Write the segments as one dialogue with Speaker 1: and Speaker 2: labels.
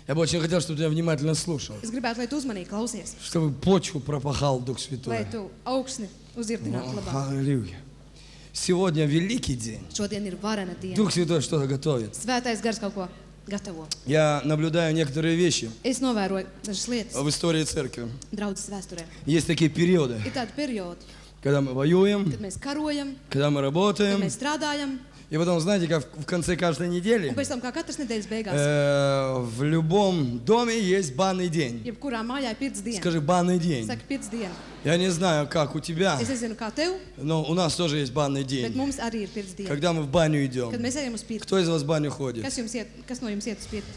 Speaker 1: Я бы очень хотел, чтобы ты меня внимательно слушал.
Speaker 2: Es gribētu, lai tu uzmanīgi klausies,
Speaker 1: Чтобы почву пропахал Дух
Speaker 2: lai
Speaker 1: Святой.
Speaker 2: tu augsni uzirdinātu labāk.
Speaker 1: Аллилуйя. Сегодня великий день.
Speaker 2: Šodien ir varena diena.
Speaker 1: Дух Святой что-то готовит.
Speaker 2: Svētais gars kaut ko gatavo.
Speaker 1: Я наблюдаю некоторые вещи
Speaker 2: Es novēroju dažas lietas
Speaker 1: в истории церкви.
Speaker 2: draudzes vēsturē.
Speaker 1: Есть такие периоды,
Speaker 2: Ir tādi periodi,
Speaker 1: когда мы воюем,
Speaker 2: kad mēs karojam,
Speaker 1: когда мы
Speaker 2: kad
Speaker 1: работаем.
Speaker 2: mēs strādājam,
Speaker 1: И потом, знаете, как в конце каждой недели
Speaker 2: un pēc tam, kā katras nedēļas beigās,
Speaker 1: в любом доме есть банный день.
Speaker 2: jebkurā mājā ir pirts diena.
Speaker 1: Скажи, банный день.
Speaker 2: Saka, pirts diena.
Speaker 1: Я не знаю, как у тебя,
Speaker 2: Es nezinu, kā tev,
Speaker 1: но у нас тоже есть банный
Speaker 2: bet
Speaker 1: день.
Speaker 2: mums arī ir pirts diena.
Speaker 1: Когда мы в баню
Speaker 2: Kad
Speaker 1: идем.
Speaker 2: mēs ejam uz pirti.
Speaker 1: Кто из вас в баню ходит?
Speaker 2: Kas no jums iet uz pirti?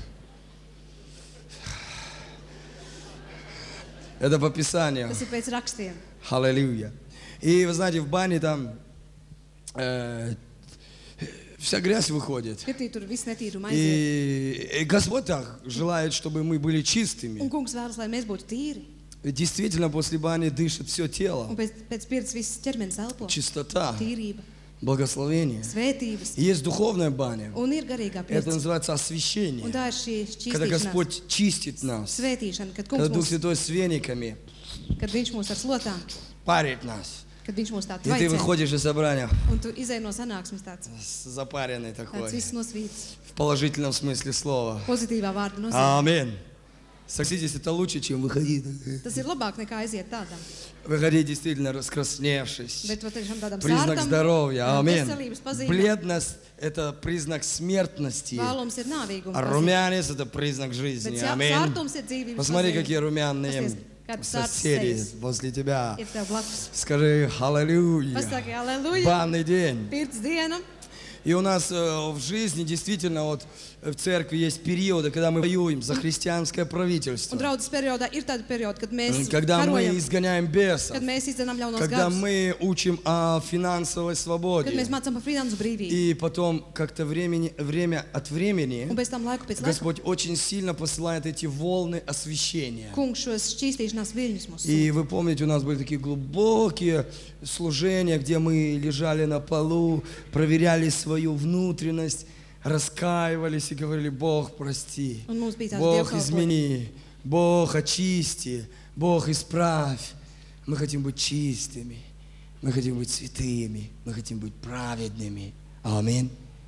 Speaker 1: Это по Писанию.
Speaker 2: Tas ir pēc rakstiem.
Speaker 1: Аллилуйя. И вы знаете, в бане там вся грязь выходит.
Speaker 2: Pirtī tur viss netīruma aiziet.
Speaker 1: И Господь так желает, чтобы мы были
Speaker 2: Un
Speaker 1: чистыми.
Speaker 2: kungs vēlas, lai mēs būtu tīri.
Speaker 1: Ведь действительно, после бани дышит все
Speaker 2: Un
Speaker 1: тело.
Speaker 2: pēc pirts viss ķermenis elpo.
Speaker 1: Чистота,
Speaker 2: Tīrība,
Speaker 1: благословение.
Speaker 2: svētības.
Speaker 1: И есть духовная баня.
Speaker 2: Un ir garīgā
Speaker 1: Это
Speaker 2: pirts.
Speaker 1: называется
Speaker 2: Un
Speaker 1: освящение.
Speaker 2: tā ir šī
Speaker 1: Когда
Speaker 2: šķīstīšanās.
Speaker 1: Господь чистит нас.
Speaker 2: Svētīšana, kad
Speaker 1: Когда
Speaker 2: kungs
Speaker 1: Дух
Speaker 2: mūs,
Speaker 1: Святой с вениками
Speaker 2: kad viņš mūs ar slotām,
Speaker 1: парит нас.
Speaker 2: kad viņš mūs tā
Speaker 1: И ты
Speaker 2: tvaicē.
Speaker 1: выходишь из собрания
Speaker 2: Un tu izej no sanāksmes tāds
Speaker 1: запаренный такой.
Speaker 2: viss nosvīts.
Speaker 1: В положительном смысле слова.
Speaker 2: Pozitīvā vārda nozīmē.
Speaker 1: Аминь. Согласитесь, это лучше, чем выходить.
Speaker 2: Tas ir labāk nekā aiziet tādam.
Speaker 1: Выходить действительно раскрасневшись.
Speaker 2: Bet patiešām tādam
Speaker 1: Признак
Speaker 2: sārtam,
Speaker 1: здоровья. Аминь.
Speaker 2: veselības pazīme.
Speaker 1: Бледность – это признак смертности.
Speaker 2: Vēlums ir nāvīguma
Speaker 1: А
Speaker 2: pazīme.
Speaker 1: румянец – это признак жизни.
Speaker 2: Bet
Speaker 1: Аминь.
Speaker 2: sārtums ir dzīvības
Speaker 1: Посмотри,
Speaker 2: pazīme.
Speaker 1: какие румяные
Speaker 2: Pasties, kāds sārts
Speaker 1: соседи
Speaker 2: sejas
Speaker 1: возле тебя.
Speaker 2: ir tev blakus.
Speaker 1: Скажи «Аллилуйя».
Speaker 2: Pasaki, aleluja,
Speaker 1: Банный день.
Speaker 2: pirts diena.
Speaker 1: И у нас в жизни действительно вот в церкви есть периоды, когда мы воюем за христианское
Speaker 2: Un
Speaker 1: правительство.
Speaker 2: draudzes periodā ir tādi periodi, kad mēs
Speaker 1: Когда мы
Speaker 2: karojam,
Speaker 1: изгоняем бесов.
Speaker 2: kad mēs izdzenām ļaunos
Speaker 1: Когда
Speaker 2: garus,
Speaker 1: мы учим о финансовой
Speaker 2: kad mēs
Speaker 1: свободе.
Speaker 2: mācām par finansu brīvību.
Speaker 1: И потом как-то время от
Speaker 2: Un
Speaker 1: времени
Speaker 2: pēc tam laiku pēc laika
Speaker 1: Господь очень сильно посылает эти волны освящения.
Speaker 2: kungs šos šķīstīšanās viļņus mums
Speaker 1: И вы помните, у нас были такие глубокие служения, где мы лежали на полу, проверяли свою внутренность, раскаивались и говорили: Бог, прости,
Speaker 2: Un mums bija tāds
Speaker 1: Бог,
Speaker 2: dievkalpojums.
Speaker 1: измени, Бог, очисти, Бог, исправь. Мы хотим быть чистыми, мы хотим быть святыми, мы хотим быть праведными. Аминь.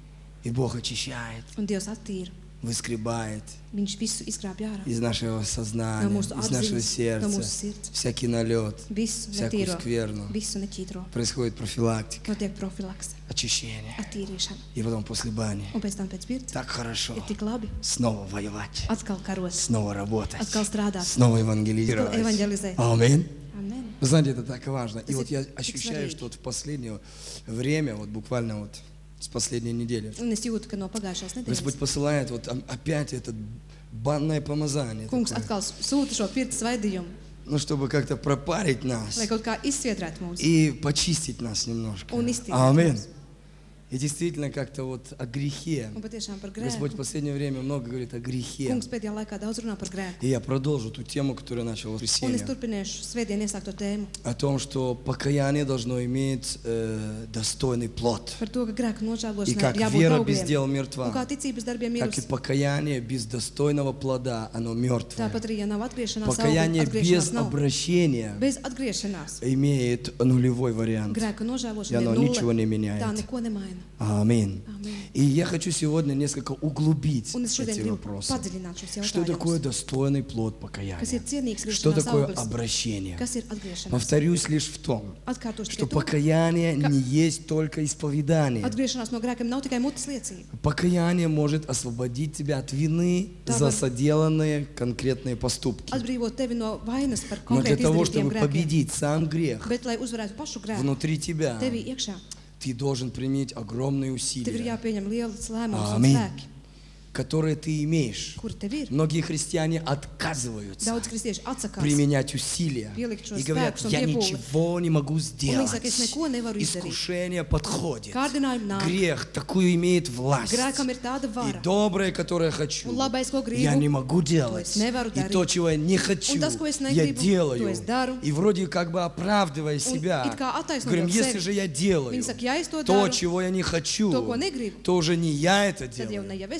Speaker 1: И Бог очищает,
Speaker 2: Un Dievs attīra.
Speaker 1: выскребает
Speaker 2: Viņš visu izkrāpj ārā.
Speaker 1: из нашего сознания,
Speaker 2: No mūsu
Speaker 1: из нашего
Speaker 2: apziņas, no mūsu
Speaker 1: сердца,
Speaker 2: sirds.
Speaker 1: всякий налет,
Speaker 2: Visu
Speaker 1: всякую
Speaker 2: netīro,
Speaker 1: скверну.
Speaker 2: visu neķītro.
Speaker 1: Происходит профилактика,
Speaker 2: Notiek profilakse,
Speaker 1: очищение.
Speaker 2: attīrīšana.
Speaker 1: И потом после бани
Speaker 2: Un pēc tam pēc pirts
Speaker 1: так хорошо
Speaker 2: ir tik labi
Speaker 1: снова воевать,
Speaker 2: atkal karot,
Speaker 1: снова работать,
Speaker 2: atkal strādāt,
Speaker 1: снова
Speaker 2: atkal
Speaker 1: евангелизировать.
Speaker 2: evanģelizēt.
Speaker 1: Аминь.
Speaker 2: Amen.
Speaker 1: Вы знаете, это так важно. И
Speaker 2: Это
Speaker 1: вот я
Speaker 2: так
Speaker 1: ощущаю,
Speaker 2: смотреть.
Speaker 1: что вот в последнее время, вот буквально вот с последней недели,
Speaker 2: Un es jūtu, ka no pagājušās
Speaker 1: Господь
Speaker 2: nedēļas
Speaker 1: посылает вот опять это банное помазание,
Speaker 2: kungs
Speaker 1: такое.
Speaker 2: atkal sūta šo pirts svaidījumu,
Speaker 1: Ну, чтобы как-то пропарить нас
Speaker 2: lai kaut kā izsvietrētu mūs
Speaker 1: и почистить нас немножко.
Speaker 2: un iztīrētu
Speaker 1: Аминь.
Speaker 2: mūs.
Speaker 1: И действительно как-то вот о грехе.
Speaker 2: Un patiešām par
Speaker 1: Господь в
Speaker 2: grēku.
Speaker 1: последнее время много говорит о грехе.
Speaker 2: Kungs pēdējā laikā daudz runā par grēku.
Speaker 1: И я продолжу ту тему, которую начал в
Speaker 2: Un es
Speaker 1: воскресенье.
Speaker 2: turpināšu svētdien iesākto tēmu
Speaker 1: О том, что покаяние должно иметь достойный плод.
Speaker 2: par to, ka grēku
Speaker 1: И
Speaker 2: nožēlošanai
Speaker 1: как
Speaker 2: ir jābūt
Speaker 1: вера без
Speaker 2: augļiem.
Speaker 1: дел
Speaker 2: Un kā
Speaker 1: мертва,
Speaker 2: ticības darbiem
Speaker 1: так и
Speaker 2: ir
Speaker 1: покаяние без достойного плода, оно мертвое.
Speaker 2: tāpat arī, ja nav atgriešanās,
Speaker 1: Покаяние без
Speaker 2: atgriešanās nav.
Speaker 1: обращения
Speaker 2: Bez atgriešanās
Speaker 1: имеет нулевой вариант.
Speaker 2: grēku
Speaker 1: И
Speaker 2: nožēlošana
Speaker 1: оно
Speaker 2: ir
Speaker 1: ничего
Speaker 2: nulle.
Speaker 1: не
Speaker 2: Tā
Speaker 1: меняет.
Speaker 2: neko nemaina.
Speaker 1: Аминь.
Speaker 2: Amen.
Speaker 1: И я хочу сегодня несколько углубить
Speaker 2: Un es šodien
Speaker 1: эти
Speaker 2: gribu
Speaker 1: вопросы.
Speaker 2: padziļināt šos
Speaker 1: Что такое
Speaker 2: jautājumus.
Speaker 1: достойный плод
Speaker 2: Kas ir
Speaker 1: покаяния?
Speaker 2: cienīgs
Speaker 1: Что
Speaker 2: griešanās
Speaker 1: такое
Speaker 2: auglis?
Speaker 1: обращение?
Speaker 2: Kas ir atgriešanās?
Speaker 1: Повторюсь лишь в том,
Speaker 2: Atkārtošu
Speaker 1: что
Speaker 2: tikai to.
Speaker 1: покаяние не есть только исповедание.
Speaker 2: Atgriešanās no grēkiem nav tikai mutes liecība.
Speaker 1: Покаяние может освободить тебя от вины
Speaker 2: Да,
Speaker 1: за
Speaker 2: вот.
Speaker 1: соделанные конкретные поступки.
Speaker 2: Atbrīvot tevi no vainas par
Speaker 1: Но для
Speaker 2: konkrēti
Speaker 1: того,
Speaker 2: izdarītiem
Speaker 1: чтобы
Speaker 2: grēkiem.
Speaker 1: победить сам грех
Speaker 2: Bet, lai uzvarētu pašu grēku,
Speaker 1: внутри тебя,
Speaker 2: tevi iekšā,
Speaker 1: ты должен применить огромные
Speaker 2: tev ir
Speaker 1: усилия,
Speaker 2: jāpieņem lielas lēmumus un
Speaker 1: Amen.
Speaker 2: spēki,
Speaker 1: которые ты имеешь.
Speaker 2: kuri tev ir.
Speaker 1: Многие христиане отказываются
Speaker 2: Daudz kristieši atsakās.
Speaker 1: применять усилия
Speaker 2: Pielikt šo
Speaker 1: и говорят:
Speaker 2: spēkus un
Speaker 1: я
Speaker 2: piepūli.
Speaker 1: ничего не могу сделать.
Speaker 2: saka, es neko nevaru izdarīt.
Speaker 1: Искушение подходит.
Speaker 2: Kārdinājumi nāk.
Speaker 1: Грех такую имеет власть.
Speaker 2: Grēkam ir tāda
Speaker 1: И
Speaker 2: vara.
Speaker 1: доброе, которое хочу,
Speaker 2: Un labais, ko gribu,
Speaker 1: я не могу делать.
Speaker 2: to es nevaru
Speaker 1: И
Speaker 2: darīt.
Speaker 1: то, чего я не хочу,
Speaker 2: Un tas, ko es
Speaker 1: я
Speaker 2: negribu,
Speaker 1: делаю.
Speaker 2: to es daru.
Speaker 1: И вроде как бы оправдывая себя,
Speaker 2: it kā attaisnojot
Speaker 1: говорим: если
Speaker 2: sevi.
Speaker 1: же я делаю
Speaker 2: Viņi saka, ja es to
Speaker 1: то,
Speaker 2: daru,
Speaker 1: чего я не хочу,
Speaker 2: to, ko negribu,
Speaker 1: то уже не я это
Speaker 2: tad jau
Speaker 1: делаю,
Speaker 2: ne jau es to
Speaker 1: но
Speaker 2: daru,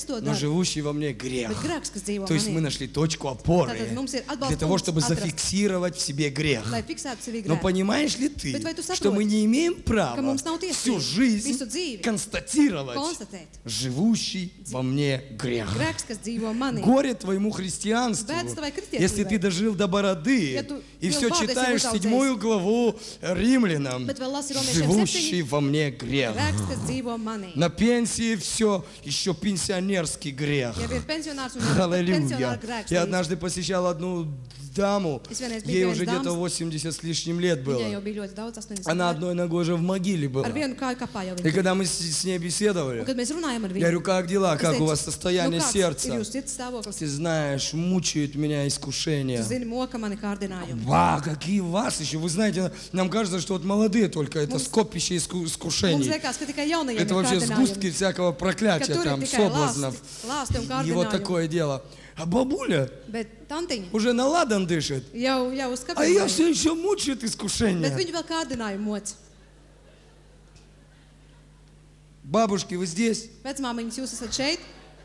Speaker 1: живущий во мне
Speaker 2: Bet
Speaker 1: грех.
Speaker 2: grēks, kas dzīvo
Speaker 1: То есть мы
Speaker 2: manī.
Speaker 1: нашли точку опоры
Speaker 2: Tātad mums ir
Speaker 1: для того, чтобы
Speaker 2: atbalsta punkts atrast,
Speaker 1: зафиксировать в себе грех.
Speaker 2: lai fiksētu sevī
Speaker 1: Но
Speaker 2: grēku.
Speaker 1: понимаешь ли ты,
Speaker 2: Bet vai tu
Speaker 1: что мы
Speaker 2: saproti,
Speaker 1: не имеем
Speaker 2: ka
Speaker 1: права
Speaker 2: mums nav
Speaker 1: всю
Speaker 2: tiesība
Speaker 1: жизнь
Speaker 2: visu dzīvi
Speaker 1: констатировать
Speaker 2: konstatēt?
Speaker 1: живущий во мне грех?
Speaker 2: Grēks, kas dzīvo manī.
Speaker 1: Горе твоему христианству,
Speaker 2: Bēdas tavai kristietībai.
Speaker 1: если ты дожил до бороды
Speaker 2: Ja tu
Speaker 1: и
Speaker 2: vēl
Speaker 1: все
Speaker 2: bādes jau
Speaker 1: читаешь
Speaker 2: uzaudzējis.
Speaker 1: 7 главу Римлянам,
Speaker 2: Bet vēl lasi Romiešiem
Speaker 1: живущий во мне грех.
Speaker 2: Grēks, kas dzīvo manī.
Speaker 1: На пенсии все, еще пенсионерский грех.
Speaker 2: Ja ir pensionārs un pensionāra
Speaker 1: Аллилуйя.
Speaker 2: grēks.
Speaker 1: Я
Speaker 2: līdzi.
Speaker 1: однажды посещал одну даму,
Speaker 2: Es vienreiz biju
Speaker 1: ей
Speaker 2: pie
Speaker 1: уже
Speaker 2: vienas
Speaker 1: где-то
Speaker 2: dāmas.
Speaker 1: 80 с лишним лет
Speaker 2: Viņai
Speaker 1: было.
Speaker 2: jau bija ļoti daudz, 80
Speaker 1: Она
Speaker 2: gadu.
Speaker 1: одной ногой уже в могиле была.
Speaker 2: Ar vienu kāju kapā jau
Speaker 1: И
Speaker 2: viņa.
Speaker 1: когда мы с ней
Speaker 2: Un
Speaker 1: беседовали,
Speaker 2: kad mēs runājam ar
Speaker 1: я
Speaker 2: viņu,
Speaker 1: говорю, как дела,
Speaker 2: es
Speaker 1: как у
Speaker 2: teicu,
Speaker 1: вас состояние
Speaker 2: kāds ir
Speaker 1: сердца?
Speaker 2: jūsu sirds stāvoklis?
Speaker 1: Ты знаешь, мучают меня
Speaker 2: Tu
Speaker 1: искушения.
Speaker 2: zini, moka mani kārdinājumi.
Speaker 1: Ва, какие у вас еще? Вы знаете, нам кажется, что вот молодые только, это скопище
Speaker 2: Mums
Speaker 1: искушений.
Speaker 2: liekas, ka tikai jaunajiem
Speaker 1: Это
Speaker 2: ir
Speaker 1: вообще сгустки
Speaker 2: kārdinājumi.
Speaker 1: всякого
Speaker 2: Ka
Speaker 1: проклятия,
Speaker 2: tur ir
Speaker 1: там,
Speaker 2: tikai
Speaker 1: соблазнов.
Speaker 2: lāsti un
Speaker 1: И вот
Speaker 2: kārdinājumi.
Speaker 1: такое дело. А бабуля
Speaker 2: Bet tantiņa
Speaker 1: уже на ладан дышит,
Speaker 2: jau uz
Speaker 1: а ее
Speaker 2: kāpēc.
Speaker 1: все еще мучают
Speaker 2: Bet
Speaker 1: искушения.
Speaker 2: viņu vēl kārdinājumu moc.
Speaker 1: Бабушки, вы здесь?
Speaker 2: Vecmāmiņas, jūs esat šeit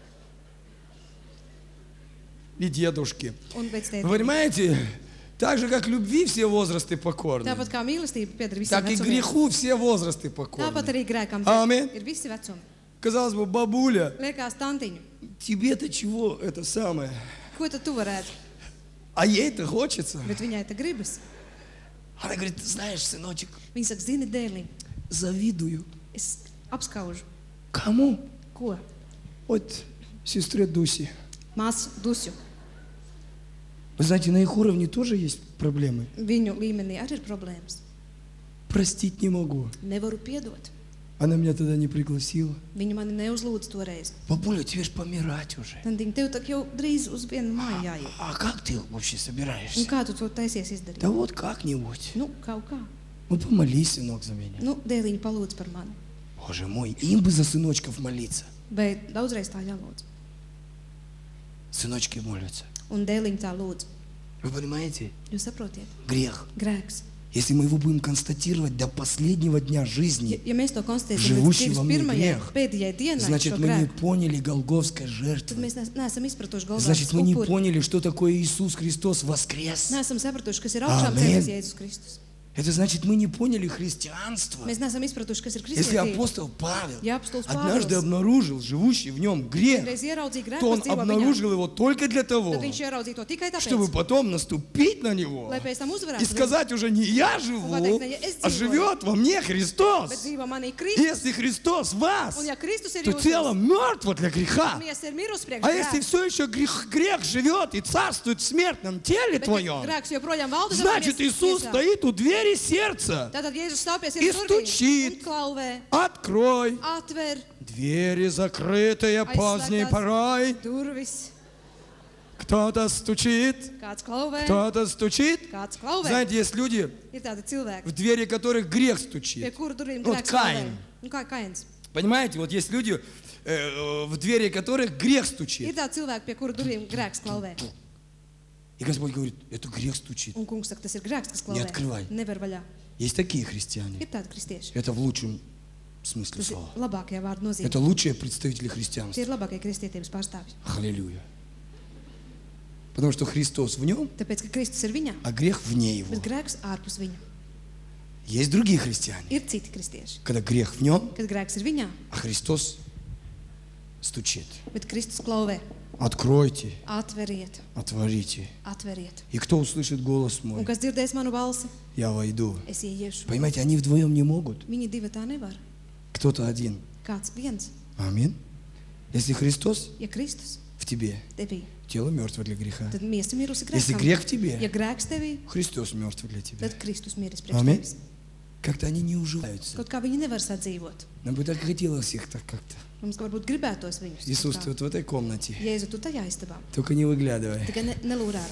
Speaker 1: И дедушки.
Speaker 2: un pēc
Speaker 1: Вы
Speaker 2: tētim.
Speaker 1: понимаете, так же, как любви все возрасты покорны,
Speaker 2: Tāpat kā mīlestība pieder visiem
Speaker 1: так и
Speaker 2: vecumiem.
Speaker 1: греху все возрасты
Speaker 2: Tāpat
Speaker 1: покорны.
Speaker 2: arī grēkam
Speaker 1: Amen.
Speaker 2: ir visi vecumi.
Speaker 1: Казалось бы, бабуля,
Speaker 2: Liekas, tantiņu,
Speaker 1: тебе-то чего это самое?
Speaker 2: ko tad tu varētu?
Speaker 1: А ей-то хочется.
Speaker 2: Bet viņai te gribas.
Speaker 1: Она говорит, ты знаешь, сыночек,
Speaker 2: Viņa saka, zini, dēliņ,
Speaker 1: завидую.
Speaker 2: es apskaužu.
Speaker 1: Кому?
Speaker 2: Ko?
Speaker 1: Вот сестре Дусе.
Speaker 2: Māsu Dusju.
Speaker 1: Вы знаете, на их уровне тоже есть проблемы.
Speaker 2: Viņu līmenī arī ir problēmas.
Speaker 1: Простить не могу.
Speaker 2: Nevaru piedot.
Speaker 1: Она меня тогда не пригласила.
Speaker 2: Viņa mani neuzlūdz toreiz.
Speaker 1: Бабуля, тебе ж помирать уже.
Speaker 2: Tantiņ, tev tak jau drīz uz vienu māju jāiet.
Speaker 1: А как ты вообще
Speaker 2: Un
Speaker 1: собираешься?
Speaker 2: kā tu to taisies izdarīt?
Speaker 1: Да вот как-нибудь.
Speaker 2: Nu, kaut kā.
Speaker 1: Ну помолись, сынок, за меня.
Speaker 2: Nu, dēliņ, palūdz par mani.
Speaker 1: Боже мой, им бы за сыночков молиться.
Speaker 2: Bet daudzreiz tā jālūdz.
Speaker 1: Сыночки молятся.
Speaker 2: Un dēliņ tā lūdz.
Speaker 1: Вы понимаете?
Speaker 2: Jūs saprotiet?
Speaker 1: Грех.
Speaker 2: Grēks.
Speaker 1: Если мы его будем констатировать до последнего дня жизни,
Speaker 2: Ja mēs to konstatēsim
Speaker 1: Живущий
Speaker 2: līdz
Speaker 1: во мне
Speaker 2: 21.
Speaker 1: грех.
Speaker 2: pēdējai dienai,
Speaker 1: значит,
Speaker 2: šo
Speaker 1: мы не
Speaker 2: grēku,
Speaker 1: поняли Голгофской
Speaker 2: tad
Speaker 1: жертвы.
Speaker 2: mēs neesam izpratuši
Speaker 1: Значит,
Speaker 2: Golgātas
Speaker 1: мы не
Speaker 2: upuri.
Speaker 1: поняли, что такое Иисус Христос воскрес.
Speaker 2: Neesam sapratuši, kas ir augšām
Speaker 1: Amen.
Speaker 2: cēlies Jēzus Kristus.
Speaker 1: Это значит, мы не поняли христианство.
Speaker 2: Mēs neesam izpratuši, kas ir
Speaker 1: Если
Speaker 2: kristietība.
Speaker 1: апостол Павел
Speaker 2: Ja apostols
Speaker 1: однажды
Speaker 2: Pāvils
Speaker 1: обнаружил живущий в нем грех,
Speaker 2: reiz ieraudzīja grēku,
Speaker 1: то он
Speaker 2: kas dzīvo viņā,
Speaker 1: обнаружил его только для того,
Speaker 2: tad viņš ieraudzīja to tikai
Speaker 1: чтобы
Speaker 2: tāpēc,
Speaker 1: потом наступить на него
Speaker 2: lai pēc tam
Speaker 1: и
Speaker 2: uzvarētu viņu.
Speaker 1: сказать уже не я живу,
Speaker 2: pateikt, ne es
Speaker 1: а
Speaker 2: dzīvoju,
Speaker 1: живет во мне
Speaker 2: Bet
Speaker 1: Христос.
Speaker 2: dzīvo manī
Speaker 1: И
Speaker 2: Kristus.
Speaker 1: если Христос в вас,
Speaker 2: Un ja Kristus ir
Speaker 1: то
Speaker 2: jūsu,
Speaker 1: тело мертво для греха.
Speaker 2: mies ir mirus priekš
Speaker 1: А если
Speaker 2: grēka.
Speaker 1: все еще грех живет и царствует в смертном теле
Speaker 2: Bet
Speaker 1: твоем,
Speaker 2: grēks joprojām valda, tad
Speaker 1: значит,
Speaker 2: mies
Speaker 1: Иисус
Speaker 2: miesā.
Speaker 1: стоит у двери сердца.
Speaker 2: Tātad Jēzus stāv pie
Speaker 1: И
Speaker 2: sirds durvīm
Speaker 1: стучит.
Speaker 2: un klauvē,
Speaker 1: Открой.
Speaker 2: atver
Speaker 1: Двери закрытые поздней
Speaker 2: Aizslēgtās
Speaker 1: порой.
Speaker 2: durvis,
Speaker 1: Кто-то стучит,
Speaker 2: kāds klauvē,
Speaker 1: кто-то стучит.
Speaker 2: kāds klauvē.
Speaker 1: Знаете, есть люди,
Speaker 2: Ir tādi cilvēki,
Speaker 1: в двери которых грех
Speaker 2: pie
Speaker 1: стучит.
Speaker 2: kuru durvīm
Speaker 1: Вот
Speaker 2: grēks
Speaker 1: Kain.
Speaker 2: klauvē. Un kā Kains.
Speaker 1: Понимаете, вот есть люди, в двери которых грех
Speaker 2: Ir
Speaker 1: стучит.
Speaker 2: tādi cilvēki, pie kuru durvīm grēks klauvē.
Speaker 1: И Господь говорит, это грех стучит.
Speaker 2: Un kungs saka, tas ir grēks, kas
Speaker 1: Не
Speaker 2: klauvē.
Speaker 1: открывай.
Speaker 2: Nevar vaļā.
Speaker 1: Есть такие христиане.
Speaker 2: Ir tādi kristieši.
Speaker 1: Это в лучшем смысле
Speaker 2: Tas ir
Speaker 1: слова.
Speaker 2: labākajā vārdu nozīmē.
Speaker 1: Это лучшие представители
Speaker 2: Tie
Speaker 1: христианства.
Speaker 2: ir labākie kristietības pārstāvji.
Speaker 1: Аллилуйя. Потому что Христос в нем,
Speaker 2: Tāpēc, ka Kristus ir viņā,
Speaker 1: а грех вне его.
Speaker 2: bet grēks ārpus viņa.
Speaker 1: Есть другие христиане,
Speaker 2: Ir citi kristieši,
Speaker 1: когда грех в нем,
Speaker 2: kad grēks ir viņā,
Speaker 1: а Христос стучит.
Speaker 2: bet Kristus klauvē.
Speaker 1: Откройте,
Speaker 2: Atveriet,
Speaker 1: отворите.
Speaker 2: atveriet.
Speaker 1: И кто услышит голос
Speaker 2: Un
Speaker 1: мой,
Speaker 2: kas dzirdēs manu balsi,
Speaker 1: я войду.
Speaker 2: es ieiešu.
Speaker 1: Понимаете, они вдвоем не могут.
Speaker 2: Viņi divi tā nevar.
Speaker 1: Кто-то один.
Speaker 2: Kāds viens,
Speaker 1: Аминь. Если Христос
Speaker 2: ja Kristus
Speaker 1: в тебе,
Speaker 2: tevī,
Speaker 1: тело мертво для греха.
Speaker 2: tad miesa mirusi
Speaker 1: Если
Speaker 2: grēkam.
Speaker 1: грех в
Speaker 2: Ja
Speaker 1: тебе,
Speaker 2: grēks tevī,
Speaker 1: Христос мертв для тебя.
Speaker 2: tad Kristus miris priekš
Speaker 1: Amen.
Speaker 2: tevis.
Speaker 1: Как-то они не уживаются.
Speaker 2: Kaut kā viņi nevar sadzīvot.
Speaker 1: Нам бы так хотелось их так как-то.
Speaker 2: Mums varbūt gribētos viņus.
Speaker 1: Иисус,
Speaker 2: kaut
Speaker 1: ты
Speaker 2: kā.
Speaker 1: вот в этой комнате.
Speaker 2: Jēzu, tu tajā istabā.
Speaker 1: Только не выглядывай.
Speaker 2: Tikai nelūr ārā.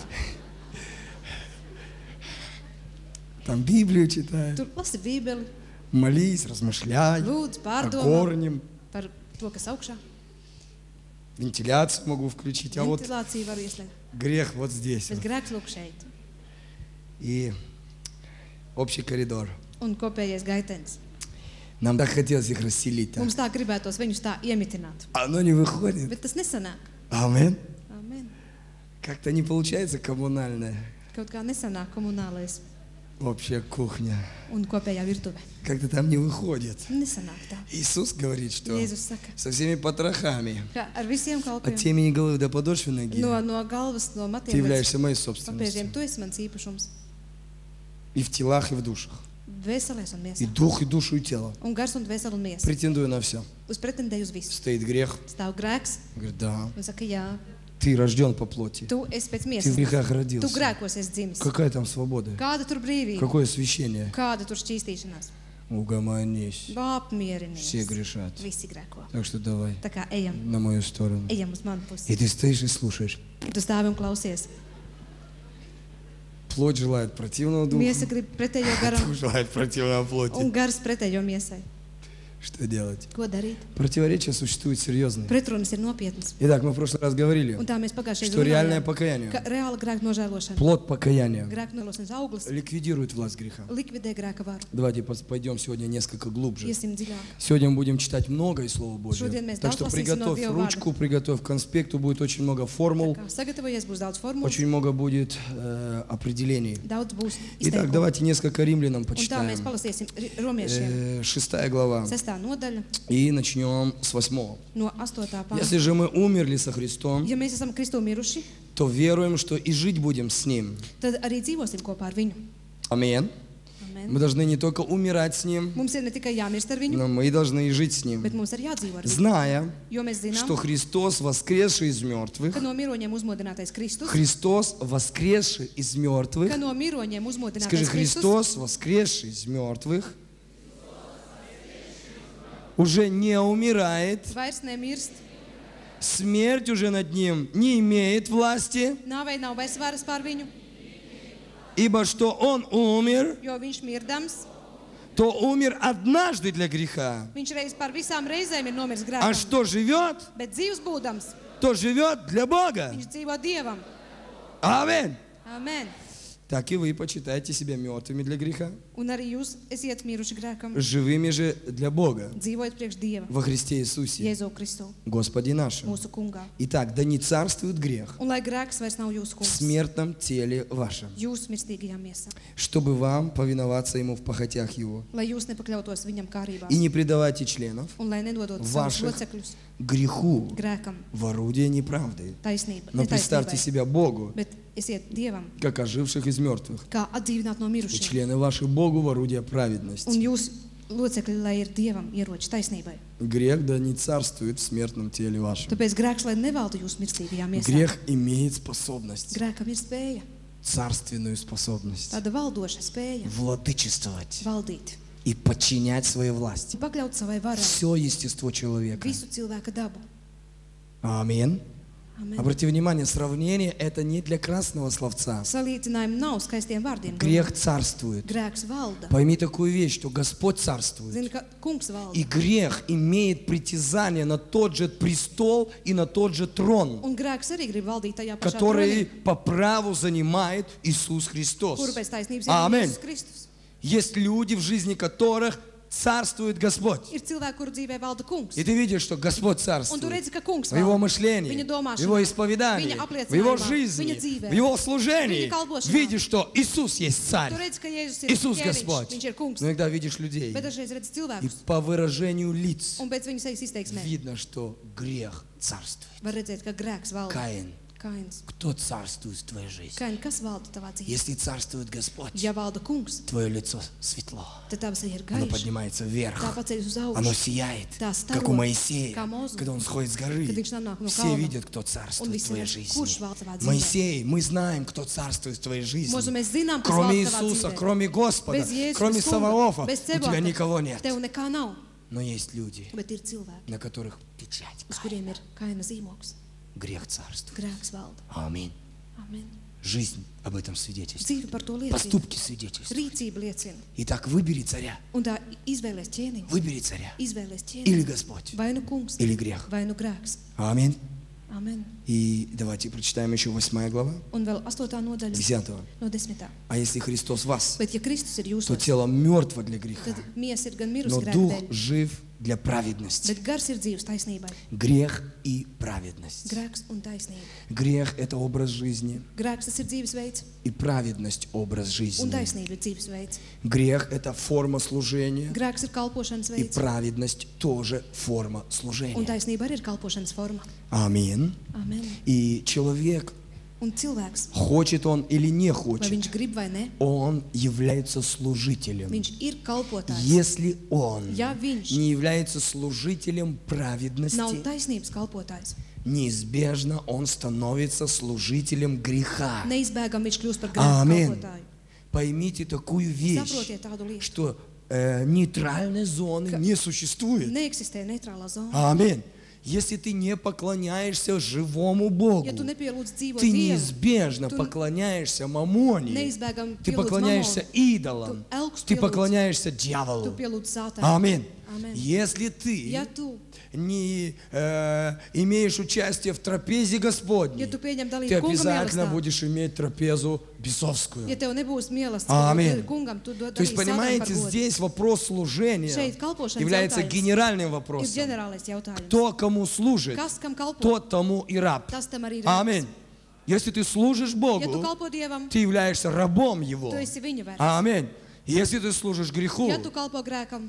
Speaker 1: Там Библию читай.
Speaker 2: Tur lasi bībeli,
Speaker 1: Молись, размышляй.
Speaker 2: lūdzu,
Speaker 1: О
Speaker 2: pārdomā
Speaker 1: горнем.
Speaker 2: par to, kas augšā.
Speaker 1: Вентиляцию могу включить. А вот
Speaker 2: Ventilāciju var ieslēgt.
Speaker 1: грех вот здесь.
Speaker 2: Bet
Speaker 1: вот.
Speaker 2: grēks lūk šeit.
Speaker 1: И общий коридор.
Speaker 2: Un kopējais gaitenis.
Speaker 1: Нам так хотелось их расселить.
Speaker 2: Mums tā gribētos viņus tā iemitināt.
Speaker 1: Оно не выходит.
Speaker 2: Bet tas nesanāk.
Speaker 1: Амен.
Speaker 2: Amen.
Speaker 1: Как-то не получается коммунальная.
Speaker 2: Kaut kā nesanāk komunālais
Speaker 1: Общая кухня.
Speaker 2: un kopējā virtuve.
Speaker 1: Как-то там не выходит.
Speaker 2: Nesanāk tā.
Speaker 1: Иисус говорит, что
Speaker 2: Jēzus saka,
Speaker 1: со всеми потрохами,
Speaker 2: ka ar visiem
Speaker 1: от
Speaker 2: kalpiem,
Speaker 1: темени головы до подошвы ноги,
Speaker 2: no galvas, no
Speaker 1: ты
Speaker 2: matiem līdz
Speaker 1: являешься моей
Speaker 2: papēžiem,
Speaker 1: собственностью.
Speaker 2: tu esi mans īpašums.
Speaker 1: И в телах, и в душах.
Speaker 2: Dvēselēs un
Speaker 1: И
Speaker 2: miesā.
Speaker 1: дух, и душу, и тело.
Speaker 2: Un gars un dvēseli un miesa.
Speaker 1: Претендую на все.
Speaker 2: Uz pretendēju uz visu.
Speaker 1: Стоит грех.
Speaker 2: Stāv grēks
Speaker 1: Говорит, да.
Speaker 2: un saka, jā,
Speaker 1: Ты рожден по плоти.
Speaker 2: tu esi pēc
Speaker 1: Ты в
Speaker 2: miesas.
Speaker 1: грехах
Speaker 2: Tu
Speaker 1: родился.
Speaker 2: grēkos esi dzimis.
Speaker 1: Какая там свобода?
Speaker 2: Kāda tur brīvība?
Speaker 1: Какое освящение?
Speaker 2: Kāda tur šķīstīšanās?
Speaker 1: Угомонись.
Speaker 2: Apmierinies.
Speaker 1: Все грешат.
Speaker 2: Visi grēko.
Speaker 1: Так что давай
Speaker 2: Tā kā ejam,
Speaker 1: на мою сторону.
Speaker 2: ejam uz manu
Speaker 1: И
Speaker 2: pusi.
Speaker 1: ты стоишь и слушаешь.
Speaker 2: Tu stāvi un klausies.
Speaker 1: Плоть желает противного духа.
Speaker 2: Miesa grib pretējo garam
Speaker 1: Дух желает противного
Speaker 2: un
Speaker 1: плоти.
Speaker 2: gars pretējo miesai.
Speaker 1: Что делать?
Speaker 2: Ko darīt?
Speaker 1: Противоречия существуют серьезные.
Speaker 2: Pretrunas ir nopietnas.
Speaker 1: Итак, мы в прошлый раз говорили,
Speaker 2: Un tā mēs pagājušajā
Speaker 1: что реальное
Speaker 2: runājām,
Speaker 1: покаяние,
Speaker 2: ka reāla grēka nožēlošana,
Speaker 1: плод покаяния
Speaker 2: grēka nožēlošanas auglis
Speaker 1: ликвидирует власть греха.
Speaker 2: likvidē grēka varu.
Speaker 1: Давайте пойдем сегодня несколько глубже.
Speaker 2: Iesim dziļāk.
Speaker 1: Сегодня мы будем читать много из Слова Божьего.
Speaker 2: Šodien mēs
Speaker 1: Так
Speaker 2: daudz
Speaker 1: что
Speaker 2: lasīsim no
Speaker 1: приготовь
Speaker 2: Dieva
Speaker 1: ручку, приготовь конспект, будет очень много формул,
Speaker 2: Kā sagatavojies, būs daudz formulu,
Speaker 1: очень много будет определений.
Speaker 2: daudz būs
Speaker 1: Итак,
Speaker 2: izteikumu.
Speaker 1: давайте несколько римлянам
Speaker 2: Un tā mēs
Speaker 1: почитаем.
Speaker 2: palasīsim romiešiem
Speaker 1: 6 глава.
Speaker 2: 6. nodaļa
Speaker 1: И начнем с 8.
Speaker 2: no 8. pānta.
Speaker 1: Если же мы умерли со Христом,
Speaker 2: Ja mēs esam Kristu miruši,
Speaker 1: то веруем, что и жить будем с Ним.
Speaker 2: tad arī dzīvosim kopā ar viņu.
Speaker 1: Аминь.
Speaker 2: Amen.
Speaker 1: Мы должны не только умирать с Ним,
Speaker 2: Mums ir ne tikai jāmirst ar viņu,
Speaker 1: но мы должны и жить с Ним.
Speaker 2: bet mums ir jādzīvo ar viņu.
Speaker 1: Зная,
Speaker 2: Jo mēs zinām,
Speaker 1: что Христос, воскресший из мертвых,
Speaker 2: ka no miroņiem uzmodinātais Kristus,
Speaker 1: Христос, воскресший из мертвых,
Speaker 2: ka no miroņiem
Speaker 1: скажи,
Speaker 2: uzmodinātais Kristus
Speaker 1: Христос, воскресший из мертвых, уже не умирает,
Speaker 2: vairs nemirst,
Speaker 1: смерть уже над Ним не имеет власти,
Speaker 2: nāvei nav vairs varas pār viņu,
Speaker 1: ибо что Он умер,
Speaker 2: jo viņš mirdams,
Speaker 1: то умер однажды для греха.
Speaker 2: viņš reiz par visām reizēm ir nomirs
Speaker 1: А
Speaker 2: grēkam,
Speaker 1: что живет,
Speaker 2: bet dzīvs būdams,
Speaker 1: то живет для Бога.
Speaker 2: viņš dzīvo Dievam.
Speaker 1: Аминь.
Speaker 2: Amen.
Speaker 1: Так и вы почитайте себя мертвыми для греха,
Speaker 2: Un arī jūs esiet miruši grēkam,
Speaker 1: живыми же для Бога
Speaker 2: dzīvojot priekš Dieva,
Speaker 1: во Христе Иисусе,
Speaker 2: Jēzu Kristu,
Speaker 1: Господе нашим.
Speaker 2: mūsu kungā.
Speaker 1: Итак, да не царствует грех
Speaker 2: Un lai grēks vairs nav jūsu
Speaker 1: в
Speaker 2: kungs,
Speaker 1: смертном теле вашем,
Speaker 2: jūsu mirstīgajā miesā,
Speaker 1: чтобы вам повиноваться Ему в похотях Его.
Speaker 2: lai jūs nepakļautos viņam kārībās,
Speaker 1: И не предавайте членов
Speaker 2: un lai nedodot savus
Speaker 1: ваших
Speaker 2: locekļus
Speaker 1: греху
Speaker 2: grēkam,
Speaker 1: в орудие неправды.
Speaker 2: taisnība,
Speaker 1: Но представьте
Speaker 2: netaisnībai,
Speaker 1: себя Богу,
Speaker 2: bet esiet Dievam,
Speaker 1: как оживших из мертвых,
Speaker 2: kā atdzīvināt no
Speaker 1: и
Speaker 2: mirušiem.
Speaker 1: члены ваши Богу в орудие
Speaker 2: Un
Speaker 1: праведности.
Speaker 2: jūs locekļi, lai ir Dievam ieroči taisnībai.
Speaker 1: Грех да не царствует в смертном теле вашем.
Speaker 2: Tāpēc grēks, lai nevalda jūsu mirstīgajā miesā.
Speaker 1: Грех имеет способность,
Speaker 2: Grēkam ir spēja,
Speaker 1: царственную способность,
Speaker 2: tāda valdoša spēja
Speaker 1: владычествовать
Speaker 2: valdīt,
Speaker 1: и подчинять своей власти
Speaker 2: pakļaut savai varai
Speaker 1: все естество человека.
Speaker 2: visu cilvēka dabu.
Speaker 1: Аминь.
Speaker 2: Amen.
Speaker 1: Обратите внимание, сравнение это не для красного словца.
Speaker 2: Salīdzinājumi nav skaistiem vārdiem.
Speaker 1: Грех царствует.
Speaker 2: Grēks valda.
Speaker 1: Пойми такую вещь, что Господь
Speaker 2: Zini,
Speaker 1: царствует.
Speaker 2: ka kungs valda.
Speaker 1: И грех имеет притязание на тот же престол и на тот же трон,
Speaker 2: Un grēks arī grib valdīt tajā pašā
Speaker 1: который
Speaker 2: tronī,
Speaker 1: по праву занимает Иисус Христос.
Speaker 2: kuru pēc taisnības
Speaker 1: Amen.
Speaker 2: ir Jēzus Kristus.
Speaker 1: Есть люди, в жизни которых царствует Господь.
Speaker 2: Ir cilvēki, kuru dzīvē valda kungs.
Speaker 1: И ты видишь, что Господь
Speaker 2: Un tu
Speaker 1: царствует
Speaker 2: redzi, ka kungs
Speaker 1: в его
Speaker 2: valda.
Speaker 1: мышлении,
Speaker 2: Viņa domāšanā,
Speaker 1: в его исповедании,
Speaker 2: viņa apliecinājumā,
Speaker 1: в его жизни,
Speaker 2: viņa dzīvē,
Speaker 1: в его служении.
Speaker 2: viņa kalpošanā.
Speaker 1: Видишь, что Иисус есть царь,
Speaker 2: Tu redzi, ka Jēzus ir
Speaker 1: Иисус
Speaker 2: ķēniņš,
Speaker 1: Господь.
Speaker 2: viņš ir kungs.
Speaker 1: Но иногда видишь людей,
Speaker 2: Bet dažreiz redz
Speaker 1: и
Speaker 2: cilvēkus,
Speaker 1: по выражению лиц
Speaker 2: un pēc viņu sejas izteiksmē
Speaker 1: видно, что грех царствует.
Speaker 2: var redzēt, ka grēks valda.
Speaker 1: Каин,
Speaker 2: Kains.
Speaker 1: кто царствует в твоей жизни?
Speaker 2: Kain, kas valda tavā dzīvē?
Speaker 1: Если царствует Господь,
Speaker 2: Ja valda kungs,
Speaker 1: твое лицо светло,
Speaker 2: tad tava seja ir
Speaker 1: оно
Speaker 2: gaiša.
Speaker 1: поднимается вверх,
Speaker 2: Tā paceļas uz
Speaker 1: оно
Speaker 2: augšu.
Speaker 1: сияет,
Speaker 2: Tā
Speaker 1: как у
Speaker 2: staro,
Speaker 1: Моисея,
Speaker 2: kā Mozus.
Speaker 1: когда он сходит с горы.
Speaker 2: Kad viņš nāk no
Speaker 1: Все
Speaker 2: kalna.
Speaker 1: видят, кто
Speaker 2: Un
Speaker 1: царствует в
Speaker 2: visi
Speaker 1: твоей
Speaker 2: redz,
Speaker 1: жизни.
Speaker 2: kurš valda tavā dzīvē.
Speaker 1: Моисей, мы знаем, кто царствует в твоей жизни.
Speaker 2: Mūsu mēs zinām, kas
Speaker 1: Кроме
Speaker 2: valda tavā
Speaker 1: Иисуса,
Speaker 2: dzīvē.
Speaker 1: кроме Господа,
Speaker 2: Bez Jēzus,
Speaker 1: кроме
Speaker 2: bez kunga,
Speaker 1: Саваофа,
Speaker 2: bez
Speaker 1: у тебя
Speaker 2: Cebota.
Speaker 1: никого нет.
Speaker 2: Tev nekā nav,
Speaker 1: Но есть люди,
Speaker 2: bet ir cilvēki,
Speaker 1: на которых печать
Speaker 2: uz
Speaker 1: Каина.
Speaker 2: kuriem ir kaina zīmogs.
Speaker 1: Грех царствует.
Speaker 2: Grēks valda.
Speaker 1: Аминь.
Speaker 2: Amen.
Speaker 1: Жизнь об этом свидетельствует.
Speaker 2: Dzīve par to liecina.
Speaker 1: Поступки свидетельствуют.
Speaker 2: Rīcība liecina.
Speaker 1: Итак, выбери царя.
Speaker 2: Un tā izvēlēs ķēniņu.
Speaker 1: Выбери царя.
Speaker 2: Izvēlēs
Speaker 1: Или
Speaker 2: ķēniņu.
Speaker 1: Господь.
Speaker 2: Vai nu kungs,
Speaker 1: Или грех.
Speaker 2: vai nu grēks.
Speaker 1: Аминь.
Speaker 2: Amen.
Speaker 1: И давайте прочитаем еще 8 глава,
Speaker 2: Un vēl 8. nodaļa
Speaker 1: 10.
Speaker 2: no 10.
Speaker 1: А если Христос в вас,
Speaker 2: Bet ja Kristus ir
Speaker 1: то
Speaker 2: jūsos,
Speaker 1: тело мертво для греха,
Speaker 2: tad miesa ir gan mirusi
Speaker 1: но
Speaker 2: grēka
Speaker 1: дух
Speaker 2: dēļ,
Speaker 1: жив для праведности.
Speaker 2: bet gars ir dzīvs taisnībai.
Speaker 1: Грех и праведность.
Speaker 2: Grēks un taisnība.
Speaker 1: Грех – это образ жизни,
Speaker 2: Grēks tas ir dzīvesveids,
Speaker 1: и праведность – образ
Speaker 2: un
Speaker 1: жизни.
Speaker 2: taisnība ir dzīvesveids.
Speaker 1: Грех – это форма служения,
Speaker 2: Grēks ir kalpošanas
Speaker 1: и
Speaker 2: veids,
Speaker 1: праведность тоже форма
Speaker 2: un
Speaker 1: служения.
Speaker 2: taisnība arī ir kalpošanas forma.
Speaker 1: Аминь.
Speaker 2: Amen.
Speaker 1: И человек,
Speaker 2: Un cilvēks,
Speaker 1: хочет он или не
Speaker 2: vai
Speaker 1: хочет,
Speaker 2: viņš grib vai ne,
Speaker 1: он является служителем.
Speaker 2: viņš ir kalpotājs.
Speaker 1: Если он
Speaker 2: Ja viņš
Speaker 1: не является служителем
Speaker 2: nav
Speaker 1: праведности,
Speaker 2: taisnības kalpotājs,
Speaker 1: неизбежно он становится служителем греха.
Speaker 2: neizbēgam viņš kļūst par grēku
Speaker 1: Amen.
Speaker 2: kalpotāju.
Speaker 1: Поймите такую вещь,
Speaker 2: Saprotiet tādu lietu.
Speaker 1: что нейтральной зоны не существует.
Speaker 2: Neeksistē neitrālā zona.
Speaker 1: Аминь. Если ты не поклоняешься живому Богу,
Speaker 2: Ja tu nepielūdz dzīvo
Speaker 1: ты
Speaker 2: Dievu,
Speaker 1: неизбежно
Speaker 2: tu
Speaker 1: поклоняешься мамоне,
Speaker 2: neizbēgam
Speaker 1: ты
Speaker 2: pielūdz
Speaker 1: поклоняешься
Speaker 2: mamonu,
Speaker 1: идолам,
Speaker 2: tu elkus
Speaker 1: ты
Speaker 2: pielūdz,
Speaker 1: поклоняешься
Speaker 2: tu
Speaker 1: дьяволу.
Speaker 2: pielūdz sātānu.
Speaker 1: Аминь.
Speaker 2: Amen.
Speaker 1: Если ты
Speaker 2: Ja tu,
Speaker 1: не имеешь участие в трапезе
Speaker 2: ja
Speaker 1: Господней,
Speaker 2: tu pieņem
Speaker 1: ты
Speaker 2: dalību kunga
Speaker 1: обязательно
Speaker 2: mīlestībā,
Speaker 1: будешь иметь трапезу бесовскую.
Speaker 2: ja tev nebūs mīlestības
Speaker 1: Amen.
Speaker 2: kungam, tu
Speaker 1: То есть,
Speaker 2: darīsi sātānu par
Speaker 1: понимаете,
Speaker 2: godu.
Speaker 1: здесь вопрос служения
Speaker 2: Šeit kalpošanas
Speaker 1: является
Speaker 2: jautājums
Speaker 1: генеральным
Speaker 2: ir
Speaker 1: вопросом.
Speaker 2: ģenerālais jautājums.
Speaker 1: Кто кому служит,
Speaker 2: Kas kam kalpo,
Speaker 1: тот тому и раб.
Speaker 2: tas tam arī ir.
Speaker 1: Аминь. Если ты служишь
Speaker 2: Ja tu
Speaker 1: Богу,
Speaker 2: kalpo Dievam,
Speaker 1: ты являешься рабом Его.
Speaker 2: tu esi viņa vērts.
Speaker 1: Аминь. Если ты служишь греху,
Speaker 2: Ja tu kalpo grēkam,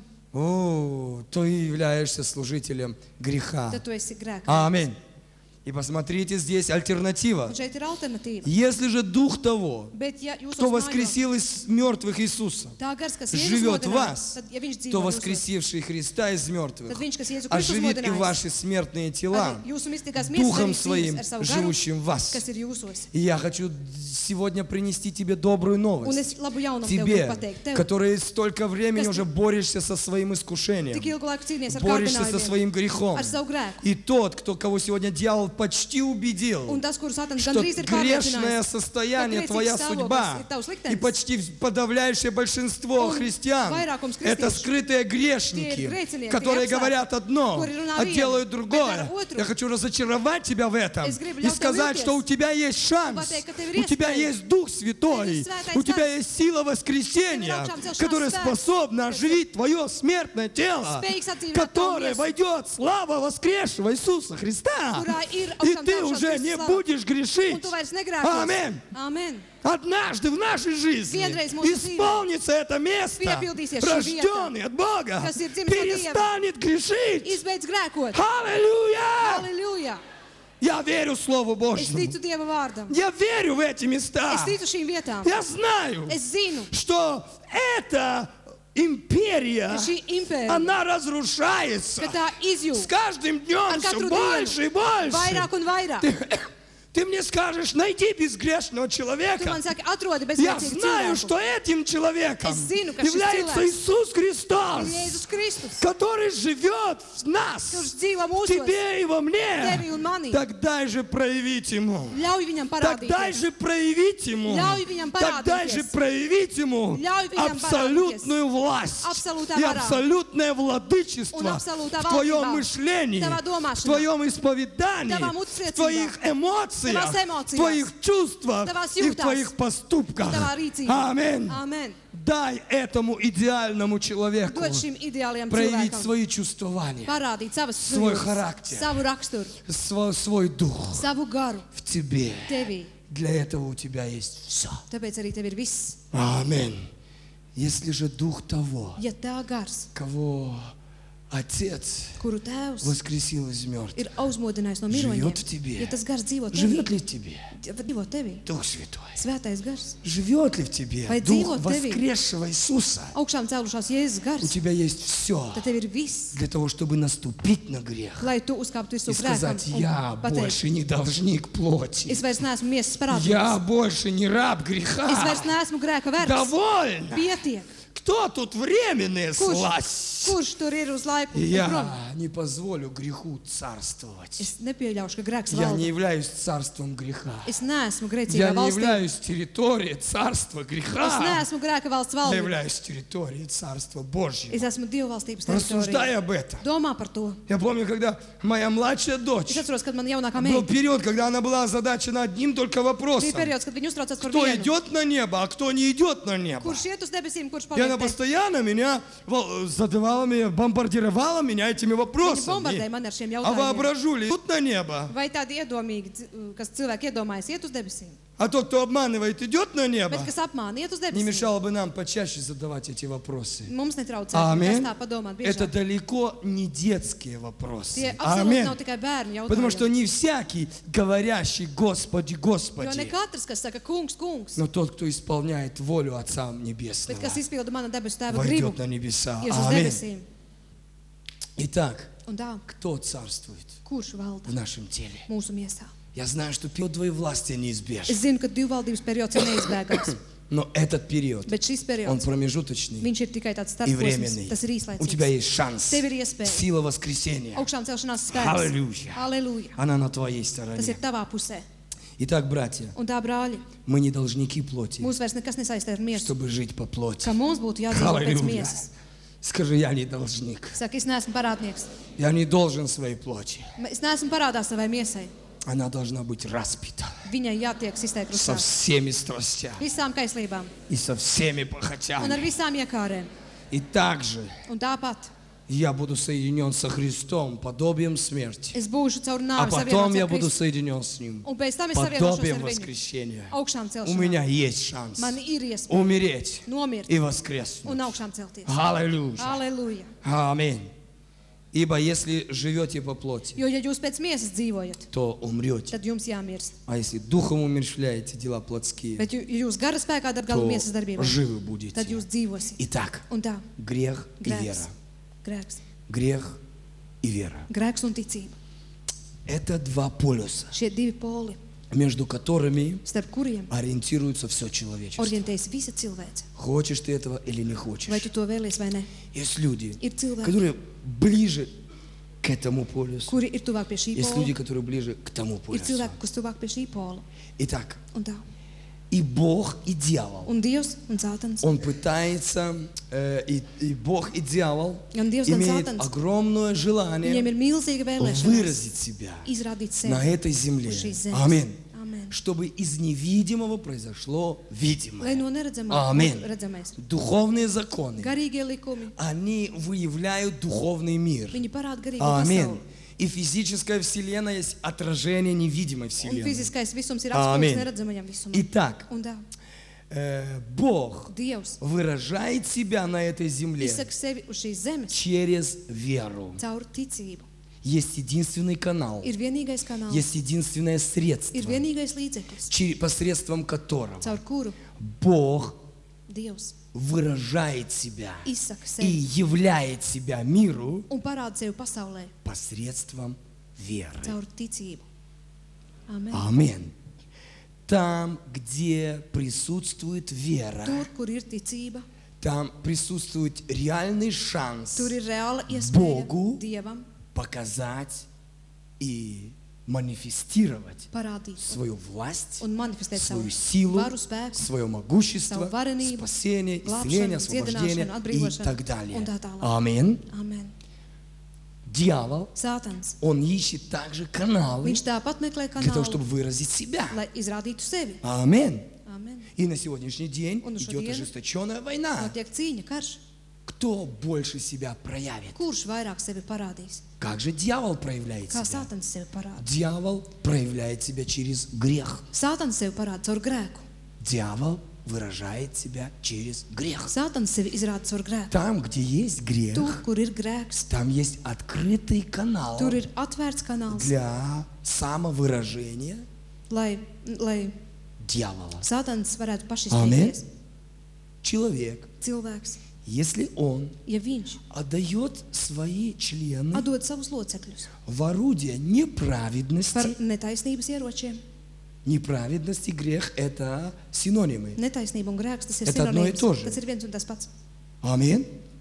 Speaker 1: то и являешься служителем греха.
Speaker 2: tad tu esi grēkam.
Speaker 1: Аминь. И посмотрите, здесь альтернатива.
Speaker 2: Un šeit ir alternatīva.
Speaker 1: Если же Дух того,
Speaker 2: Bet ja jūs
Speaker 1: кто воскресил из мертвых Иисуса,
Speaker 2: tā gars, kas
Speaker 1: живет в
Speaker 2: iedvesmodināja,
Speaker 1: вас,
Speaker 2: tad, ja viņš dzīvo
Speaker 1: то
Speaker 2: jūsos,
Speaker 1: воскресивший Христа из
Speaker 2: tad
Speaker 1: мертвых
Speaker 2: viņš, kas Jēzu Kristu
Speaker 1: оживит и
Speaker 2: uzmodinājis,
Speaker 1: ваши смертные тела
Speaker 2: arī jūsu mistīgās
Speaker 1: Духом
Speaker 2: miesas
Speaker 1: Своим,
Speaker 2: ar savu garu,
Speaker 1: живущим в вас.
Speaker 2: kas ir jūsos.
Speaker 1: И я хочу сегодня принести тебе добрую
Speaker 2: Un
Speaker 1: новость.
Speaker 2: es labu jaunumu tev
Speaker 1: Тебе,
Speaker 2: gribu pateikt. Tev,
Speaker 1: который столько времени
Speaker 2: Kas-
Speaker 1: уже борешься со своим искушением,
Speaker 2: tik ilgu laiku cīnies ar
Speaker 1: борешься со
Speaker 2: kārdinājumiem,
Speaker 1: своим грехом.
Speaker 2: ar savu grēku.
Speaker 1: И тот, кого сегодня дьявол почти убедил,
Speaker 2: Un tas, kur Satans
Speaker 1: что
Speaker 2: gandrīz ir
Speaker 1: грешное
Speaker 2: pārliecinājis,
Speaker 1: состояние
Speaker 2: ka
Speaker 1: твоя
Speaker 2: grēcīgs
Speaker 1: судьба
Speaker 2: stāvoklis ir tavs
Speaker 1: и
Speaker 2: liktenis.
Speaker 1: почти подавляющее большинство
Speaker 2: Un
Speaker 1: христиан
Speaker 2: vairākums
Speaker 1: это
Speaker 2: kristiešu,
Speaker 1: скрытые
Speaker 2: tie ir
Speaker 1: грешники,
Speaker 2: grēcinieki,
Speaker 1: которые
Speaker 2: tie
Speaker 1: говорят одно,
Speaker 2: kuri runā
Speaker 1: а
Speaker 2: vienu,
Speaker 1: делают
Speaker 2: bet
Speaker 1: другое.
Speaker 2: dara otru.
Speaker 1: Я хочу разочаровать тебя в этом
Speaker 2: Es gribu
Speaker 1: и
Speaker 2: ļaut tev
Speaker 1: сказать,
Speaker 2: vilties.
Speaker 1: что у тебя есть шанс,
Speaker 2: pateikt, ka tev ir
Speaker 1: у тебя
Speaker 2: iespēja.
Speaker 1: есть Дух Святой,
Speaker 2: Tev ir svētais
Speaker 1: у тебя
Speaker 2: gars.
Speaker 1: есть сила воскресения,
Speaker 2: Tev ir augšām celšanās
Speaker 1: которая
Speaker 2: spēks,
Speaker 1: способна
Speaker 2: kas
Speaker 1: оживить твое смертное тело,
Speaker 2: spējīgs atdzīvināt
Speaker 1: которое
Speaker 2: tavu miesu,
Speaker 1: войдет слава воскресшего Иисуса Христа.
Speaker 2: kurā ir
Speaker 1: И
Speaker 2: augšām
Speaker 1: ты
Speaker 2: celšanās
Speaker 1: уже не
Speaker 2: Kristus slava.
Speaker 1: будешь
Speaker 2: Un
Speaker 1: грешить.
Speaker 2: tu vairs negrēkos.
Speaker 1: Amen.
Speaker 2: Amen.
Speaker 1: Однажды в нашей жизни
Speaker 2: Vienreiz mūsu
Speaker 1: исполнится это место,
Speaker 2: piepildīsies šī
Speaker 1: рожденный от Бога,
Speaker 2: kas ir dzimis no Dieva.
Speaker 1: перестанет грешить.
Speaker 2: Izbeidz grēkot.
Speaker 1: Аллилуйя!
Speaker 2: Halleluja!
Speaker 1: Я верю Слову
Speaker 2: Es
Speaker 1: Божьему.
Speaker 2: ticu Dieva vārdam.
Speaker 1: Я верю в эти места.
Speaker 2: Es ticu šīm vietām.
Speaker 1: Я знаю,
Speaker 2: Es zinu,
Speaker 1: что эта империя,
Speaker 2: ka šī impērija,
Speaker 1: она разрушается.
Speaker 2: ka tā izjūt
Speaker 1: С каждым днем
Speaker 2: ar
Speaker 1: все
Speaker 2: katru
Speaker 1: больше и
Speaker 2: dienu
Speaker 1: больше.
Speaker 2: vairāk un vairāk.
Speaker 1: Ты мне скажешь, найди безгрешного
Speaker 2: Tu
Speaker 1: человека.
Speaker 2: man saki, atrodi
Speaker 1: Я
Speaker 2: bezgrēcīgu
Speaker 1: знаю,
Speaker 2: cilvēku.
Speaker 1: что этим человеком
Speaker 2: Es zinu, ka šis
Speaker 1: является
Speaker 2: cilvēks
Speaker 1: Иисус Христос,
Speaker 2: ir Jēzus Kristus,
Speaker 1: который живет в нас,
Speaker 2: kurš dzīvo
Speaker 1: в
Speaker 2: mūsos,
Speaker 1: тебе и во
Speaker 2: tevi
Speaker 1: мне.
Speaker 2: un manī.
Speaker 1: Так дай же проявить Ему.
Speaker 2: Ļauj viņam
Speaker 1: Так дай
Speaker 2: parādīties.
Speaker 1: же проявить Ему.
Speaker 2: Ļauj viņam
Speaker 1: Так дай же
Speaker 2: parādīties.
Speaker 1: проявить Ему
Speaker 2: Ļauj viņam
Speaker 1: абсолютную власть
Speaker 2: Absolūtā
Speaker 1: и
Speaker 2: varā.
Speaker 1: абсолютное
Speaker 2: Un
Speaker 1: владычество
Speaker 2: absolūtā
Speaker 1: в твоем
Speaker 2: valdībā.
Speaker 1: мышлении,
Speaker 2: Tavā
Speaker 1: в
Speaker 2: domāšanā.
Speaker 1: твоем исповедании,
Speaker 2: Tavā
Speaker 1: в
Speaker 2: mutspriecībā.
Speaker 1: твоих эмоциях,
Speaker 2: Tavās
Speaker 1: в
Speaker 2: emocijās.
Speaker 1: твоих чувствах
Speaker 2: Tavās
Speaker 1: и в
Speaker 2: jūtās.
Speaker 1: твоих поступках.
Speaker 2: Tavā rīcībā.
Speaker 1: Аминь.
Speaker 2: Amen.
Speaker 1: Дай этому идеальному человеку
Speaker 2: Dod šim ideālajam
Speaker 1: проявить
Speaker 2: cilvēkam
Speaker 1: свои чувствования,
Speaker 2: parādīt savas
Speaker 1: Svoj
Speaker 2: sajūtas,
Speaker 1: характер.
Speaker 2: savu raksturu,
Speaker 1: свой дух
Speaker 2: savu garu
Speaker 1: в тебе.
Speaker 2: tevī.
Speaker 1: Для этого у тебя есть все.
Speaker 2: Tāpēc arī tev ir viss.
Speaker 1: Аминь. Если же дух того,
Speaker 2: Ja tā gars,
Speaker 1: кого Отец
Speaker 2: kuru tēvs
Speaker 1: воскресил из мертвых,
Speaker 2: ir uzmodinājis no
Speaker 1: живет в
Speaker 2: miroņiem,
Speaker 1: тебе.
Speaker 2: ja tas gars dzīvo
Speaker 1: Живет
Speaker 2: tevī,
Speaker 1: ли в тебе
Speaker 2: dzīvo tevī,
Speaker 1: Дух Святой?
Speaker 2: svētais gars,
Speaker 1: Живет ли в тебе
Speaker 2: Vai
Speaker 1: Дух
Speaker 2: dzīvo tevī?
Speaker 1: воскресшего Иисуса?
Speaker 2: augšām cellušās Jēzus
Speaker 1: У
Speaker 2: gars,
Speaker 1: тебя есть все
Speaker 2: tad tev ir viss,
Speaker 1: для того, чтобы наступить на грех
Speaker 2: lai tu uzkāptu
Speaker 1: и
Speaker 2: visu
Speaker 1: сказать,
Speaker 2: grēkam
Speaker 1: я
Speaker 2: un pateikt,
Speaker 1: больше не должник плоти.
Speaker 2: es vairs neesmu miesas
Speaker 1: Я
Speaker 2: parādījis,
Speaker 1: больше не раб
Speaker 2: es
Speaker 1: греха.
Speaker 2: vairs neesmu grēka vergs,
Speaker 1: Довольно.
Speaker 2: pietiek.
Speaker 1: Кто тут временные
Speaker 2: Kurš,
Speaker 1: сласть?
Speaker 2: kurš tur ir uz laiku? laiku
Speaker 1: И
Speaker 2: un prom.
Speaker 1: я не позволю греху царствовать.
Speaker 2: Es nepieļaušu, ka grēks
Speaker 1: Я не
Speaker 2: valda.
Speaker 1: являюсь царством греха.
Speaker 2: Es neesmu
Speaker 1: Я
Speaker 2: grēcīgā
Speaker 1: не
Speaker 2: valstī.
Speaker 1: являюсь территорией царства
Speaker 2: Es
Speaker 1: греха.
Speaker 2: neesmu grēka valsts
Speaker 1: Я
Speaker 2: valdība.
Speaker 1: являюсь территорией царства Божьего.
Speaker 2: Es esmu dievvalstības
Speaker 1: Рассуждай
Speaker 2: teritorijā.
Speaker 1: об этом.
Speaker 2: Domā par to.
Speaker 1: Я помню, когда моя младшая дочь,
Speaker 2: Es atceros, kad man jaunākā
Speaker 1: был
Speaker 2: meita.
Speaker 1: период, когда она была озадачена одним только вопросом.
Speaker 2: Bija periods, kad viņi uztraucās par
Speaker 1: Кто
Speaker 2: vienu.
Speaker 1: идет на небо, а кто не идет на небо.
Speaker 2: Kurš iet uz debesīm, kurš
Speaker 1: И она
Speaker 2: paliek te?
Speaker 1: постоянно меня задавала меня, бомбардировала меня этими
Speaker 2: Viņi
Speaker 1: вопросами.
Speaker 2: bombardēja mani ar šiem
Speaker 1: А
Speaker 2: jautājumiem.
Speaker 1: воображу ли, идут на небо,
Speaker 2: Vai tādi iedomīgi, kas cilvēki iedomājas, iet uz debesīm?
Speaker 1: а тот, кто обманывает, идет на небо.
Speaker 2: Bet kas apmāna, iet uz
Speaker 1: Не
Speaker 2: debesīm?
Speaker 1: мешало бы нам почаще задавать эти вопросы.
Speaker 2: Mums netraucē.
Speaker 1: Аминь.
Speaker 2: Tas tā padomāt
Speaker 1: Это
Speaker 2: biežāk.
Speaker 1: далеко не детские вопросы.
Speaker 2: Tie absolūti
Speaker 1: Аминь.
Speaker 2: nav tikai bērnu
Speaker 1: Потому что
Speaker 2: jautājumi.
Speaker 1: не всякий, говорящий Господи,
Speaker 2: Jo ne
Speaker 1: Господи,
Speaker 2: katrs, kas saka, kungs, kungs,
Speaker 1: но тот, кто исполняет волю Отца
Speaker 2: bet
Speaker 1: Небесного,
Speaker 2: kas izpilda mana debesu tēva gribu,
Speaker 1: войдет на небеса.
Speaker 2: ies uz
Speaker 1: Аминь.
Speaker 2: debesīm.
Speaker 1: Итак,
Speaker 2: Un tā,
Speaker 1: кто царствует
Speaker 2: kurš valda
Speaker 1: в нашем теле?
Speaker 2: mūsu miesā?
Speaker 1: Я знаю, что период двоевластия
Speaker 2: Es
Speaker 1: неизбежен,
Speaker 2: zinu, ka divvaldības periods ir neizbēgams,
Speaker 1: но этот период,
Speaker 2: bet šis
Speaker 1: он
Speaker 2: periods,
Speaker 1: промежуточный
Speaker 2: viņš ir tikai tāds
Speaker 1: и
Speaker 2: starposms,
Speaker 1: временный.
Speaker 2: tas ir
Speaker 1: У тебя
Speaker 2: īslaicīgs.
Speaker 1: есть шанс,
Speaker 2: Tev ir iespēja.
Speaker 1: сила воскресения.
Speaker 2: Augšām celšanās spēks.
Speaker 1: Halleluja.
Speaker 2: Halleluja.
Speaker 1: Она на твоей
Speaker 2: Tas
Speaker 1: стороне.
Speaker 2: ir tavā pusē.
Speaker 1: Итак, братья,
Speaker 2: Un tā, brāļi,
Speaker 1: мы не должники плоти,
Speaker 2: mūs vairs nekas nesaistē ar miesu,
Speaker 1: чтобы жить по плоти.
Speaker 2: ka mums būtu jādzīvo pēc
Speaker 1: Halleluja.
Speaker 2: miesas.
Speaker 1: Скажи, я не должник.
Speaker 2: Saka, es neesmu parādnieks.
Speaker 1: Я не должен своей плоти.
Speaker 2: Es neesmu parādā savai miesai.
Speaker 1: Она должна быть распита
Speaker 2: Viņai jātiek sistē
Speaker 1: со
Speaker 2: krustā.
Speaker 1: всеми страстями
Speaker 2: Visām kaislībām
Speaker 1: и со всеми
Speaker 2: un ar
Speaker 1: похотями.
Speaker 2: visām iekārēm.
Speaker 1: И также
Speaker 2: Un tāpat
Speaker 1: я буду соединен со Христом подобием смерти.
Speaker 2: es būšu caur
Speaker 1: А
Speaker 2: nāvi
Speaker 1: потом
Speaker 2: savienots
Speaker 1: я
Speaker 2: ar
Speaker 1: буду
Speaker 2: Kristu.
Speaker 1: соединен с Ним
Speaker 2: Un pēc tam es savienošos
Speaker 1: подобием
Speaker 2: ar viņu.
Speaker 1: воскресения.
Speaker 2: Augšām
Speaker 1: У меня
Speaker 2: celšanā.
Speaker 1: есть шанс
Speaker 2: Man ir iespēja
Speaker 1: умереть
Speaker 2: nomirt
Speaker 1: и воскреснуть.
Speaker 2: un augšām celties.
Speaker 1: Аллилуйя.
Speaker 2: Halleluja.
Speaker 1: Аминь. Ибо если живете по плоти,
Speaker 2: Jo, ja jūs pēc miesas dzīvojat,
Speaker 1: то умрете.
Speaker 2: tad jums jāmirst.
Speaker 1: А если духом умерщвляете дела плотские,
Speaker 2: Bet, ja jūs gara spēkā darat galu
Speaker 1: то
Speaker 2: miesas darbībām,
Speaker 1: живы
Speaker 2: tad
Speaker 1: будете.
Speaker 2: jūs dzīvosiet.
Speaker 1: Итак,
Speaker 2: Un tā,
Speaker 1: грех и
Speaker 2: grēks,
Speaker 1: вера.
Speaker 2: grēks,
Speaker 1: Грех и вера.
Speaker 2: grēks un ticība.
Speaker 1: Это два полюса,
Speaker 2: Šie divi poli,
Speaker 1: между которыми
Speaker 2: starp kuriem
Speaker 1: ориентируется все человечество.
Speaker 2: orientējas visa cilvēce.
Speaker 1: Хочешь ты этого или не хочешь.
Speaker 2: Vai tu to vēlies vai ne?
Speaker 1: Есть люди,
Speaker 2: Ir cilvēki,
Speaker 1: которые ближе к этому полюсу.
Speaker 2: kuri ir tuvāk pie šī
Speaker 1: Есть люди,
Speaker 2: pola,
Speaker 1: которые ближе к тому
Speaker 2: ir
Speaker 1: полюсу.
Speaker 2: cilvēki, kas tuvāk pie šī pola.
Speaker 1: Итак,
Speaker 2: Un tā.
Speaker 1: и Бог, и дьявол.
Speaker 2: Un Dievs un Sātans.
Speaker 1: Он пытается, и Бог, и дьявол
Speaker 2: Gan Dievs, gan
Speaker 1: имеет
Speaker 2: Sātans.
Speaker 1: огромное
Speaker 2: Viņiem
Speaker 1: желание
Speaker 2: ir milzīga vēlēšanās
Speaker 1: выразить себя
Speaker 2: izrādīt
Speaker 1: на
Speaker 2: sevi
Speaker 1: этой земле.
Speaker 2: uz šīs zemes.
Speaker 1: Аминь.
Speaker 2: Amen.
Speaker 1: Чтобы из невидимого произошло
Speaker 2: Lai
Speaker 1: видимое.
Speaker 2: no neredzamā
Speaker 1: Аминь.
Speaker 2: būtu redzamais.
Speaker 1: Духовные законы,
Speaker 2: Garīgie likumi,
Speaker 1: они выявляют духовный мир.
Speaker 2: viņi parāda garīgo
Speaker 1: Аминь.
Speaker 2: pasauli.
Speaker 1: И физическая вселенная есть отражение невидимой
Speaker 2: Un
Speaker 1: вселенной.
Speaker 2: fiziskais visums ir
Speaker 1: Amen.
Speaker 2: atspūgs neredzamajam visumam.
Speaker 1: Итак,
Speaker 2: Un tā,
Speaker 1: Бог
Speaker 2: Dievs
Speaker 1: выражает себя на этой земле
Speaker 2: izsaka sevi uz šīs zemes
Speaker 1: через веру.
Speaker 2: caur ticību.
Speaker 1: Есть единственный канал,
Speaker 2: Ir vienīgais kanāls,
Speaker 1: есть единственное
Speaker 2: ir
Speaker 1: средство,
Speaker 2: vienīgais līdzeklis,
Speaker 1: посредством которого
Speaker 2: caur kuru
Speaker 1: Бог
Speaker 2: Dievs
Speaker 1: выражает себя
Speaker 2: izsaka
Speaker 1: и
Speaker 2: sevi
Speaker 1: являет себя миру
Speaker 2: un parāda sevi pasaulē
Speaker 1: посредством веры.
Speaker 2: caur ticību. Amen.
Speaker 1: Аминь. Там, где присутствует вера,
Speaker 2: Tur, kur ir ticība,
Speaker 1: там присутствует реальный шанс
Speaker 2: tur ir reāla iespēja
Speaker 1: Bogu
Speaker 2: Dievam
Speaker 1: показать и манифестировать
Speaker 2: parādīt
Speaker 1: свою власть,
Speaker 2: un manifestēt savu
Speaker 1: свою силу,
Speaker 2: varu spēku,
Speaker 1: свое могущество,
Speaker 2: savu varenību,
Speaker 1: спасение, исцеление,
Speaker 2: glābšanu,
Speaker 1: освобождение
Speaker 2: dziedināšanu,
Speaker 1: и
Speaker 2: atbrīvošanu
Speaker 1: так далее.
Speaker 2: un tā tālāk.
Speaker 1: Аминь.
Speaker 2: Amen.
Speaker 1: Дьявол,
Speaker 2: Sātans.
Speaker 1: он ищет также каналы
Speaker 2: Viņš tāpat meklē
Speaker 1: для того,
Speaker 2: kanālu,
Speaker 1: чтобы выразить себя.
Speaker 2: lai izrādītu sevi.
Speaker 1: Аминь.
Speaker 2: Amen.
Speaker 1: И на сегодняшний день
Speaker 2: Он
Speaker 1: идет
Speaker 2: šodien
Speaker 1: ожесточенная война.
Speaker 2: Notiek cīņa, karš.
Speaker 1: Кто больше себя проявит?
Speaker 2: Kurš vairāk sevi parādīs?
Speaker 1: Как же дьявол проявляет
Speaker 2: Kā
Speaker 1: себя?
Speaker 2: Sātans sevi parāda?
Speaker 1: Дьявол проявляет себя через грех.
Speaker 2: Sātans sevi parāda caur grēku.
Speaker 1: Дьявол выражает себя через грех.
Speaker 2: Sātans sevi izrāda caur grēku.
Speaker 1: Там, где есть грех,
Speaker 2: Tur, kur ir grēks,
Speaker 1: там есть открытый канал
Speaker 2: tur ir atvērts kanāls,
Speaker 1: для самовыражения
Speaker 2: lai
Speaker 1: дьявола.
Speaker 2: Sātans varētu pašizteikties.
Speaker 1: Человек,
Speaker 2: Cilvēks,
Speaker 1: если он
Speaker 2: ja viņš
Speaker 1: отдает свои члены
Speaker 2: atdod savus locekļus
Speaker 1: в орудие
Speaker 2: par
Speaker 1: неправедности,
Speaker 2: netaisnības ieročiem,
Speaker 1: неправедность и грех – это синонимы.
Speaker 2: netaisnība un grēks, tas ir
Speaker 1: Это одно и
Speaker 2: sinonīms.
Speaker 1: то же.
Speaker 2: Tas ir viens un tas pats.
Speaker 1: Аминь.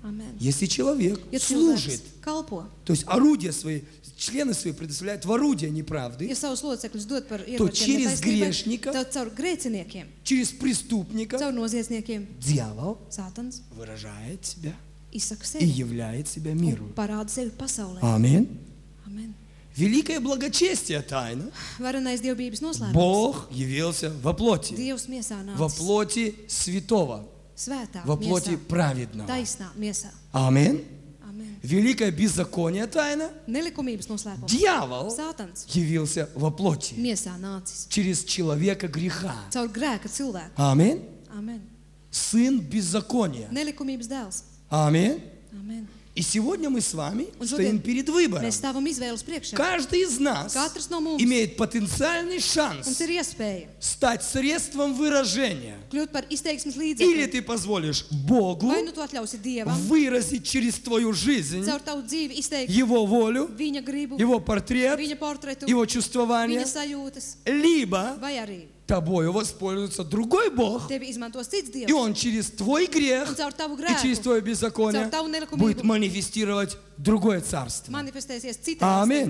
Speaker 2: Amen.
Speaker 1: Если человек
Speaker 2: Ja
Speaker 1: служит,
Speaker 2: cilvēks kalpo,
Speaker 1: то есть орудия свои, члены свои предоставляют в орудие неправды,
Speaker 2: ja savus locekļus dod par
Speaker 1: То через
Speaker 2: ieročiem
Speaker 1: грешника,
Speaker 2: tad caur grēciniekiem,
Speaker 1: через преступника
Speaker 2: caur noziedzniekiem,
Speaker 1: дьявол
Speaker 2: Sātans
Speaker 1: выражает себя
Speaker 2: izsaka
Speaker 1: и
Speaker 2: sevi
Speaker 1: являет себя миру.
Speaker 2: un parāda sevi pasaulē.
Speaker 1: Аминь.
Speaker 2: Amen.
Speaker 1: Великое благочестие тайна.
Speaker 2: Varenais dievbības noslēpums.
Speaker 1: Бог явился во плоти.
Speaker 2: Dievs miesā
Speaker 1: Во
Speaker 2: nācis.
Speaker 1: плоти святого.
Speaker 2: Svētā
Speaker 1: Во плоти
Speaker 2: miesā,
Speaker 1: праведного.
Speaker 2: taisnā miesā.
Speaker 1: Аминь.
Speaker 2: Amen.
Speaker 1: Великое беззаконие тайна.
Speaker 2: Nelikumības noslēpums.
Speaker 1: Дьявол
Speaker 2: Sātans
Speaker 1: явился во плоти.
Speaker 2: miesā nācis.
Speaker 1: Через человека греха.
Speaker 2: Caur grēka cilvēku.
Speaker 1: Аминь.
Speaker 2: Amen.
Speaker 1: Сын беззакония.
Speaker 2: Nelikumības dēls.
Speaker 1: Аминь.
Speaker 2: Amen.
Speaker 1: И сегодня мы с вами
Speaker 2: Un
Speaker 1: стоим
Speaker 2: šodien
Speaker 1: перед выбором.
Speaker 2: mēs stāvam izvēles priekšā.
Speaker 1: Каждый из нас
Speaker 2: Katrs no mums.
Speaker 1: имеет потенциальный
Speaker 2: Mums
Speaker 1: шанс
Speaker 2: ir iespēja
Speaker 1: стать средством выражения.
Speaker 2: kļūt par izteiksmes
Speaker 1: Или
Speaker 2: līdzekli.
Speaker 1: ты позволишь Богу
Speaker 2: Vai nu tu atļausi Dievam
Speaker 1: выразить через твою жизнь
Speaker 2: caur tavu dzīvi izteikt
Speaker 1: Его волю,
Speaker 2: viņa gribu,
Speaker 1: Его портрет,
Speaker 2: viņa portretu,
Speaker 1: Его
Speaker 2: viņa
Speaker 1: чувствование,
Speaker 2: sajūtas,
Speaker 1: либо
Speaker 2: vai arī
Speaker 1: тобою воспользуется другой Бог,
Speaker 2: tevi izmantos cits
Speaker 1: и
Speaker 2: Dievs.
Speaker 1: Он через твой
Speaker 2: Un
Speaker 1: грех
Speaker 2: caur tavu
Speaker 1: и через
Speaker 2: grēku
Speaker 1: твое беззаконие
Speaker 2: caur tavu nelikumību
Speaker 1: будет манифестировать другое царство.
Speaker 2: manifestēsies citā valstī.
Speaker 1: Аминь.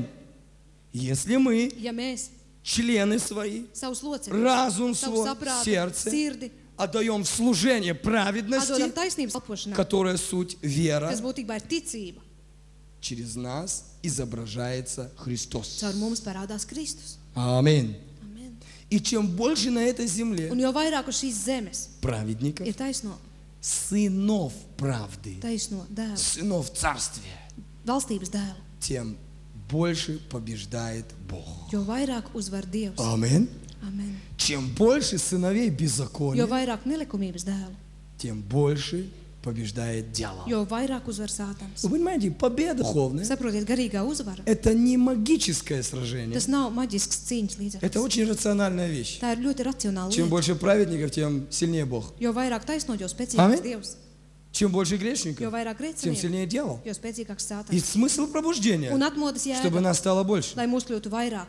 Speaker 1: Если мы,
Speaker 2: Ja mēs
Speaker 1: члены свои,
Speaker 2: savus locekļus,
Speaker 1: разум
Speaker 2: savu
Speaker 1: свой,
Speaker 2: saprātu,
Speaker 1: сердце,
Speaker 2: sirdi
Speaker 1: отдаем в служение праведности,
Speaker 2: atdodam taisnības kalpošanā,
Speaker 1: которая суть вера,
Speaker 2: kas būtībā ir ticība.
Speaker 1: через нас изображается Христос.
Speaker 2: Caur mums parādās Kristus.
Speaker 1: Аминь.
Speaker 2: Amen.
Speaker 1: И чем больше на этой земле
Speaker 2: Un jo vairāk uz šīs zemes
Speaker 1: праведников,
Speaker 2: ir taisno
Speaker 1: сынов правды,
Speaker 2: dēlu,
Speaker 1: сынов царствия,
Speaker 2: valstības dēlu,
Speaker 1: тем больше побеждает Бог.
Speaker 2: jo vairāk uzvar Dievs.
Speaker 1: Аминь.
Speaker 2: Amen.
Speaker 1: Чем больше сыновей
Speaker 2: Jo
Speaker 1: беззакония,
Speaker 2: vairāk nelikumības dēlu,
Speaker 1: тем больше побеждает дьявол.
Speaker 2: jo vairāk uzvar Sātans.
Speaker 1: Вы понимаете, победа духовная
Speaker 2: Saprotiet, garīgā uzvara.
Speaker 1: – это не магическое сражение.
Speaker 2: Tas nav maģisks cīņas
Speaker 1: Это
Speaker 2: līdzeklis.
Speaker 1: очень рациональная вещь.
Speaker 2: Tā ir ļoti racionāla
Speaker 1: Чем
Speaker 2: lieta.
Speaker 1: больше праведников, тем сильнее Бог.
Speaker 2: Jo vairāk taisno, jo spēcīgāks
Speaker 1: Amen.
Speaker 2: Dievs.
Speaker 1: Чем больше
Speaker 2: Jo
Speaker 1: грешников,
Speaker 2: vairāk
Speaker 1: тем
Speaker 2: grēcinieku,
Speaker 1: сильнее дьявол.
Speaker 2: jo spēcīgāks
Speaker 1: И
Speaker 2: Sātans.
Speaker 1: смысл пробуждения,
Speaker 2: Un atmodas
Speaker 1: чтобы
Speaker 2: jēga,
Speaker 1: нас стало больше.
Speaker 2: lai mūs kļūtu vairāk.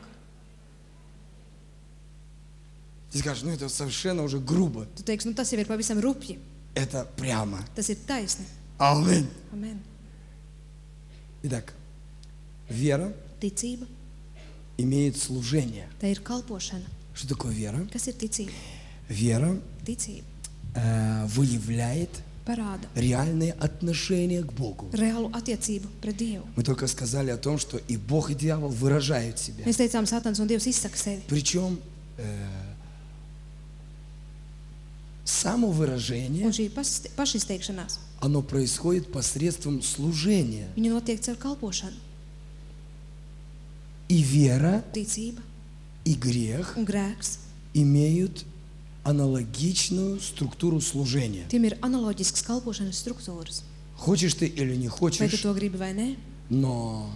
Speaker 1: Ты скажешь, ну это совершенно уже грубо.
Speaker 2: Tu teiksi, nu tas jau ir pavisam rupji.
Speaker 1: Это прямо.
Speaker 2: Tas ir taisni.
Speaker 1: Аминь.
Speaker 2: Amen.
Speaker 1: Итак, вера
Speaker 2: Ticība,
Speaker 1: имеет служение.
Speaker 2: tā ir kalpošana.
Speaker 1: Что такое вера?
Speaker 2: Kas ir ticība?
Speaker 1: Вера
Speaker 2: Ticība
Speaker 1: выявляет
Speaker 2: parāda
Speaker 1: реальные отношения к Богу.
Speaker 2: reālu attiecību pret Dievu.
Speaker 1: Мы только сказали о том, что и Бог, и дьявол выражают себя.
Speaker 2: Mēs teicām, Sātans un Dievs izsaka sevi.
Speaker 1: Причем самовыражение,
Speaker 2: Un šī pašizteikšanās,
Speaker 1: оно происходит посредством служения.
Speaker 2: viņa notiek caur kalpošanu.
Speaker 1: И вера,
Speaker 2: Ticība
Speaker 1: и грех
Speaker 2: un grēks.
Speaker 1: имеют аналогичную структуру служения.
Speaker 2: Tiem ir analoģisks kalpošanas struktūras.
Speaker 1: Хочешь ты или не
Speaker 2: Vai tu
Speaker 1: хочешь,
Speaker 2: to gribi vai nē?
Speaker 1: но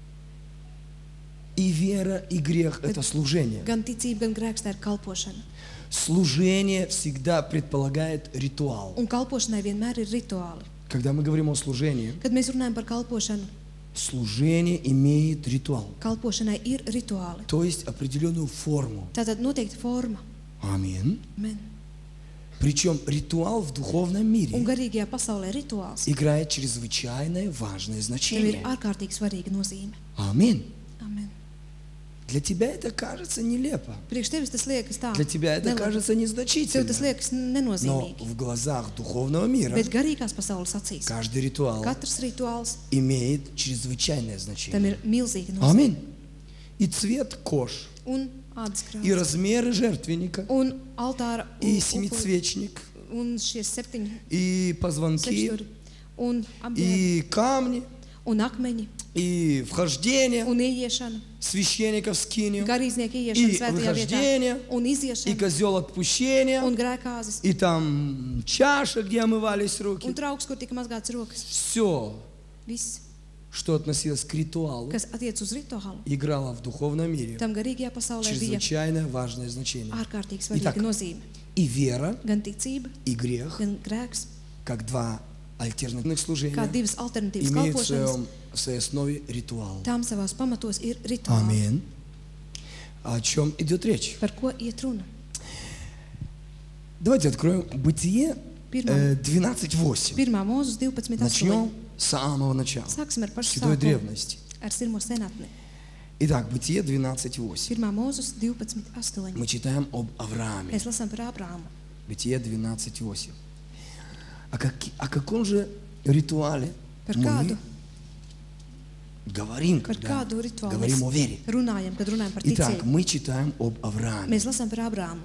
Speaker 1: и вера, и грех – это служение.
Speaker 2: Gan ticība, gan grēks tā ir kalpošana.
Speaker 1: Служение всегда предполагает ритуал.
Speaker 2: Un kalpošanai vienmēr ir rituāli.
Speaker 1: Когда мы говорим о служении,
Speaker 2: Kad mēs runājam par kalpošanu,
Speaker 1: служение имеет ритуал,
Speaker 2: kalpošanai ir rituāli.
Speaker 1: то есть определенную форму.
Speaker 2: Tātad noteikti forma.
Speaker 1: Аминь.
Speaker 2: Amen.
Speaker 1: Причем ритуал в духовном
Speaker 2: Un
Speaker 1: мире
Speaker 2: garīgajā pasaulē rituāls.
Speaker 1: играет чрезвычайно важное
Speaker 2: Tam ir
Speaker 1: значение.
Speaker 2: ārkārtīgi svarīga nozīme.
Speaker 1: Аминь.
Speaker 2: Amen.
Speaker 1: Для тебя это кажется нелепо.
Speaker 2: Priekš tevis tas liekas tā.
Speaker 1: Для тебя это
Speaker 2: nelabi.
Speaker 1: кажется
Speaker 2: Tev tas
Speaker 1: незначительно.
Speaker 2: liekas
Speaker 1: Но
Speaker 2: nenozīmīgi.
Speaker 1: в глазах духовного мира
Speaker 2: Bet garīgās pasaules acīs
Speaker 1: каждый ритуал
Speaker 2: katrs rituāls
Speaker 1: имеет чрезвычайное
Speaker 2: tam
Speaker 1: значение.
Speaker 2: ir milzīga nozīme.
Speaker 1: Аминь. И цвет кож,
Speaker 2: Un ādas
Speaker 1: и
Speaker 2: krāsa.
Speaker 1: размеры жертвенника,
Speaker 2: Un altāra
Speaker 1: и
Speaker 2: upuri,
Speaker 1: семицветник,
Speaker 2: un šie 7
Speaker 1: и позвонки,
Speaker 2: seksturi, un apģērbi,
Speaker 1: и камни,
Speaker 2: un akmeņi,
Speaker 1: и вхождение
Speaker 2: un ieiešana,
Speaker 1: священников в скинию,
Speaker 2: garīdznieki
Speaker 1: и
Speaker 2: ieiešana svētajā
Speaker 1: выхождение,
Speaker 2: vietā, un
Speaker 1: и
Speaker 2: iziešana,
Speaker 1: козел отпущения,
Speaker 2: un grēkāzes,
Speaker 1: и там чаша, где омывались руки.
Speaker 2: un trauks, kur tika mazgāts rokas.
Speaker 1: Все,
Speaker 2: Viss,
Speaker 1: что относилось к ритуалу,
Speaker 2: kas attiec uz rituālu,
Speaker 1: играло в духовном мире
Speaker 2: tam garīgajā pasaulē bija
Speaker 1: чрезвычайно важное значение.
Speaker 2: ārkārtīgi
Speaker 1: Итак,
Speaker 2: svarīga nozīme.
Speaker 1: И вера,
Speaker 2: Gan ticība,
Speaker 1: и грех,
Speaker 2: gan grēks,
Speaker 1: как два альтернативных
Speaker 2: kā
Speaker 1: служения,
Speaker 2: divas alternatīvas
Speaker 1: имеют
Speaker 2: kalpošanas,
Speaker 1: в своей основе ритуал.
Speaker 2: tām savās pamatos ir rituāli.
Speaker 1: Аминь. О чем идет речь?
Speaker 2: Par ko iet runa?
Speaker 1: Давайте откроем Бытие, 12:8.
Speaker 2: 1. mūzes 12.
Speaker 1: Начнем с самого начала.
Speaker 2: Sāksim ar pašu
Speaker 1: Седой
Speaker 2: sākumu,
Speaker 1: древности.
Speaker 2: ar sirmo senatni.
Speaker 1: Итак, Бытие 12:8.
Speaker 2: 1. mūzes 12.
Speaker 1: Мы читаем об Аврааме.
Speaker 2: Mēs lasām par Ābrāmu.
Speaker 1: Бытие 12:8. О каком же ритуале
Speaker 2: Par
Speaker 1: мы
Speaker 2: kādu,
Speaker 1: говорим,
Speaker 2: par
Speaker 1: когда
Speaker 2: kādu rituālu
Speaker 1: говорим о вере?
Speaker 2: mēs runājam, kad runājam par
Speaker 1: Итак,
Speaker 2: ticību?
Speaker 1: мы читаем об Аврааме.
Speaker 2: Mēs lasām par Ābrāmu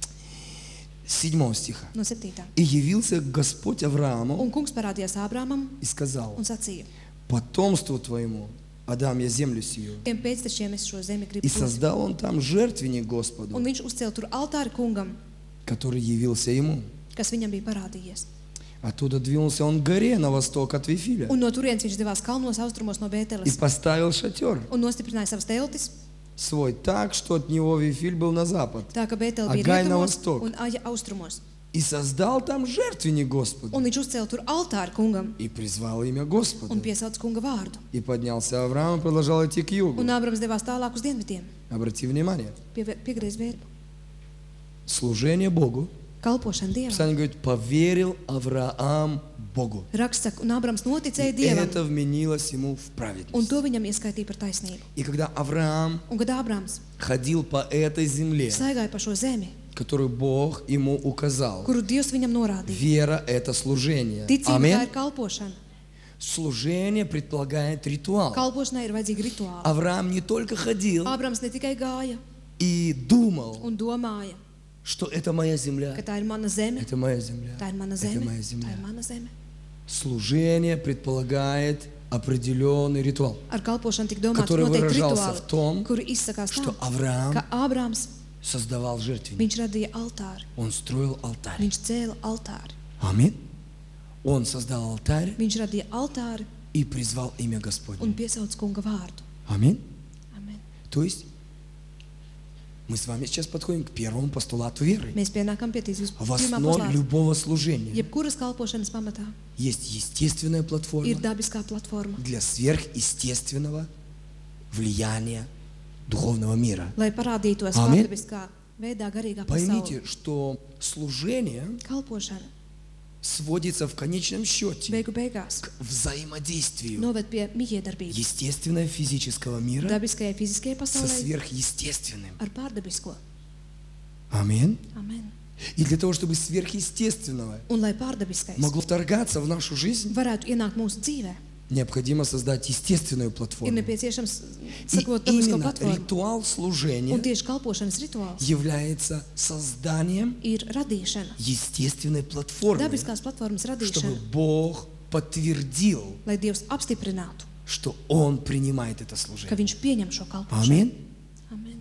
Speaker 1: 7 стиха.
Speaker 2: no 7.
Speaker 1: И явился Господь Аврааму
Speaker 2: Un kungs parādījās Ābrāmam
Speaker 1: и сказал:
Speaker 2: un sacīja:
Speaker 1: потомству твоему отдам я землю сию.
Speaker 2: Tiem pēctečiem es šo zemi gribu
Speaker 1: И
Speaker 2: dot.
Speaker 1: создал он там жертвенник Господу,
Speaker 2: Un viņš uzcēla tur altāri kungam,
Speaker 1: который явился ему.
Speaker 2: kas viņam bija parādījies.
Speaker 1: Оттуда двинулся он к горе на восток от Вифиля
Speaker 2: Un no turienes viņš devās kalnos austrumos no
Speaker 1: и
Speaker 2: Bēteles
Speaker 1: поставил шатер
Speaker 2: un nostiprināja savas teltis,
Speaker 1: свой так, что от него Вифиль был на запад.
Speaker 2: tā ka Bētele bija
Speaker 1: Agai на
Speaker 2: rietumos
Speaker 1: восток.
Speaker 2: un Aja austrumos.
Speaker 1: И создал там жертвенник Господу.
Speaker 2: Un viņš uzcēla tur altāri kungam
Speaker 1: И призвал имя
Speaker 2: un
Speaker 1: Господа.
Speaker 2: piesauca kunga vārdu.
Speaker 1: И поднялся Авраам и продолжал идти к югу.
Speaker 2: Un Ābrams devās tālāk uz dienvidiem,
Speaker 1: Обрати внимание.
Speaker 2: piegriez vērbu.
Speaker 1: Служение Богу.
Speaker 2: Kalpošana Dievam.
Speaker 1: Писание говорит: поверил Авраам Богу.
Speaker 2: Raksts saka, un Ābrams noticēja
Speaker 1: И
Speaker 2: Dievam,
Speaker 1: это вменилось ему в
Speaker 2: un
Speaker 1: праведность.
Speaker 2: to viņam ieskaitīja par taisnību.
Speaker 1: И когда Авраам
Speaker 2: Un kad Ābrams
Speaker 1: ходил по этой земле,
Speaker 2: staigāja pa šo zemi,
Speaker 1: которую Бог ему указал,
Speaker 2: kuru Dievs viņam norādīja,
Speaker 1: вера – это служение.
Speaker 2: ticība tā
Speaker 1: Аминь.
Speaker 2: ir kalpošana.
Speaker 1: Служение предполагает ритуал.
Speaker 2: Kalpošanai ir vajadzīgi rituāli.
Speaker 1: Авраам не только ходил
Speaker 2: Ābrams ne tikai gāja
Speaker 1: и думал,
Speaker 2: un domāja,
Speaker 1: что это моя земля,
Speaker 2: ka tā ir mana zeme,
Speaker 1: это моя земля,
Speaker 2: tā ir mana
Speaker 1: это
Speaker 2: zeme,
Speaker 1: моя
Speaker 2: tā
Speaker 1: земля.
Speaker 2: ir mana zeme.
Speaker 1: Служение предполагает определенный ритуал,
Speaker 2: Ar kalpošanu tik domāts
Speaker 1: который
Speaker 2: noteikti
Speaker 1: выражался в
Speaker 2: rituāli,
Speaker 1: том,
Speaker 2: kuri izsakās
Speaker 1: что
Speaker 2: tā,
Speaker 1: Авраам
Speaker 2: ka Ābrams,
Speaker 1: создавал жертвенник,
Speaker 2: viņš radīja altāri,
Speaker 1: он строил алтарь.
Speaker 2: viņš cēla altāri,
Speaker 1: Аминь. Он создал алтарь
Speaker 2: viņš radīja altāri
Speaker 1: и призвал имя
Speaker 2: un
Speaker 1: Господне.
Speaker 2: piesauca kunga vārdu.
Speaker 1: Аминь.
Speaker 2: Amen.
Speaker 1: То есть мы с вами сейчас подходим к первому постулату веры.
Speaker 2: Mēs pienākam pie tīzes
Speaker 1: В
Speaker 2: pirmā
Speaker 1: основе
Speaker 2: poslāta.
Speaker 1: любого служения
Speaker 2: Jebkuras kalpošanas pamatā
Speaker 1: есть естественная платформа
Speaker 2: ir dabiskā platforma,
Speaker 1: для сверхъестественного влияния духовного мира.
Speaker 2: lai parādītos
Speaker 1: Amen.
Speaker 2: pārdabiskā veidā garīgā pasaulē.
Speaker 1: Поймите, что служение
Speaker 2: Kalpošana
Speaker 1: сводится в конечном счете
Speaker 2: beigu beigās
Speaker 1: к взаимодействию
Speaker 2: noved pie mijiedarbības
Speaker 1: естественного физического мира
Speaker 2: dabiskajai fiziskajai
Speaker 1: со
Speaker 2: pasaulē
Speaker 1: сверхъестественным.
Speaker 2: ar pārdabisko.
Speaker 1: Аминь.
Speaker 2: Amen.
Speaker 1: И для того, чтобы сверхъестественного
Speaker 2: Un lai pārdabiskais
Speaker 1: могло вторгаться в нашу жизнь,
Speaker 2: varētu ienākt mūsu dzīvē,
Speaker 1: необходимо создать естественную
Speaker 2: ir
Speaker 1: платформу.
Speaker 2: nepieciešams
Speaker 1: И
Speaker 2: sakot dabisko
Speaker 1: именно
Speaker 2: platformu.
Speaker 1: ритуал
Speaker 2: Un
Speaker 1: служения
Speaker 2: tieši kalpošanas rituāls
Speaker 1: является созданием
Speaker 2: ir radīšana,
Speaker 1: естественной платформы,
Speaker 2: dabiskās platformas
Speaker 1: чтобы
Speaker 2: radīšana,
Speaker 1: Бог подтвердил,
Speaker 2: lai Dievs apstiprinātu,
Speaker 1: что Он принимает это
Speaker 2: ka
Speaker 1: служение.
Speaker 2: Viņš pieņem šo kalpošanu.
Speaker 1: Аминь.
Speaker 2: Amen.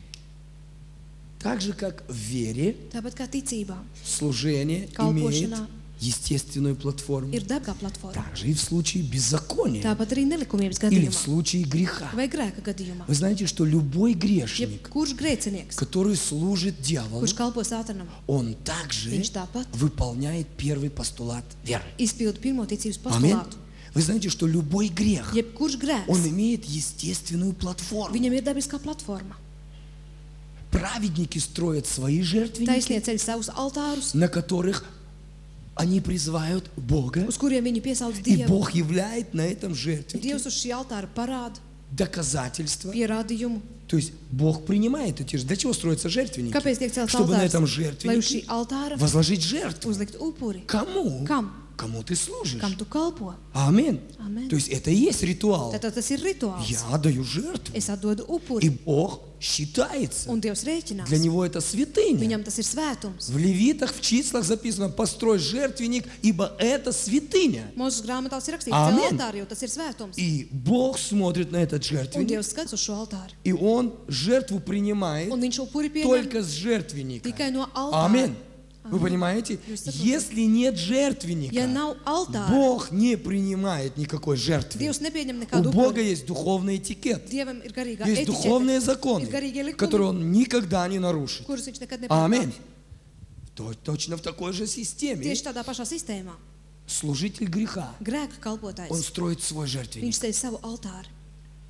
Speaker 1: Так же, как в вере,
Speaker 2: Tāpat kā ticībā
Speaker 1: служение
Speaker 2: Kalpošanā
Speaker 1: имеет естественную платформу.
Speaker 2: ir dabīgā platforma,
Speaker 1: Также и в случае беззакония
Speaker 2: tāpat arī nelikumības
Speaker 1: или в
Speaker 2: gadījumā
Speaker 1: случае греха.
Speaker 2: vai grēka gadījumā.
Speaker 1: Вы знаете, что любой грешник,
Speaker 2: Jebkurš grēcinieks,
Speaker 1: который служит дьяволу,
Speaker 2: kurš kalpo sātanam,
Speaker 1: он также
Speaker 2: viņš tāpat
Speaker 1: выполняет первый postulāt веры.
Speaker 2: izpild pirmo ticības
Speaker 1: Аминь.
Speaker 2: postulātu.
Speaker 1: Вы знаете, что любой грех,
Speaker 2: Jebkurš
Speaker 1: он
Speaker 2: grēks,
Speaker 1: имеет естественную платформу.
Speaker 2: viņam ir dabiskā platforma.
Speaker 1: Праведники строят свои жертвенники,
Speaker 2: Taisnie ceļ savus altārus,
Speaker 1: на которых они призывают Бога,
Speaker 2: uz kuriem viņi piesauc
Speaker 1: и
Speaker 2: Dievu.
Speaker 1: Бог являет на этом жертвеннике
Speaker 2: Dievs uz šī altāra parāda
Speaker 1: доказательства.
Speaker 2: pierādījumu.
Speaker 1: То есть Бог принимает эти жертвы. Для чего строятся жертвенники?
Speaker 2: Kāpēc tiek celts
Speaker 1: Чтобы на этом
Speaker 2: altārs? Lai uz šī
Speaker 1: жертвеннике
Speaker 2: altāra
Speaker 1: возложить жертву.
Speaker 2: uzlikt upuri.
Speaker 1: Кому?
Speaker 2: Kam?
Speaker 1: Кому ты служишь?
Speaker 2: Kam tu kalpo?
Speaker 1: Аминь.
Speaker 2: Amen.
Speaker 1: То есть это и есть ритуал.
Speaker 2: Tātad tas ir rituāls.
Speaker 1: Я даю жертву.
Speaker 2: Es atdodu
Speaker 1: И
Speaker 2: upuri,
Speaker 1: Бог считается.
Speaker 2: un Dievs rēķinās.
Speaker 1: Для Него это святыня.
Speaker 2: Viņam tas ir svētums.
Speaker 1: В Левитах, в числах записано: построй жертвенник, ибо это святыня.
Speaker 2: Mūsu grāmatās ir rakstīts,
Speaker 1: Amen.
Speaker 2: ka altāri, jo tas ir svētums.
Speaker 1: И Бог смотрит на этот
Speaker 2: Un
Speaker 1: жертвенник,
Speaker 2: Dievs skats uz šo altāri.
Speaker 1: и Он жертву принимает
Speaker 2: Un viņš upuri pieņem
Speaker 1: только с жертвенника.
Speaker 2: tikai no altāra.
Speaker 1: Аминь. Вы понимаете?
Speaker 2: Jūs saprotat?
Speaker 1: Если нет
Speaker 2: Ja
Speaker 1: жертвенника,
Speaker 2: nav altāra,
Speaker 1: Бог не принимает никакой жертвы.
Speaker 2: Dievs nepieņem
Speaker 1: У
Speaker 2: nekādu
Speaker 1: Бога
Speaker 2: upuri.
Speaker 1: есть духовный этикет.
Speaker 2: Dievam ir garīgā
Speaker 1: Есть духовные
Speaker 2: etiķete,
Speaker 1: законы,
Speaker 2: ir garīgie
Speaker 1: которые
Speaker 2: likumi,
Speaker 1: Он никогда не нарушит.
Speaker 2: kurus viņš nekad
Speaker 1: Аминь.
Speaker 2: nepārkāpj.
Speaker 1: Точно в такой же системе
Speaker 2: Tieši tādā pašā sistēmā
Speaker 1: служитель греха,
Speaker 2: grēka
Speaker 1: он
Speaker 2: kalpotājs,
Speaker 1: строит свой
Speaker 2: viņš
Speaker 1: жертвенник.
Speaker 2: ceļ savu altāri.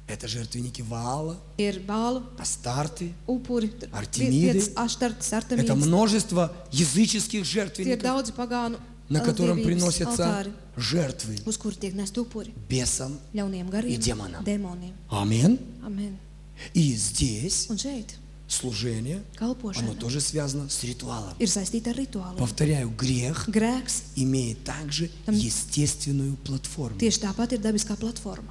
Speaker 1: Это жертвенники Ваала,
Speaker 2: Ir bālu
Speaker 1: Астарты.
Speaker 2: upuri,
Speaker 1: Artimīdi.
Speaker 2: aštartas,
Speaker 1: Это
Speaker 2: artemīdas.
Speaker 1: множество языческих
Speaker 2: Tie ir
Speaker 1: жертвенников,
Speaker 2: daudzi pagānu
Speaker 1: на котором
Speaker 2: dievības
Speaker 1: приносятся
Speaker 2: altāri,
Speaker 1: жертвы
Speaker 2: uz kur tiek nest upuri
Speaker 1: бесам.
Speaker 2: ļauniem
Speaker 1: И
Speaker 2: gariem,
Speaker 1: демонам.
Speaker 2: demoniem.
Speaker 1: Амин.
Speaker 2: Amen.
Speaker 1: И здесь
Speaker 2: Un šeit
Speaker 1: служение, оно
Speaker 2: kalpošana
Speaker 1: тоже связано с ритуалом.
Speaker 2: ir saistīta ar rituāliem.
Speaker 1: Повторяю, грех
Speaker 2: Grēks
Speaker 1: имеет также естественную платформу.
Speaker 2: tieši tāpat ir dabiskā platforma.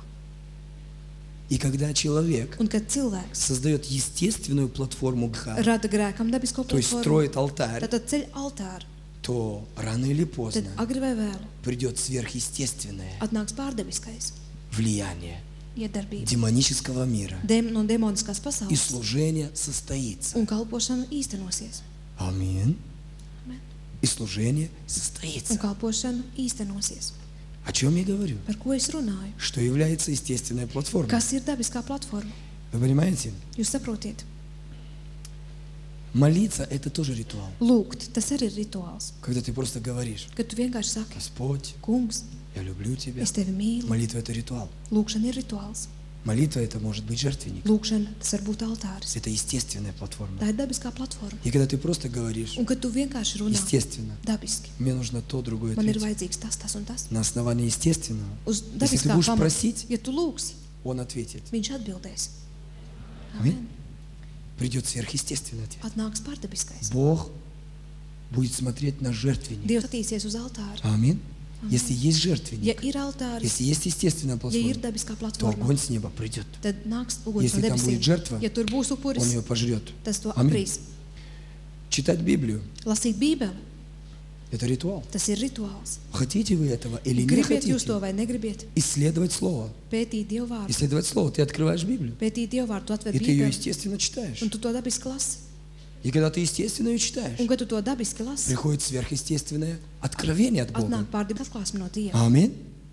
Speaker 1: И когда человек
Speaker 2: Un kad cilvēks
Speaker 1: создает естественную платформу греха,
Speaker 2: rada grēkam dabisko
Speaker 1: то есть
Speaker 2: platformu,
Speaker 1: строит алтарь,
Speaker 2: tad ceļ altāru,
Speaker 1: то rано или
Speaker 2: tad
Speaker 1: поздно
Speaker 2: agri vai vēlu
Speaker 1: придет сверхъестественное
Speaker 2: atnāks pārdabiskais
Speaker 1: влияние
Speaker 2: iedarbība
Speaker 1: демонического мира.
Speaker 2: no demoniskās
Speaker 1: И
Speaker 2: pasaules.
Speaker 1: служение состоится.
Speaker 2: Un kalpošana īstenosies.
Speaker 1: Аминь.
Speaker 2: Amen.
Speaker 1: И служение
Speaker 2: Un
Speaker 1: состоится.
Speaker 2: kalpošana īstenosies.
Speaker 1: О чем я говорю?
Speaker 2: Par ko es runāju?
Speaker 1: Что является естественной платформой?
Speaker 2: Kas ir dabiskā platforma?
Speaker 1: Вы понимаете?
Speaker 2: Jūs saprotiet?
Speaker 1: Молиться – это тоже ритуал.
Speaker 2: Lūgt, tas arī ir rituāls.
Speaker 1: Когда ты просто говоришь:
Speaker 2: Kad tu vienkārši saki,
Speaker 1: Господь,
Speaker 2: kungs,
Speaker 1: я люблю Тебя.
Speaker 2: es tevi mīlu.
Speaker 1: Молитва – это ритуал.
Speaker 2: Lūkšana ir rituāls.
Speaker 1: Молитва – это может быть жертвенник.
Speaker 2: Lūkšana, tas var būt altāris.
Speaker 1: Это естественная платформа.
Speaker 2: Tā ir dabiskā platforma.
Speaker 1: И когда ты просто говоришь:
Speaker 2: Un kad tu vienkārši runā
Speaker 1: естественно,
Speaker 2: dabiski,
Speaker 1: мне нужно то, другое,
Speaker 2: man ir
Speaker 1: третье.
Speaker 2: vajadzīgs tas un tas.
Speaker 1: На основании естественного,
Speaker 2: Uz
Speaker 1: если ты
Speaker 2: dabiskā
Speaker 1: будешь
Speaker 2: pamata,
Speaker 1: просить,
Speaker 2: ja tu lūgsi,
Speaker 1: Он ответит.
Speaker 2: viņš atbildēs.
Speaker 1: Аминь. Придет сверхъестественный ответ.
Speaker 2: Atnāks pārdabiskais.
Speaker 1: Бог будет смотреть на жертвенник.
Speaker 2: Dievs skatīsies uz altāru.
Speaker 1: Аминь. Если есть
Speaker 2: Ja
Speaker 1: жертвенник,
Speaker 2: ir altāris,
Speaker 1: если есть естественная
Speaker 2: ja ir
Speaker 1: платформа,
Speaker 2: dabiskā
Speaker 1: то
Speaker 2: platforma,
Speaker 1: огонь с неба придет.
Speaker 2: tad nāks uguns
Speaker 1: Если
Speaker 2: no
Speaker 1: там будет
Speaker 2: debesīm.
Speaker 1: жертва,
Speaker 2: Ja tur būs
Speaker 1: Он
Speaker 2: upuris,
Speaker 1: ее пожрет.
Speaker 2: tas to
Speaker 1: Аминь.
Speaker 2: aprīs.
Speaker 1: Читать Библию
Speaker 2: Lasīt Bībeli,
Speaker 1: – это ритуал.
Speaker 2: tas ir rituāls.
Speaker 1: Хотите вы этого или не
Speaker 2: Gribiet jūs to
Speaker 1: хотите?
Speaker 2: vai negribiet?
Speaker 1: Исследовать Слово.
Speaker 2: Pētīt Dievu vārdu.
Speaker 1: Исследовать Слово. Ты открываешь Библию,
Speaker 2: Pētīt Dievu vārdu, tu atver
Speaker 1: и ты ее
Speaker 2: Bībeli,
Speaker 1: естественно читаешь.
Speaker 2: un tu to dabiski lasi.
Speaker 1: И когда ты естественно ее читаешь,
Speaker 2: Un kad tu to dabiski lasi,
Speaker 1: приходит сверхъестественное откровение от Бога.
Speaker 2: atnāk pārdabas atklāsme no Dieva.
Speaker 1: Аминь.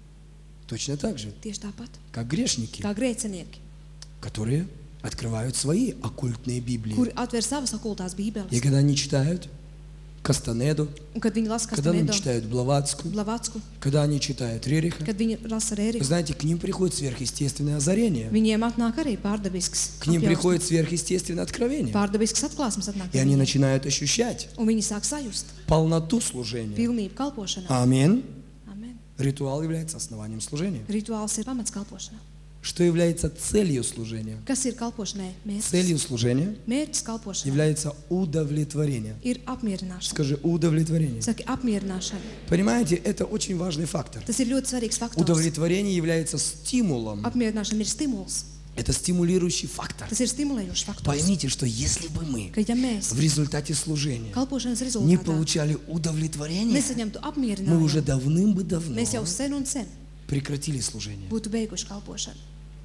Speaker 1: Точно так же,
Speaker 2: Tieši tāpat,
Speaker 1: как грешники,
Speaker 2: kā grēcinieki,
Speaker 1: которые открывают свои оккультные Библии.
Speaker 2: kuri atver savas okultās
Speaker 1: И
Speaker 2: Bībeles.
Speaker 1: когда они читают Кастанеду,
Speaker 2: Un kad viņi lasa
Speaker 1: когда они
Speaker 2: Kastanedo,
Speaker 1: читают Блаватскую,
Speaker 2: Blavatsku,
Speaker 1: когда они читают Рериха,
Speaker 2: kad viņi lasa
Speaker 1: вы
Speaker 2: Rēriku,
Speaker 1: знаете, к ним приходит сверхъестественное озарение.
Speaker 2: viņiem atnāk arī pārdabisks
Speaker 1: К ним
Speaker 2: apjausmas.
Speaker 1: приходит сверхъестественное откровение.
Speaker 2: Pārdabisks atklāsmes atnāk
Speaker 1: И
Speaker 2: pie
Speaker 1: они
Speaker 2: viņiem.
Speaker 1: начинают ощущать
Speaker 2: Un viņi sāk sajust
Speaker 1: полноту служения.
Speaker 2: pilnību kalpošanā.
Speaker 1: Аминь.
Speaker 2: Amen.
Speaker 1: Ритуал является основанием служения.
Speaker 2: Rituāls ir pamats kalpošanā.
Speaker 1: Что является целью служения?
Speaker 2: Kas ir kalpošanai mērķis?
Speaker 1: Целью служения
Speaker 2: Mērķis kalpošanai
Speaker 1: является удовлетворение.
Speaker 2: ir apmierināšana.
Speaker 1: Скажи, удовлетворение.
Speaker 2: Saki apmierināšana.
Speaker 1: Понимаете, это очень важный фактор.
Speaker 2: Tas ir ļoti svarīgs faktors.
Speaker 1: Удовлетворение является стимулом.
Speaker 2: Apmierināšana ir stimuls.
Speaker 1: Это стимулирующий фактор.
Speaker 2: Tas ir stimulējošs faktors.
Speaker 1: Поймите, что если бы мы
Speaker 2: Ka ja mēs
Speaker 1: в результате служения
Speaker 2: kalpošanas
Speaker 1: не
Speaker 2: rezultātā
Speaker 1: получали удовлетворение,
Speaker 2: nesaņemtu
Speaker 1: мы уже
Speaker 2: apmierinājumu,
Speaker 1: давным-бы-давно
Speaker 2: mēs jau sen un sen
Speaker 1: прекратили служение.
Speaker 2: būtu beiguši kalpošanu.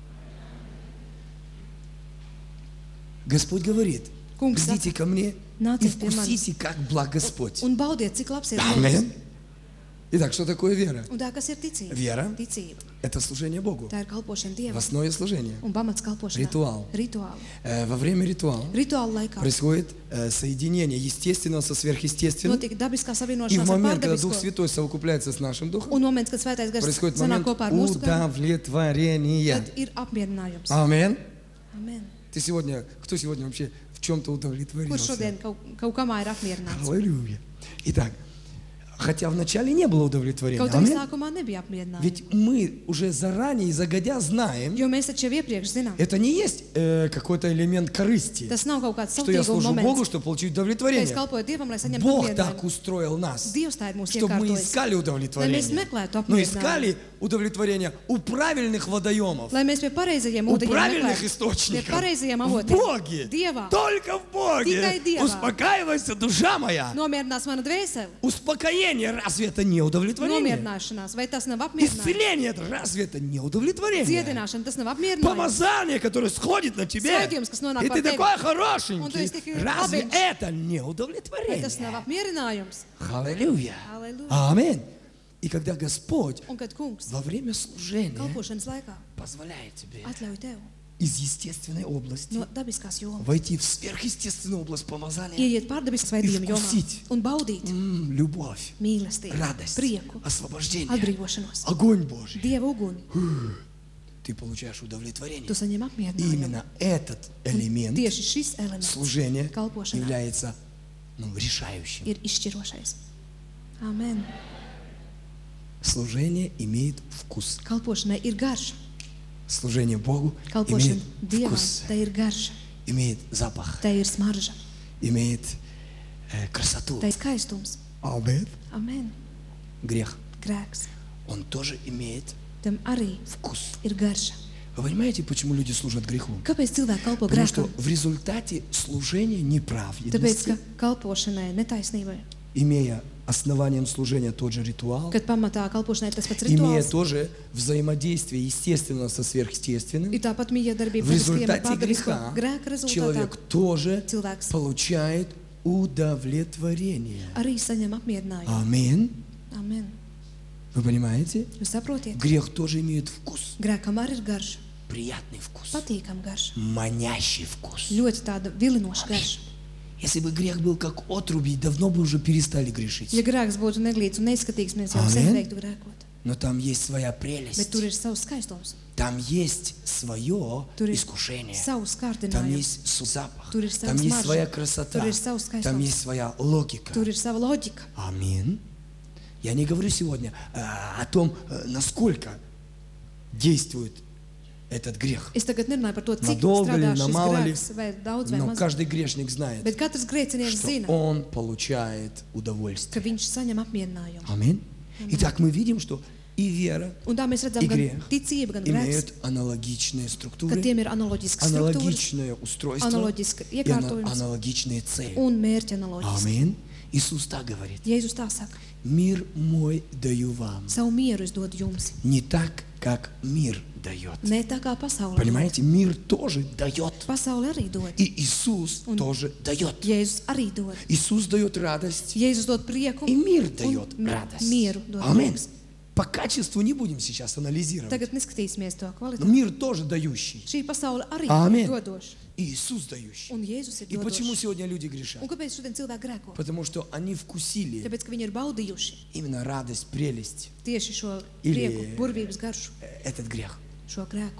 Speaker 1: Господь говорит:
Speaker 2: Kungs
Speaker 1: придите
Speaker 2: saka,
Speaker 1: ко мне и
Speaker 2: nāciet pie manis
Speaker 1: вкусите, как благ Господь.
Speaker 2: un baudiet, cik labs ir Dievs.
Speaker 1: Аминь. Итак, что такое вера?
Speaker 2: Un tā, kas ir ticība?
Speaker 1: Вера
Speaker 2: Ticība.
Speaker 1: Это служение Богу.
Speaker 2: Tā ir kalpošana
Speaker 1: В
Speaker 2: Dievam
Speaker 1: основе служения.
Speaker 2: un pamats kalpošanai.
Speaker 1: Ритуал.
Speaker 2: Rituāli.
Speaker 1: Во время ритуала
Speaker 2: Rituāla laikā
Speaker 1: происходит соединение естественного со сверхъестественным.
Speaker 2: notiek dabiskā
Speaker 1: И
Speaker 2: savienošanās
Speaker 1: в
Speaker 2: ar
Speaker 1: момент, когда Дух
Speaker 2: pārdabisko.
Speaker 1: Святой совокупляется с нашим Духом,
Speaker 2: Un moments, kad svētais gars
Speaker 1: происходит
Speaker 2: sanāk
Speaker 1: момент
Speaker 2: kopā ar mūsu garu,
Speaker 1: удовлетворения.
Speaker 2: tad ir apmierinājums.
Speaker 1: Аминь.
Speaker 2: Amen.
Speaker 1: Ты сегодня, кто сегодня вообще в чем-то
Speaker 2: Kurš
Speaker 1: удовлетворился?
Speaker 2: šodien kaut kamā ir apmierināts?
Speaker 1: Аллилуйя. Итак, хотя вначале не было удовлетворения.
Speaker 2: Kaut arī
Speaker 1: Аминь.
Speaker 2: sākumā nebija apmierināts.
Speaker 1: Ведь мы уже заранее и загодя знаем,
Speaker 2: Jo mēs taču jau iepriekš zinām,
Speaker 1: это не есть какой-то элемент корысти,
Speaker 2: tas nav kaut kāds
Speaker 1: что я
Speaker 2: savtīguma
Speaker 1: служу Богу,
Speaker 2: moments,
Speaker 1: чтобы получить
Speaker 2: ka es
Speaker 1: удовлетворение.
Speaker 2: kalpoju Dievam, lai saņemtu
Speaker 1: Бог так
Speaker 2: apmierinājumu.
Speaker 1: устроил нас,
Speaker 2: Dievs tā ir mūsu
Speaker 1: чтобы мы
Speaker 2: iekārtojis.
Speaker 1: искали
Speaker 2: Lai mēs
Speaker 1: удовлетворение.
Speaker 2: meklētu
Speaker 1: Но
Speaker 2: apmierinājumu.
Speaker 1: искали удовлетворение у правильных водоемов,
Speaker 2: Lai mēs pie pareizajiem
Speaker 1: у
Speaker 2: ūdeņiem
Speaker 1: правильных
Speaker 2: meklētu. Pie
Speaker 1: источников,
Speaker 2: pareizajiem
Speaker 1: в
Speaker 2: avotiem.
Speaker 1: Боге,
Speaker 2: Dievā.
Speaker 1: только в Боге.
Speaker 2: Tikai Dievā.
Speaker 1: Успокаивайся, душа моя.
Speaker 2: Nomierinās mana dvēsele.
Speaker 1: Успокоение, разве это не удовлетворение?
Speaker 2: Nomierināšanās. Vai tas nav apmierinājums?
Speaker 1: Исцеление, это разве это не удовлетворение?
Speaker 2: Dziedināšana, tas nav apmierinājums.
Speaker 1: Помазание, которое сходит на тебе,
Speaker 2: Svētījums, kas nonāk
Speaker 1: и ты
Speaker 2: pār tevi.
Speaker 1: такой
Speaker 2: Un tu
Speaker 1: хорошенький,
Speaker 2: esi tik
Speaker 1: разве
Speaker 2: labiņš.
Speaker 1: это не
Speaker 2: Vai
Speaker 1: удовлетворение?
Speaker 2: tas nav apmierinājums?
Speaker 1: Аллилуйя.
Speaker 2: Halleluja.
Speaker 1: Аминь. И когда Господь
Speaker 2: Un kad kungs
Speaker 1: во время служения
Speaker 2: kalpošanas laikā
Speaker 1: позволяет тебе
Speaker 2: atļauj tev
Speaker 1: из естественной области
Speaker 2: no dabiskās jomas
Speaker 1: войти в сверхъестественную область помазания,
Speaker 2: ieiet pārdabiskas veidījuma jomā
Speaker 1: Izkusīt.
Speaker 2: un baudīt
Speaker 1: любовь,
Speaker 2: mīlestību,
Speaker 1: радость,
Speaker 2: prieku,
Speaker 1: освобождение,
Speaker 2: atbrīvošanos,
Speaker 1: огонь Божий.
Speaker 2: Dieva uguni.
Speaker 1: ты получаешь удовлетворение.
Speaker 2: tu saņem
Speaker 1: И
Speaker 2: apmierinājumu.
Speaker 1: именно этот элемент
Speaker 2: Tieši šis elements
Speaker 1: служения
Speaker 2: kalpošanā
Speaker 1: является решающим.
Speaker 2: ir izšķirošais. Amen.
Speaker 1: Служение имеет вкус.
Speaker 2: Kalpošanai ir garša.
Speaker 1: Служение Богу
Speaker 2: Kalpošana
Speaker 1: имеет
Speaker 2: Dievam,
Speaker 1: вкус,
Speaker 2: tai ir garša,
Speaker 1: имеет запах,
Speaker 2: tai ir smarža,
Speaker 1: имеет красоту.
Speaker 2: tai ir skaistums.
Speaker 1: Амин.
Speaker 2: Amen.
Speaker 1: Грех.
Speaker 2: Grēks.
Speaker 1: Он тоже имеет
Speaker 2: Tam arī
Speaker 1: вкус.
Speaker 2: ir garša.
Speaker 1: Вы понимаете, почему люди служат греху?
Speaker 2: Kāpēc cilvēki kalpo
Speaker 1: Потому что
Speaker 2: grēkam?
Speaker 1: в результате служения
Speaker 2: Tāpēc,
Speaker 1: неправедности,
Speaker 2: ka kalpošanai, netaisnībai,
Speaker 1: имея основанием служения тот же ритуал,
Speaker 2: kad pamatā kalpošanai ir tas pats
Speaker 1: имея
Speaker 2: rituāls,
Speaker 1: тоже взаимодействие естественного со сверхъестественным,
Speaker 2: ir tāpat miedarbība
Speaker 1: в результате
Speaker 2: pārdabisko
Speaker 1: греха
Speaker 2: grēka rezultātā,
Speaker 1: человек тоже
Speaker 2: cilvēks
Speaker 1: получает удовлетворение.
Speaker 2: arī saņem apmierinājumu.
Speaker 1: Амин.
Speaker 2: Amen.
Speaker 1: Вы понимаете?
Speaker 2: Jūs saprotiet?
Speaker 1: Грех тоже имеет вкус.
Speaker 2: Grēkam arī ir garša,
Speaker 1: Приятный вкус.
Speaker 2: patīkam garša,
Speaker 1: Манящий вкус.
Speaker 2: ļoti tāda vilinoša garša.
Speaker 1: Если бы грех был как отруби, давно бы уже перестали грешить.
Speaker 2: Ja grēks būtu neglīts un neizskatīgs, mēs jau
Speaker 1: Amen.
Speaker 2: sen veiktu grēkot.
Speaker 1: Но там есть своя
Speaker 2: Bet
Speaker 1: прелесть.
Speaker 2: tur ir savs skaistums,
Speaker 1: Там есть свое
Speaker 2: tur ir
Speaker 1: искушение.
Speaker 2: savs
Speaker 1: Там
Speaker 2: kārdinājums,
Speaker 1: есть запах.
Speaker 2: Tur ir
Speaker 1: Там
Speaker 2: savs
Speaker 1: есть
Speaker 2: marža.
Speaker 1: своя красота.
Speaker 2: Tur ir savs skaistums.
Speaker 1: Там есть своя логика.
Speaker 2: tur ir sava loģika.
Speaker 1: Амин. Я не говорю сегодня о том, насколько действует этот грех.
Speaker 2: Es tagad nerunāju par to, cik
Speaker 1: Надолго ли,
Speaker 2: strādā
Speaker 1: на
Speaker 2: šis
Speaker 1: мало ли,
Speaker 2: grēks, vai daudz vai
Speaker 1: но
Speaker 2: maz.
Speaker 1: каждый грешник знает,
Speaker 2: Bet katrs grēcinieks
Speaker 1: что
Speaker 2: zina,
Speaker 1: он получает
Speaker 2: ka
Speaker 1: удовольствие.
Speaker 2: viņš saņem apmierinājumu.
Speaker 1: Аминь. Итак, мы видим, что и вера,
Speaker 2: Un tā mēs
Speaker 1: и
Speaker 2: redzam, gan
Speaker 1: грех
Speaker 2: ticība, gan grēks,
Speaker 1: имеют аналогичные
Speaker 2: ka
Speaker 1: структуры,
Speaker 2: tiem ir analoģiskas struktūras,
Speaker 1: аналогичное устройство
Speaker 2: analoģiska
Speaker 1: и
Speaker 2: iekārtojums
Speaker 1: аналогичные цели.
Speaker 2: un mērķa analoģiski.
Speaker 1: Аминь. Иисус так говорит.
Speaker 2: Jēzus tā saka,
Speaker 1: Мир мой даю вам.
Speaker 2: savu mieru es dodu jums,
Speaker 1: Не так, как мир дает.
Speaker 2: ne tā kā pasaule dod.
Speaker 1: Понимаете, мир тоже дает.
Speaker 2: Pasaule arī dod.
Speaker 1: И Иисус тоже дает.
Speaker 2: Jēzus arī dod.
Speaker 1: Иисус дает радость,
Speaker 2: Jēzus dod prieku
Speaker 1: и мир
Speaker 2: un
Speaker 1: дает радость.
Speaker 2: mieru dod
Speaker 1: Аминь.
Speaker 2: mums.
Speaker 1: По качеству не будем сейчас анализировать.
Speaker 2: Tagad neskatīsimies to
Speaker 1: Но
Speaker 2: kvalitāti.
Speaker 1: мир тоже дающий.
Speaker 2: Šī pasaule arī
Speaker 1: Amen.
Speaker 2: ir dodoša,
Speaker 1: И Иисус дающий.
Speaker 2: un Jēzus ir
Speaker 1: И почему
Speaker 2: dodošs.
Speaker 1: сегодня люди грешат?
Speaker 2: Un kāpēc šodien cilvēki grēko?
Speaker 1: Потому что они вкусили
Speaker 2: Tāpēc, ka viņi ir baudījuši
Speaker 1: именно радость, прелесть,
Speaker 2: tieši šo
Speaker 1: Ili-
Speaker 2: prieku, burvības garšu,
Speaker 1: этот грех.
Speaker 2: šo grēku.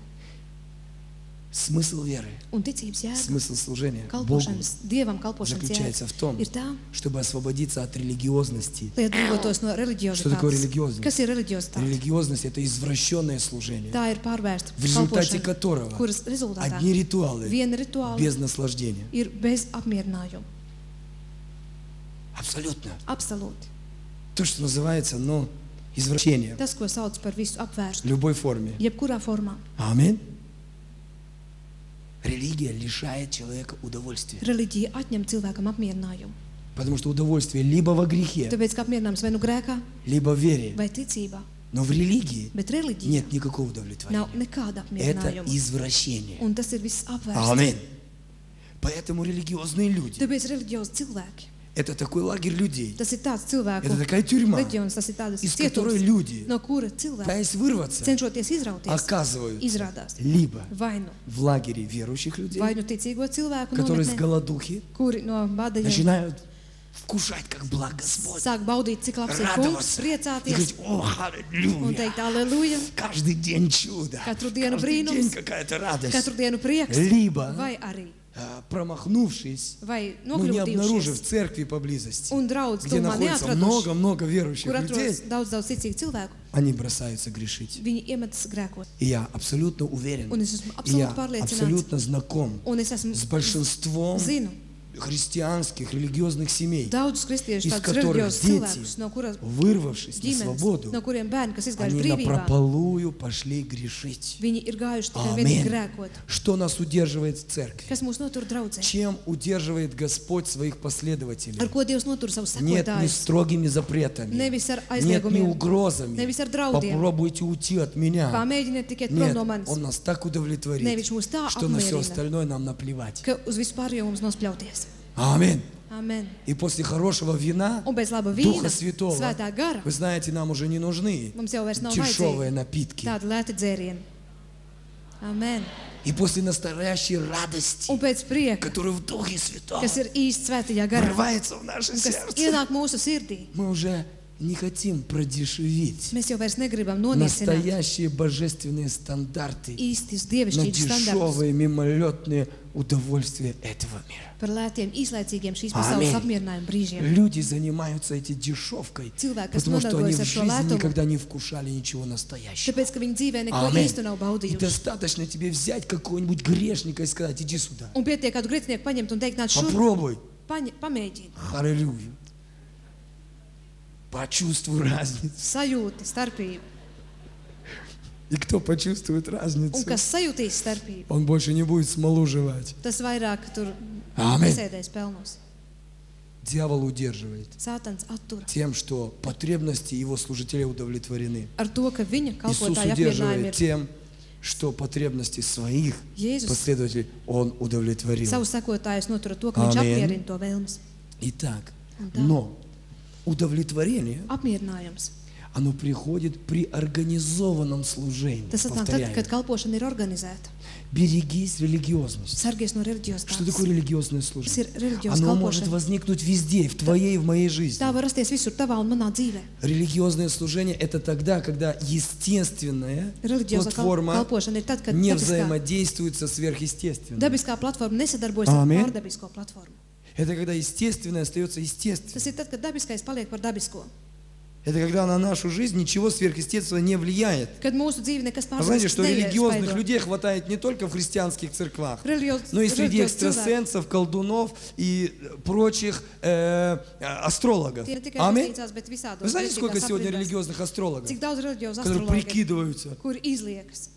Speaker 1: Смысл веры,
Speaker 2: Un ticības jēga,
Speaker 1: смысл служения Богу
Speaker 2: kalpošanas, Dievam kalpošanas
Speaker 1: заключается
Speaker 2: jēga
Speaker 1: в том,
Speaker 2: ir tā,
Speaker 1: чтобы освободиться от религиозности.
Speaker 2: lai atbrīvotos no
Speaker 1: Что такое
Speaker 2: reliģiozitātes.
Speaker 1: религиозность?
Speaker 2: Kas ir reliģiozitāte?
Speaker 1: Религиозность – это извращенное служение,
Speaker 2: Tā ir pārvērsta
Speaker 1: в результате
Speaker 2: kalpošana,
Speaker 1: которого
Speaker 2: kuras rezultātā
Speaker 1: одни ритуалы
Speaker 2: viena rituāla
Speaker 1: без наслаждения.
Speaker 2: ir bez apmierinājuma.
Speaker 1: Абсолютно.
Speaker 2: Absolūti.
Speaker 1: То, что называется, извращение
Speaker 2: Tas, ko sauc par visu
Speaker 1: в
Speaker 2: apvērstu,
Speaker 1: любой форме.
Speaker 2: jebkurā formā.
Speaker 1: Аминь. Религия лишает человека удовольствия.
Speaker 2: Reliģija atņem cilvēkam apmierinājumu.
Speaker 1: Потому что удовольствие либо во грехе,
Speaker 2: Tāpēc, ka apmierinājums vai nu grēkā,
Speaker 1: либо в вере.
Speaker 2: vai ticībā,
Speaker 1: Но в религии
Speaker 2: bet reliģija
Speaker 1: нет никакого удовлетворения.
Speaker 2: nav nekāda
Speaker 1: Это
Speaker 2: apmierinājuma.
Speaker 1: извращение.
Speaker 2: Un tas ir viss apvērsts.
Speaker 1: Аминь. Поэтому религиозные люди
Speaker 2: Tāpēc reliģiozi cilvēki.
Speaker 1: – это такой лагерь людей,
Speaker 2: Tas ir tāds cilvēku
Speaker 1: это такая тюрьма,
Speaker 2: leģions, tas ir tādas
Speaker 1: из которой
Speaker 2: cietums,
Speaker 1: люди,
Speaker 2: no kura cilvēki,
Speaker 1: пытаясь вырваться,
Speaker 2: cenšoties izrauties,
Speaker 1: оказываются
Speaker 2: izrādās
Speaker 1: либо
Speaker 2: vai nu,
Speaker 1: в лагере верующих людей,
Speaker 2: vai nu ticīgo cilvēku
Speaker 1: которые с
Speaker 2: nometnē,
Speaker 1: голодухи
Speaker 2: kuri no badajiem
Speaker 1: начинают вкушать, как благ Господь,
Speaker 2: sāk baudīt, cik labs ir kungs,
Speaker 1: радоваться и
Speaker 2: priecāties
Speaker 1: говорить: о,
Speaker 2: un
Speaker 1: аллилуйя,
Speaker 2: teikt aleluja,
Speaker 1: каждый день чудо,
Speaker 2: Katru dienu
Speaker 1: каждый
Speaker 2: brīnums,
Speaker 1: день какая-то радость.
Speaker 2: katru dienu prieks,
Speaker 1: Либо,
Speaker 2: vai arī,
Speaker 1: промахнувшись,
Speaker 2: vai
Speaker 1: не обнаружив
Speaker 2: nokļūdījušies
Speaker 1: церкви поблизости,
Speaker 2: un draudz
Speaker 1: где
Speaker 2: tuvumā
Speaker 1: находится
Speaker 2: neatraduši,
Speaker 1: много-много верующих
Speaker 2: kur
Speaker 1: людей,
Speaker 2: atrodas daudz ticīgu cilvēku,
Speaker 1: они бросаются грешить.
Speaker 2: viņi iemetas grēkot.
Speaker 1: И я абсолютно уверен,
Speaker 2: Un es esmu
Speaker 1: и я
Speaker 2: absolūti pārliecināts,
Speaker 1: абсолютно знаком
Speaker 2: un es esmu
Speaker 1: с большинством
Speaker 2: zinu,
Speaker 1: христианских религиозных семей,
Speaker 2: daudzus kristiešus,
Speaker 1: из
Speaker 2: tādus
Speaker 1: которых
Speaker 2: reliģiozus
Speaker 1: дети,
Speaker 2: cilvēkus, no kuras
Speaker 1: вырвавшись на
Speaker 2: ģimenes,
Speaker 1: свободу,
Speaker 2: no kuriem bērni, kas izgājuši
Speaker 1: они
Speaker 2: brīvībā,
Speaker 1: напропалую пошли грешить.
Speaker 2: viņi ir gājuši tikai vienīgi
Speaker 1: Аминь.
Speaker 2: grēkot.
Speaker 1: Что нас удерживает в церкви?
Speaker 2: Kas mūs notur draudzē?
Speaker 1: Чем удерживает Господь своих последователей?
Speaker 2: Ar ko Dievs notur savus
Speaker 1: Нет, не
Speaker 2: sekotājus?
Speaker 1: строгими запретами.
Speaker 2: Nevis ar
Speaker 1: Нет, не
Speaker 2: aizliegumiem,
Speaker 1: угрозами.
Speaker 2: nevis ar draudiem.
Speaker 1: Попробуйте уйти от меня.
Speaker 2: Pamēģiniet tikai prom
Speaker 1: Нет,
Speaker 2: no manis,
Speaker 1: Он нас так удовлетворит,
Speaker 2: ne viņš mūs tā
Speaker 1: что на все
Speaker 2: apmierina,
Speaker 1: остальное нам наплевать.
Speaker 2: ka uz vispārējo mums nospļauties.
Speaker 1: Аминь.
Speaker 2: Amen.
Speaker 1: И после хорошего вина,
Speaker 2: Un bez laba
Speaker 1: Духа
Speaker 2: vīna,
Speaker 1: Святого,
Speaker 2: svētā gara,
Speaker 1: вы знаете, нам уже не нужны
Speaker 2: mums jau vairs nav
Speaker 1: дешевые
Speaker 2: vajadzīgi
Speaker 1: напитки.
Speaker 2: tādi lēti dzērieni. Amen.
Speaker 1: И после настоящей радости,
Speaker 2: Un pēc prieka,
Speaker 1: которая в Духе Святом
Speaker 2: kas ir īsti svētajā garā,
Speaker 1: врывается в наше
Speaker 2: un kas
Speaker 1: сердце,
Speaker 2: ienāk mūsu sirdī,
Speaker 1: мы уже не хотим продешевить
Speaker 2: Mēs jau vairs negribam noniecināt
Speaker 1: настоящие божественные стандарты
Speaker 2: īstis
Speaker 1: на
Speaker 2: dievišķības standartus
Speaker 1: дешевые мимолетные удовольствия этого мира.
Speaker 2: par lētiem, īslaicīgiem šīs
Speaker 1: Āmen.
Speaker 2: pasaules apmierinājumu brīžiem.
Speaker 1: Люди занимаются этой дешевкой,
Speaker 2: Cilvēki, kas
Speaker 1: потому что они
Speaker 2: nodarbojas
Speaker 1: в
Speaker 2: ar šo
Speaker 1: жизни
Speaker 2: lētumu,
Speaker 1: никогда не вкушали ничего настоящего.
Speaker 2: tāpēc, ka viņi dzīvē neko
Speaker 1: Āmen.
Speaker 2: īstu nav
Speaker 1: И
Speaker 2: baudījuši.
Speaker 1: достаточно тебе взять какого-нибудь грешника и сказать, иди сюда,
Speaker 2: Un pietiek kādu grēcinieku paņemt un teikt, nāc šurp,
Speaker 1: попробуй.
Speaker 2: pamēģini,
Speaker 1: Аллилуйя. Почувствуй разницу.
Speaker 2: sajūti starpību.
Speaker 1: И кто почувствует
Speaker 2: Un
Speaker 1: разницу,
Speaker 2: kas sajūtīs starpību,
Speaker 1: он больше не будет смолу жевать.
Speaker 2: tas vairāk tur
Speaker 1: Āmen.
Speaker 2: nesēdēs pelnos.
Speaker 1: Дьявол удерживает
Speaker 2: Sātans attura
Speaker 1: тем, что потребности его служителей удовлетворены.
Speaker 2: ar to, ka viņa
Speaker 1: Иисус
Speaker 2: kalpotāja apmierinājumi
Speaker 1: удерживает
Speaker 2: ir
Speaker 1: тем, что потребности своих
Speaker 2: Jēzus
Speaker 1: последователей он удовлетворил.
Speaker 2: savu sekotājus notur ar to, ka viņš
Speaker 1: Āmen.
Speaker 2: apmierina to vēlmes.
Speaker 1: Итак,
Speaker 2: Un tā,
Speaker 1: но удовлетворение,
Speaker 2: apmierinājums.
Speaker 1: оно приходит при организованном служении.
Speaker 2: Tas atnāk tad,
Speaker 1: Повторяю.
Speaker 2: kad kalpošana ir organizēta.
Speaker 1: Берегись религиозности.
Speaker 2: Sargies no
Speaker 1: Что
Speaker 2: reliģiostātes.
Speaker 1: такое религиозное
Speaker 2: Tas
Speaker 1: служение?
Speaker 2: ir reliģios
Speaker 1: Оно может
Speaker 2: kalpošana.
Speaker 1: возникнуть везде, в твоей и в моей жизни.
Speaker 2: Tā var rasties visur tavā un manā dzīvē.
Speaker 1: Религиозное служение – это тогда, когда естественная
Speaker 2: Reliģiozā
Speaker 1: платформа
Speaker 2: kalpošana ir tad, kad
Speaker 1: не
Speaker 2: dabiskā,
Speaker 1: взаимодействует со сверхъестественным.
Speaker 2: dabiskā platforma nesadarbojas ar
Speaker 1: Āmen.
Speaker 2: pārdabisko platformu.
Speaker 1: Это когда естественное остается
Speaker 2: Tas
Speaker 1: естественным.
Speaker 2: ir tad, kad dabiskais paliek par dabisko.
Speaker 1: Это когда на нашу жизнь ничего сверхъестественного не влияет.
Speaker 2: Kad mūsu dzīve nekas
Speaker 1: Вы знаете,
Speaker 2: pārdabiskais
Speaker 1: что религиозных
Speaker 2: neiespaido.
Speaker 1: людей хватает не только в христианских церквах,
Speaker 2: Reliģios-
Speaker 1: но и среди
Speaker 2: reliģios cilvēki.
Speaker 1: экстрасенсов, колдунов и прочих астрологов.
Speaker 2: Tie ne tikai
Speaker 1: Аминь.
Speaker 2: baznīcās, bet visādos
Speaker 1: Вы знаете, сколько
Speaker 2: kristīgās
Speaker 1: сегодня
Speaker 2: aprindās.
Speaker 1: религиозных астрологов,
Speaker 2: Cik daudz reliģiozu
Speaker 1: которые
Speaker 2: astrologu,
Speaker 1: прикидываются?
Speaker 2: kuri izliekas.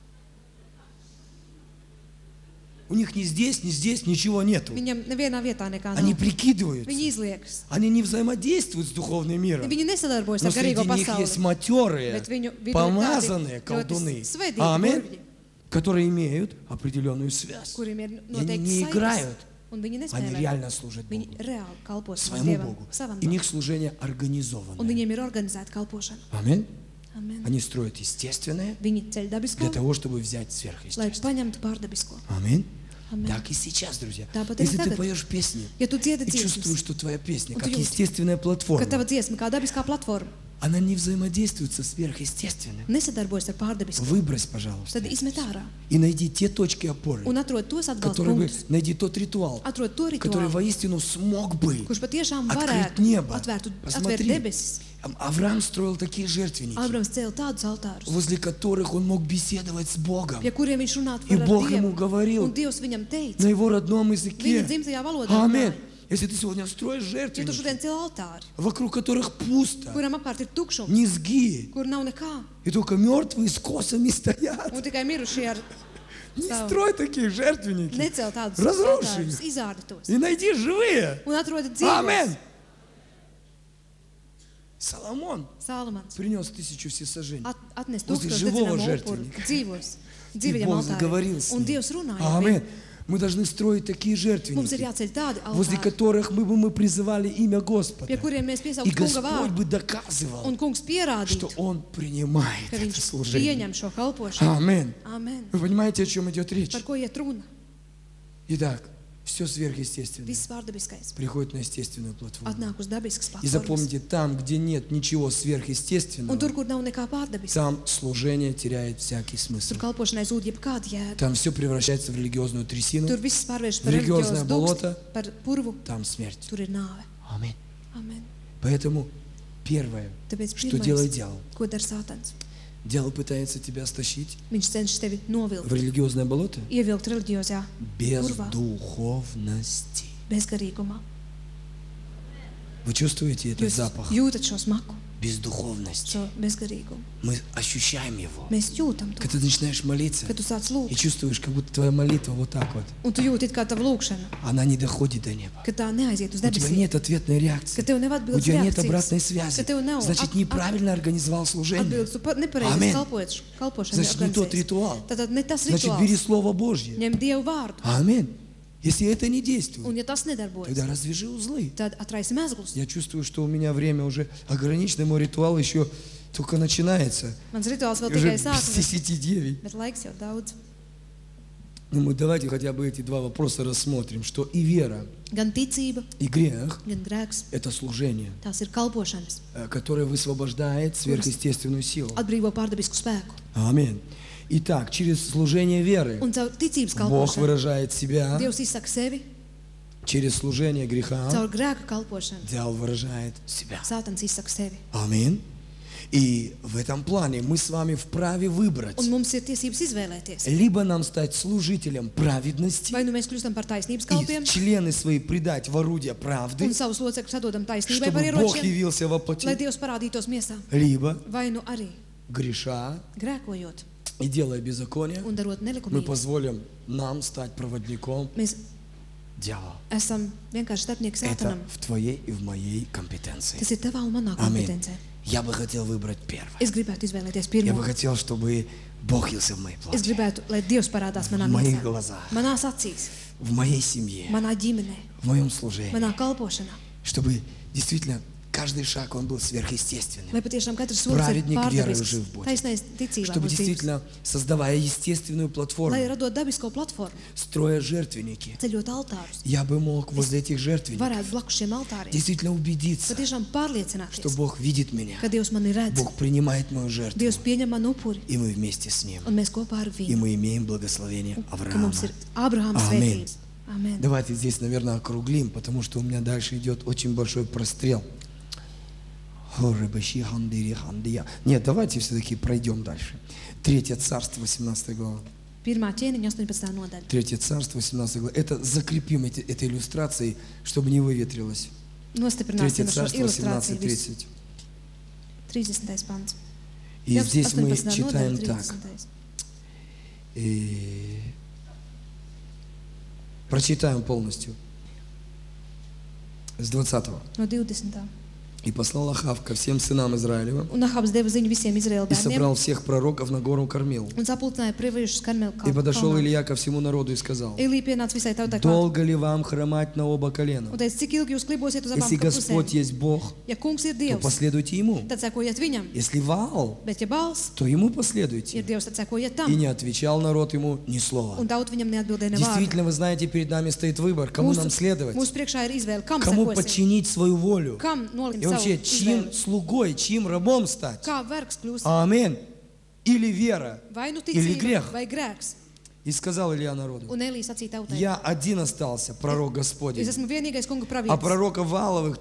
Speaker 1: У них ни здесь, ни здесь ничего нету.
Speaker 2: Viņam nevienā vietā nekā
Speaker 1: Они
Speaker 2: nav.
Speaker 1: прикидываются.
Speaker 2: Viņi izliekas.
Speaker 1: Они не взаимодействуют с духовным миром.
Speaker 2: Viņi nesadarbojas
Speaker 1: Но
Speaker 2: ar
Speaker 1: среди
Speaker 2: garīgo
Speaker 1: них есть
Speaker 2: pasauli.
Speaker 1: матерые,
Speaker 2: Bet viņu vidū ir
Speaker 1: помазанные
Speaker 2: tādi
Speaker 1: колдуны.
Speaker 2: ļoti svētīgi
Speaker 1: Аминь.
Speaker 2: burvji,
Speaker 1: Которые имеют определенную связь.
Speaker 2: kuriem ir
Speaker 1: И они
Speaker 2: noteikti
Speaker 1: не
Speaker 2: saites,
Speaker 1: играют,
Speaker 2: un viņi
Speaker 1: они
Speaker 2: nespēlē.
Speaker 1: реально служат
Speaker 2: Viņi
Speaker 1: Богу,
Speaker 2: reāli kalpo savam
Speaker 1: своему
Speaker 2: Dievam,
Speaker 1: Богу.
Speaker 2: savam
Speaker 1: И у
Speaker 2: Dievam.
Speaker 1: них служение
Speaker 2: Un
Speaker 1: организованное.
Speaker 2: viņiem ir organizēta kalpošana.
Speaker 1: Аминь.
Speaker 2: Amen.
Speaker 1: Они строят естественное
Speaker 2: Viņi ceļ dabisko,
Speaker 1: для того, чтобы взять
Speaker 2: lai
Speaker 1: сверхъестественное.
Speaker 2: paņemtu pārdabisko.
Speaker 1: Аминь.
Speaker 2: Amen.
Speaker 1: Так и сейчас, друзья.
Speaker 2: Tāpat arī
Speaker 1: Если ты
Speaker 2: tagad.
Speaker 1: поешь песни
Speaker 2: Ja tu dziedi
Speaker 1: и чувствуешь,
Speaker 2: dziesmas,
Speaker 1: что твоя песня,
Speaker 2: Un tu
Speaker 1: как
Speaker 2: jūti,
Speaker 1: естественная
Speaker 2: ka
Speaker 1: платформа,
Speaker 2: tava dziesma kā dabiskā platforma
Speaker 1: она не взаимодействует со сверхъестественным,
Speaker 2: nesadarbojas ar pārdabisko,
Speaker 1: выбрось, пожалуйста,
Speaker 2: tad izmet ārā
Speaker 1: и найди те точки опоры,
Speaker 2: un atrod tos atbalsta
Speaker 1: которые бы,
Speaker 2: punktus.
Speaker 1: найди тот ритуал,
Speaker 2: Atrod to
Speaker 1: который
Speaker 2: rituālu,
Speaker 1: воистину смог бы
Speaker 2: kurš patiešām
Speaker 1: открыть
Speaker 2: varētu
Speaker 1: небо.
Speaker 2: atvērt
Speaker 1: Посмотри,
Speaker 2: debesis.
Speaker 1: Авраам строил такие жертвенники,
Speaker 2: Abrams cēla tādus altārus,
Speaker 1: возле которых он мог беседовать с Богом
Speaker 2: pie kuriem viņš runātu
Speaker 1: И
Speaker 2: par
Speaker 1: Бог
Speaker 2: Dievu.
Speaker 1: ему говорил
Speaker 2: Un Dievs viņam teica,
Speaker 1: на его родном
Speaker 2: viņa
Speaker 1: языке.
Speaker 2: dzimtajā valodā
Speaker 1: Аминь.
Speaker 2: runāja.
Speaker 1: Если ты сегодня строишь
Speaker 2: Ja tu
Speaker 1: жертвенники,
Speaker 2: šodien cēl altāri,
Speaker 1: вокруг которых пусто,
Speaker 2: kuram apkārt ir tukšums,
Speaker 1: низги,
Speaker 2: kur nav nekā,
Speaker 1: и только мертвые с косами стоят,
Speaker 2: un tikai mirušie ar
Speaker 1: не
Speaker 2: savu
Speaker 1: строй такие жертвенники.
Speaker 2: necēl tādus
Speaker 1: Разруши
Speaker 2: altārus,
Speaker 1: их.
Speaker 2: izārdi tos
Speaker 1: И найди живые.
Speaker 2: un atrodi dzīvos.
Speaker 1: Аминь. Соломон
Speaker 2: Salamans
Speaker 1: принес 1000 всесожжений.
Speaker 2: atnes
Speaker 1: Возле
Speaker 2: 1000
Speaker 1: живого
Speaker 2: dedzināmo upuru
Speaker 1: жертвенника.
Speaker 2: dzīvos,
Speaker 1: И
Speaker 2: dzīvajiem
Speaker 1: Бог заговорил
Speaker 2: altāriem.
Speaker 1: с
Speaker 2: Un
Speaker 1: ним.
Speaker 2: Dievs runāja ar
Speaker 1: Аминь.
Speaker 2: viņu.
Speaker 1: Мы должны строить такие
Speaker 2: Mums ir
Speaker 1: жертвенники,
Speaker 2: jāceļ tādi
Speaker 1: возле
Speaker 2: altāri,
Speaker 1: которых мы призывали имя Господа.
Speaker 2: pie kuriem mēs
Speaker 1: И
Speaker 2: piesauktu kunga
Speaker 1: Господь
Speaker 2: vārdu.
Speaker 1: бы доказывал,
Speaker 2: Un kungs
Speaker 1: что
Speaker 2: pierādītu,
Speaker 1: Он принимает
Speaker 2: ka
Speaker 1: это
Speaker 2: viņš
Speaker 1: служение.
Speaker 2: pieņem šo kalpošanu.
Speaker 1: Аминь.
Speaker 2: Amen.
Speaker 1: Вы понимаете, о чем идет речь?
Speaker 2: Par ko iet runa?
Speaker 1: Итак, все сверхъестественное
Speaker 2: Viss pārdabiskais
Speaker 1: приходит на естественную платформу.
Speaker 2: atnāk uz dabiskas
Speaker 1: И
Speaker 2: platformas.
Speaker 1: запомните, там, где нет ничего
Speaker 2: Un
Speaker 1: сверхъестественного,
Speaker 2: tur, kur nav nekā pārdabiska,
Speaker 1: там служение теряет всякий
Speaker 2: tur
Speaker 1: смысл.
Speaker 2: kalpošanai zūd jebkāda jēga.
Speaker 1: Там все превращается в религиозную трясину,
Speaker 2: Tur viss pārvērš par
Speaker 1: Religiozное
Speaker 2: reliģiozu
Speaker 1: болото.
Speaker 2: dūksti, par purvu.
Speaker 1: там смерть.
Speaker 2: Tur ir nāve.
Speaker 1: Аминь.
Speaker 2: Amen.
Speaker 1: Поэтому первое,
Speaker 2: Tāpēc
Speaker 1: что делает
Speaker 2: pirmais,
Speaker 1: дьявол?
Speaker 2: ko dara Sātans?
Speaker 1: Дьявол пытается тебя стащить
Speaker 2: Viņš cenšas tevi novilkt,
Speaker 1: в религиозное болото
Speaker 2: ievilkt reliģiozā
Speaker 1: без
Speaker 2: purvā,
Speaker 1: духовности.
Speaker 2: bezgarīgumā.
Speaker 1: Вы чувствуете этот
Speaker 2: Jūs
Speaker 1: запах?
Speaker 2: jūtat šo smaku,
Speaker 1: Бездуховности.
Speaker 2: šo bezgarīgumu.
Speaker 1: Мы ощущаем его.
Speaker 2: Mēs jūtam to,
Speaker 1: Когда ты начинаешь молиться
Speaker 2: kad tu sāc
Speaker 1: и
Speaker 2: lūgt,
Speaker 1: чувствуешь, как будто твоя молитва вот так вот,
Speaker 2: un tu jūti, kā tava lūkšana,
Speaker 1: она не доходит до неба.
Speaker 2: ka tā neaiziet uz
Speaker 1: У тебя
Speaker 2: debesīm,
Speaker 1: нет ответной
Speaker 2: ka
Speaker 1: реакции.
Speaker 2: tev nav
Speaker 1: У
Speaker 2: atbildes
Speaker 1: тебя нет
Speaker 2: reakcijas,
Speaker 1: обратной
Speaker 2: ka
Speaker 1: связи.
Speaker 2: tev nav
Speaker 1: Значит, неправильно организовал служение.
Speaker 2: atbildes, tu nepareizi
Speaker 1: Amen.
Speaker 2: kalpošanu
Speaker 1: Значит, не тот
Speaker 2: organizēsi.
Speaker 1: ритуал.
Speaker 2: Tātad ne tas
Speaker 1: Значит, бери
Speaker 2: rituāls,
Speaker 1: Слово Божье.
Speaker 2: ņem Dievu vārdu,
Speaker 1: Аминь. Если это не действует,
Speaker 2: un ja tas nedarbojas,
Speaker 1: тогда развяжи узлы.
Speaker 2: tad atraisi mezglus.
Speaker 1: Я чувствую, что у меня время уже ограничено, мой ритуал еще только начинается.
Speaker 2: Mans rituāls vēl
Speaker 1: И уже
Speaker 2: tikai
Speaker 1: без
Speaker 2: sākas,
Speaker 1: 10:09.
Speaker 2: bet laiks jau daudz.
Speaker 1: Ну, мы давайте хотя бы эти два вопроса рассмотрим, что и вера,
Speaker 2: Gan ticība,
Speaker 1: и грех
Speaker 2: gan grēks.
Speaker 1: – это служение,
Speaker 2: Tās ir kalpošanas.
Speaker 1: которое высвобождает сверхъестественную силу.
Speaker 2: Atbrīvo pārdabisku spēku.
Speaker 1: Аминь. Итак, через служение веры
Speaker 2: Un caur ticības
Speaker 1: Бог
Speaker 2: kalpošanu
Speaker 1: выражает себя,
Speaker 2: Dievs izsaka sevi,
Speaker 1: через служение греха
Speaker 2: caur grēka kalpošanu
Speaker 1: дьявол выражает себя.
Speaker 2: Sātans izsaka sevi.
Speaker 1: Аминь. И в этом плане мы с вами вправе выбрать.
Speaker 2: Un mums ir tiesības izvēlēties.
Speaker 1: Либо нам стать служителем праведности
Speaker 2: Vai nu mēs kļūstam par taisnības
Speaker 1: и
Speaker 2: kalpiem
Speaker 1: члены свои предать в орудие правды,
Speaker 2: un savus locekļus atdodam taisnībai par
Speaker 1: чтобы Бог
Speaker 2: ieročiem,
Speaker 1: явился во
Speaker 2: lai
Speaker 1: плоти,
Speaker 2: Dievs parādītos miesā.
Speaker 1: либо
Speaker 2: Vai nu arī
Speaker 1: греша
Speaker 2: grēkojot
Speaker 1: и делая беззаконие,
Speaker 2: un darot
Speaker 1: мы
Speaker 2: nelikumību,
Speaker 1: позволим нам стать проводником
Speaker 2: mēs
Speaker 1: дьявола.
Speaker 2: esam vienkārši starpnieki
Speaker 1: Это
Speaker 2: Sātanam.
Speaker 1: в твоей и в моей компетенции.
Speaker 2: Tas ir tavā un manā
Speaker 1: Аминь.
Speaker 2: kompetencē.
Speaker 1: Я бы хотел выбрать первое.
Speaker 2: Es gribētu izvēlēties
Speaker 1: Я бы
Speaker 2: pirmo.
Speaker 1: хотел, чтобы Бог явился в моей
Speaker 2: Es
Speaker 1: плоти,
Speaker 2: gribētu, lai Dievs parādās manā
Speaker 1: в моих
Speaker 2: miesā,
Speaker 1: глазах,
Speaker 2: manās acīs,
Speaker 1: в моей семье,
Speaker 2: manā ģimenē,
Speaker 1: в моем служении.
Speaker 2: manā kalpošanā.
Speaker 1: Чтобы действительно каждый шаг, он был сверхъестественным.
Speaker 2: Lai patiešām katrs solis ir
Speaker 1: Праведник верой
Speaker 2: pārdabisks,
Speaker 1: жив будет.
Speaker 2: taisnais ticībā
Speaker 1: Чтобы
Speaker 2: mūsu dzīves.
Speaker 1: действительно, создавая естественную
Speaker 2: Lai
Speaker 1: платформу,
Speaker 2: radot dabisko platformu,
Speaker 1: строя жертвенники,
Speaker 2: ceļot altārus,
Speaker 1: я бы мог возле этих жертвенников
Speaker 2: varētu blakus šiem altāriem
Speaker 1: действительно убедиться,
Speaker 2: patiešām
Speaker 1: что
Speaker 2: pārliecināties,
Speaker 1: Бог видит меня,
Speaker 2: ka Dievs mani redz,
Speaker 1: Бог принимает мою жертву,
Speaker 2: Dievs pieņem manu upuri,
Speaker 1: и мы вместе с Ним.
Speaker 2: un mēs kopā ar
Speaker 1: И
Speaker 2: viņu,
Speaker 1: мы имеем благословение
Speaker 2: ka
Speaker 1: Авраама.
Speaker 2: mums ir Ābrahāma
Speaker 1: Amen.
Speaker 2: svētības. Amen.
Speaker 1: Давайте здесь, наверное, округлим, потому что у меня дальше идет очень большой прострел. Нет, давайте все-таки пройдем дальше. Третье царство, 18 глава.
Speaker 2: Pirmā ķēniņa 18. nodaļa.
Speaker 1: Третье царство, 18 глава. Это закрепим этой иллюстрацией, чтобы не выветрилось. Третье
Speaker 2: Nostiprināsim šo
Speaker 1: царство,
Speaker 2: ilustrāciju.
Speaker 1: 17:30.
Speaker 2: 30. pants.
Speaker 1: И здесь мы
Speaker 2: 18.
Speaker 1: читаем
Speaker 2: nodaļa,
Speaker 1: так.
Speaker 2: 30.
Speaker 1: И прочитаем полностью. С 20.
Speaker 2: No 20.
Speaker 1: И послал Ахав ко всем сынам Израилевым
Speaker 2: Un Ahabs deva ziņu visiem Izraēla
Speaker 1: и
Speaker 2: bērniem
Speaker 1: собрал всех пророков на гору Кармил.
Speaker 2: un sapulcināja prieviešus Karmelu
Speaker 1: И подошел
Speaker 2: kalnā.
Speaker 1: Илья ко всему народу и сказал:
Speaker 2: Ilija pienāca visai tautai klāt
Speaker 1: долго ли вам хромать на оба
Speaker 2: un
Speaker 1: колена?
Speaker 2: teica, cik ilgi jūs klibosiet uz abām
Speaker 1: Если Господь
Speaker 2: pusēm.
Speaker 1: есть Бог,
Speaker 2: Ja kungs ir
Speaker 1: то
Speaker 2: Dievs,
Speaker 1: последуйте Ему.
Speaker 2: tad sekojiet viņam,
Speaker 1: Если Ваал,
Speaker 2: bet ja Bāls
Speaker 1: то Ему
Speaker 2: ir
Speaker 1: последуйте.
Speaker 2: Dievs, tad sekojiet tam.
Speaker 1: И не отвечал народ Ему ни слова.
Speaker 2: Un tauta viņam neatbildēja ne vārdu.
Speaker 1: Действительно, вы знаете, перед нами стоит выбор, кому нам следовать,
Speaker 2: Mūsu priekšā ir izvēle, kam
Speaker 1: кому
Speaker 2: sekosim,
Speaker 1: подчинить свою волю.
Speaker 2: kam nolikt
Speaker 1: И
Speaker 2: savu
Speaker 1: вообще, чьим
Speaker 2: izvēli,
Speaker 1: слугой, чьим рабом стать.
Speaker 2: kā vergs kļūst,
Speaker 1: Аминь. Или вера,
Speaker 2: vai nu
Speaker 1: или
Speaker 2: ticība,
Speaker 1: грех.
Speaker 2: vai grēks.
Speaker 1: И сказал Илья народу:
Speaker 2: Un Elija sacīja tautai,
Speaker 1: я один остался, пророк
Speaker 2: es
Speaker 1: Господень.
Speaker 2: esmu vienīgais kunga
Speaker 1: А
Speaker 2: pravietis,
Speaker 1: пророков Вааловых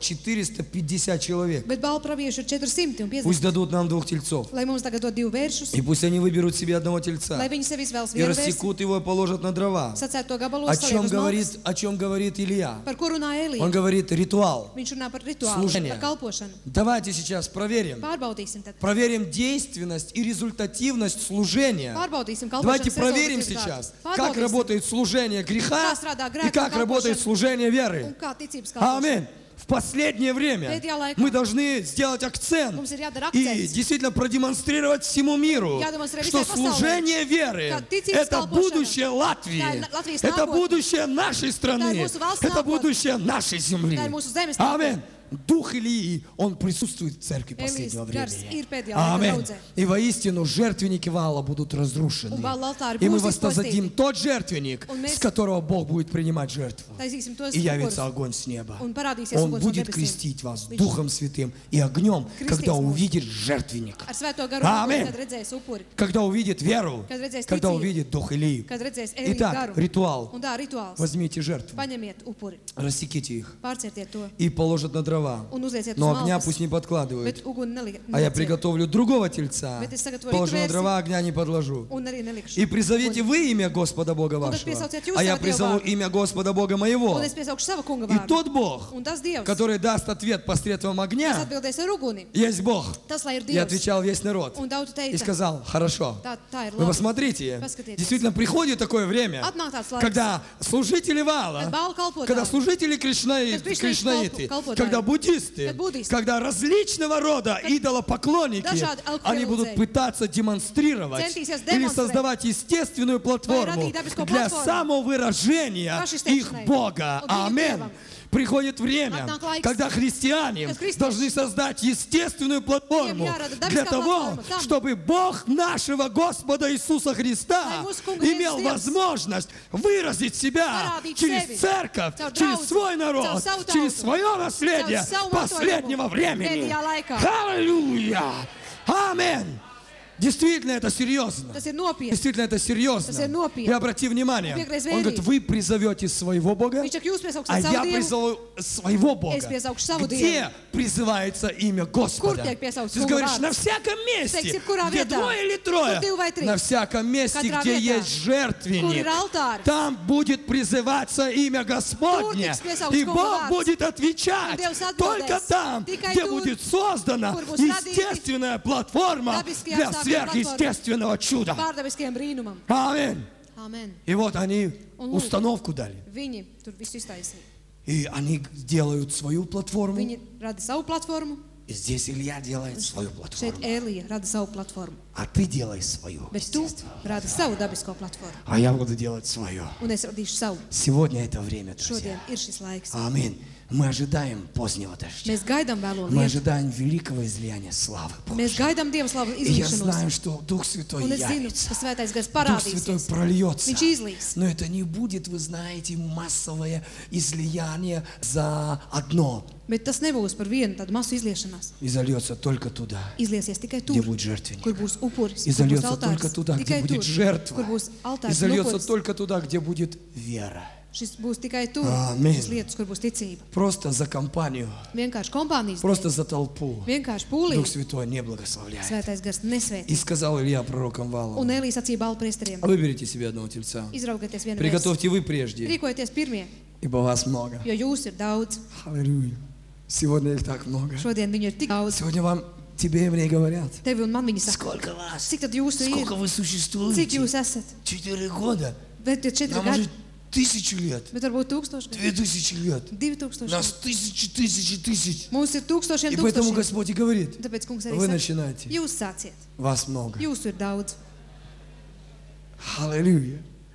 Speaker 1: 450 человек.
Speaker 2: bet Bāla praviešu ir 450.
Speaker 1: Пусть дадут нам 2 тельцов.
Speaker 2: Lai mums tagad dod 2 vēršus,
Speaker 1: И пусть они выберут себе одного
Speaker 2: lai
Speaker 1: тельца.
Speaker 2: viņi sev izvēlas
Speaker 1: И
Speaker 2: vienu vērsi,
Speaker 1: рассекут его и положат на дрова.
Speaker 2: sacēt to gabalos,
Speaker 1: О
Speaker 2: saliek uz malkas.
Speaker 1: чем говорит Илья?
Speaker 2: Par ko runā
Speaker 1: Он
Speaker 2: Elija?
Speaker 1: говорит ритуал.
Speaker 2: Viņš runā par rituālu,
Speaker 1: Служение.
Speaker 2: par kalpošanu.
Speaker 1: Давайте сейчас проверим.
Speaker 2: Pārbaudīsim tad.
Speaker 1: Проверим действенность и результативность служения.
Speaker 2: Pārbaudīsim kalpošanas
Speaker 1: Давайте проверим
Speaker 2: rezultatīvitāti.
Speaker 1: сейчас, как
Speaker 2: Pārbaudīsim.
Speaker 1: работает служение греха
Speaker 2: Kā strādā grēka
Speaker 1: и как
Speaker 2: kalpošana
Speaker 1: работает служение
Speaker 2: un
Speaker 1: веры.
Speaker 2: kā ticības kalpošana.
Speaker 1: Аминь. В последнее время
Speaker 2: Pēdējā laikā
Speaker 1: мы должны сделать акцент
Speaker 2: mums ir jādara
Speaker 1: и
Speaker 2: akcents.
Speaker 1: действительно продемонстрировать всему миру,
Speaker 2: Jādemonstrē
Speaker 1: что
Speaker 2: visai pasaulē,
Speaker 1: служение веры
Speaker 2: ka ticības
Speaker 1: – это
Speaker 2: kalpošana,
Speaker 1: будущее Латвии,
Speaker 2: tā ir Latvijas
Speaker 1: это
Speaker 2: nākotne,
Speaker 1: будущее нашей страны,
Speaker 2: tā ir mūsu valsts
Speaker 1: это
Speaker 2: nākotne,
Speaker 1: будущее нашей земли.
Speaker 2: tā ir mūsu zemes nākotne.
Speaker 1: Аминь. Дух Илии, он присутствует в церкви последнего
Speaker 2: gars
Speaker 1: времени.
Speaker 2: ir pēdējā laika
Speaker 1: Аминь.
Speaker 2: draudzē.
Speaker 1: И воистину жертвенники Ваала будут разрушены.
Speaker 2: Un Bāla altāri
Speaker 1: И мы
Speaker 2: būs
Speaker 1: воссоздадим
Speaker 2: izpostīti.
Speaker 1: тот жертвенник,
Speaker 2: Un mēs
Speaker 1: с которого Бог будет принимать жертву.
Speaker 2: Taisīsim tos
Speaker 1: И явится
Speaker 2: upurus.
Speaker 1: огонь с неба.
Speaker 2: Un parādīsies
Speaker 1: Он
Speaker 2: uguns no
Speaker 1: будет
Speaker 2: debesīm.
Speaker 1: крестить вас
Speaker 2: Viņš
Speaker 1: Духом Святым и огнем,
Speaker 2: Крестīs
Speaker 1: когда
Speaker 2: mūs.
Speaker 1: увидит жертвенник.
Speaker 2: Ar svēto garu,
Speaker 1: Amen.
Speaker 2: kad redzēs upuri,
Speaker 1: Когда увидит веру,
Speaker 2: kad redzēs
Speaker 1: когда
Speaker 2: ticību,
Speaker 1: увидит Дух Илии.
Speaker 2: kad redzēs Eliju
Speaker 1: Итак,
Speaker 2: garu.
Speaker 1: ритуал.
Speaker 2: Un tā, rituāls.
Speaker 1: Возьмите жертву,
Speaker 2: Paņemiet upuri,
Speaker 1: рассеките их
Speaker 2: pārcietiet to
Speaker 1: и положат на дрова.
Speaker 2: un uzlieciet uz
Speaker 1: Но огня
Speaker 2: malkas,
Speaker 1: пусть не подкладывают.
Speaker 2: bet uguni
Speaker 1: А я
Speaker 2: nelieciet.
Speaker 1: приготовлю другого тельца.
Speaker 2: Bet es sagatavoju
Speaker 1: Положу на
Speaker 2: citu
Speaker 1: дрова, огня не подложу.
Speaker 2: Un arī nelikšu.
Speaker 1: И призовите
Speaker 2: uguni.
Speaker 1: вы имя Господа Бога
Speaker 2: Un tad
Speaker 1: вашего.
Speaker 2: piesauciet jūs
Speaker 1: А я
Speaker 2: savu Dievu
Speaker 1: призову
Speaker 2: vārdu.
Speaker 1: имя Господа Bога моего.
Speaker 2: Un es piesaukšu savu kunga
Speaker 1: И
Speaker 2: vārdu.
Speaker 1: тот Бог,
Speaker 2: Un tas Dievs,
Speaker 1: который даст ответ посредством
Speaker 2: kas
Speaker 1: огня,
Speaker 2: atbildēs ar uguni,
Speaker 1: есть Бог.
Speaker 2: tas lai ir
Speaker 1: И
Speaker 2: Dievs.
Speaker 1: отвечал весь народ.
Speaker 2: Un tauta
Speaker 1: И
Speaker 2: teica,
Speaker 1: сказал: хорошо.
Speaker 2: tā ir
Speaker 1: Вы
Speaker 2: labi.
Speaker 1: посмотрите,
Speaker 2: Paskatieties.
Speaker 1: действительно приходит такое время,
Speaker 2: Atnāk tāds laiks,
Speaker 1: когда служители Ваала,
Speaker 2: kad Bāla kalpotāji,
Speaker 1: когда служители
Speaker 2: Kad
Speaker 1: кришнаиты,
Speaker 2: kalpotāji,
Speaker 1: когда буддисты,
Speaker 2: kad budisti,
Speaker 1: когда различного рода идолопоклонники,
Speaker 2: dažādi alkoholidzēji
Speaker 1: они будут пытаться демонстрировать
Speaker 2: centīsies
Speaker 1: или
Speaker 2: demonstrēt
Speaker 1: создавать естественную платформу
Speaker 2: radīt dabisko
Speaker 1: для
Speaker 2: platformu
Speaker 1: самовыражения их
Speaker 2: pašizteikšanai
Speaker 1: Бога.
Speaker 2: un viņu
Speaker 1: Аминь.
Speaker 2: Dievam.
Speaker 1: Приходит время,
Speaker 2: Atnāk laiks,
Speaker 1: когда христиане
Speaker 2: kad kristieši
Speaker 1: должны создать естественную платформу
Speaker 2: Viņiem jārada dabiskā
Speaker 1: для того,
Speaker 2: platforma tam,
Speaker 1: чтобы Бог нашего Господа Иисуса Христа
Speaker 2: lai mūsu Kunga
Speaker 1: имел
Speaker 2: Jēzus Dievs
Speaker 1: возможность выразить себя
Speaker 2: parādīt
Speaker 1: через
Speaker 2: sevi,
Speaker 1: церковь,
Speaker 2: caur
Speaker 1: через
Speaker 2: draudzi,
Speaker 1: свой
Speaker 2: caur
Speaker 1: народ,
Speaker 2: savu tautu,
Speaker 1: через свое наследие
Speaker 2: caur savu
Speaker 1: последнего
Speaker 2: mantojumu
Speaker 1: времени.
Speaker 2: pēdējā laikā.
Speaker 1: Аллилуйя! Аминь! Действительно, это серьезно.
Speaker 2: Tas ir nopietni.
Speaker 1: Действительно, это серьезно.
Speaker 2: Tas ir nopietni.
Speaker 1: И обрати внимание,
Speaker 2: Piekreiz
Speaker 1: он говорит,
Speaker 2: vērīgi.
Speaker 1: вы призовете своего Бога,
Speaker 2: Viņš saka, jūs piesauksiet
Speaker 1: а
Speaker 2: savu
Speaker 1: я
Speaker 2: Dievu,
Speaker 1: призову своего Бога.
Speaker 2: es piesaukšu savu
Speaker 1: Где
Speaker 2: Dievu.
Speaker 1: призывается имя Господа?
Speaker 2: Kur tiek piesaukts
Speaker 1: Ты
Speaker 2: Kunga
Speaker 1: говоришь,
Speaker 2: vārds?
Speaker 1: на всяком месте,
Speaker 2: Teiks, jebkurā
Speaker 1: где
Speaker 2: vietā,
Speaker 1: двое или трое,
Speaker 2: kur divi vai trīs,
Speaker 1: на всяком месте,
Speaker 2: katrā
Speaker 1: где
Speaker 2: vietā,
Speaker 1: есть
Speaker 2: kur
Speaker 1: жертвенник,
Speaker 2: ir altāri,
Speaker 1: там будет призываться имя Господне,
Speaker 2: tiks piesaukts
Speaker 1: и
Speaker 2: Kunga
Speaker 1: Бог
Speaker 2: vārds.
Speaker 1: будет отвечать
Speaker 2: Un Dievs atbildēs.
Speaker 1: только там,
Speaker 2: Tikai
Speaker 1: где
Speaker 2: tur,
Speaker 1: будет создана
Speaker 2: kur būs radīti
Speaker 1: естественная платформа
Speaker 2: dabiskie
Speaker 1: для
Speaker 2: apstākļi,
Speaker 1: сверхъестественного чуда.
Speaker 2: pārdabiskajam brīnumam.
Speaker 1: Аминь.
Speaker 2: Amen.
Speaker 1: И вот они
Speaker 2: Un lūk,
Speaker 1: установку дали.
Speaker 2: Viņi tur visu iztaisīja.
Speaker 1: И они делают свою платформу.
Speaker 2: Viņi rada savu platformu,
Speaker 1: И здесь Илья делает свою
Speaker 2: šeit
Speaker 1: платформу.
Speaker 2: Elija rada savu platformu.
Speaker 1: А ты делай свою.
Speaker 2: Bet tu rada savu dabisko platformu.
Speaker 1: А я буду делать свою.
Speaker 2: Un es radīšu savu.
Speaker 1: Сегодня это время, друзья.
Speaker 2: Šodien ir šis laiks.
Speaker 1: Аминь. Мы ожидаем позднего дождя.
Speaker 2: Mēs gaidām vēlo
Speaker 1: Мы
Speaker 2: lietu.
Speaker 1: ожидаем великого излияния славы
Speaker 2: Mēs
Speaker 1: Божьей.
Speaker 2: gaidām Dieva slavu
Speaker 1: И я знаю,
Speaker 2: izlīšanos.
Speaker 1: что Дух Святой
Speaker 2: Un es zinu,
Speaker 1: явится.
Speaker 2: ka svētais gars
Speaker 1: Дух Святой
Speaker 2: parādīsies.
Speaker 1: прольется.
Speaker 2: Viņš izlīs.
Speaker 1: Но это не будет, вы знаете, массовое излияние за одно.
Speaker 2: Bet tas nebūs par vienu tādu masu izliešanās.
Speaker 1: И зальется только туда,
Speaker 2: Izliesies tikai
Speaker 1: где
Speaker 2: tur,
Speaker 1: будет жертвенник.
Speaker 2: kur būs upuris,
Speaker 1: И
Speaker 2: kur būs
Speaker 1: зальется только
Speaker 2: altārs.
Speaker 1: туда, где
Speaker 2: Tikai
Speaker 1: будет
Speaker 2: tur,
Speaker 1: жертва.
Speaker 2: kur būs
Speaker 1: И
Speaker 2: altārs un
Speaker 1: зальется
Speaker 2: upuris.
Speaker 1: только туда, где будет вера.
Speaker 2: Šis būs tikai tur,
Speaker 1: Amen.
Speaker 2: šis lietas, kur būs ticība.
Speaker 1: Просто за компанию,
Speaker 2: Vienkārši kompānijas
Speaker 1: просто
Speaker 2: dēļ,
Speaker 1: за толпу.
Speaker 2: vienkārši
Speaker 1: Дух
Speaker 2: pūlīt.
Speaker 1: Святой не благословляет.
Speaker 2: Svētais gars nesvētī.
Speaker 1: И сказал Илья пророкам
Speaker 2: Un
Speaker 1: Валам,
Speaker 2: Elijas sacīja Bāla priesteriem:
Speaker 1: выберите себе одного тельца.
Speaker 2: izraugieties vienu reizi.
Speaker 1: Приготовьте вы прежде,
Speaker 2: Rīkojieties pirmie,
Speaker 1: ибо вас много.
Speaker 2: jo jūs ir daudz.
Speaker 1: Аллилуйя. Сегодня их так много.
Speaker 2: Šodien viņu ir tik daudz.
Speaker 1: Сегодня вам, тебе евреи говорят,
Speaker 2: Tevi un man viņi saka,
Speaker 1: сколько вас?
Speaker 2: cik tad jūsu
Speaker 1: Сколько
Speaker 2: ir?
Speaker 1: вы
Speaker 2: Cik
Speaker 1: существуете?
Speaker 2: jūs esat?
Speaker 1: 4 года.
Speaker 2: Bet ir 4
Speaker 1: Нам уже
Speaker 2: gadi,
Speaker 1: 1000 лет.
Speaker 2: bet varbūt 1000 gadi,
Speaker 1: 2000 лет.
Speaker 2: 2000
Speaker 1: Нас
Speaker 2: gadi.
Speaker 1: тысячи.
Speaker 2: Mums ir tūkstošiem
Speaker 1: И поэтому
Speaker 2: tūkstošiem.
Speaker 1: Господь и говорит,
Speaker 2: Tāpēc kungs arī
Speaker 1: вы
Speaker 2: saka,
Speaker 1: начинаете.
Speaker 2: jūs sāciet,
Speaker 1: Вас много.
Speaker 2: jūsu ir daudz.
Speaker 1: Аллилуйя.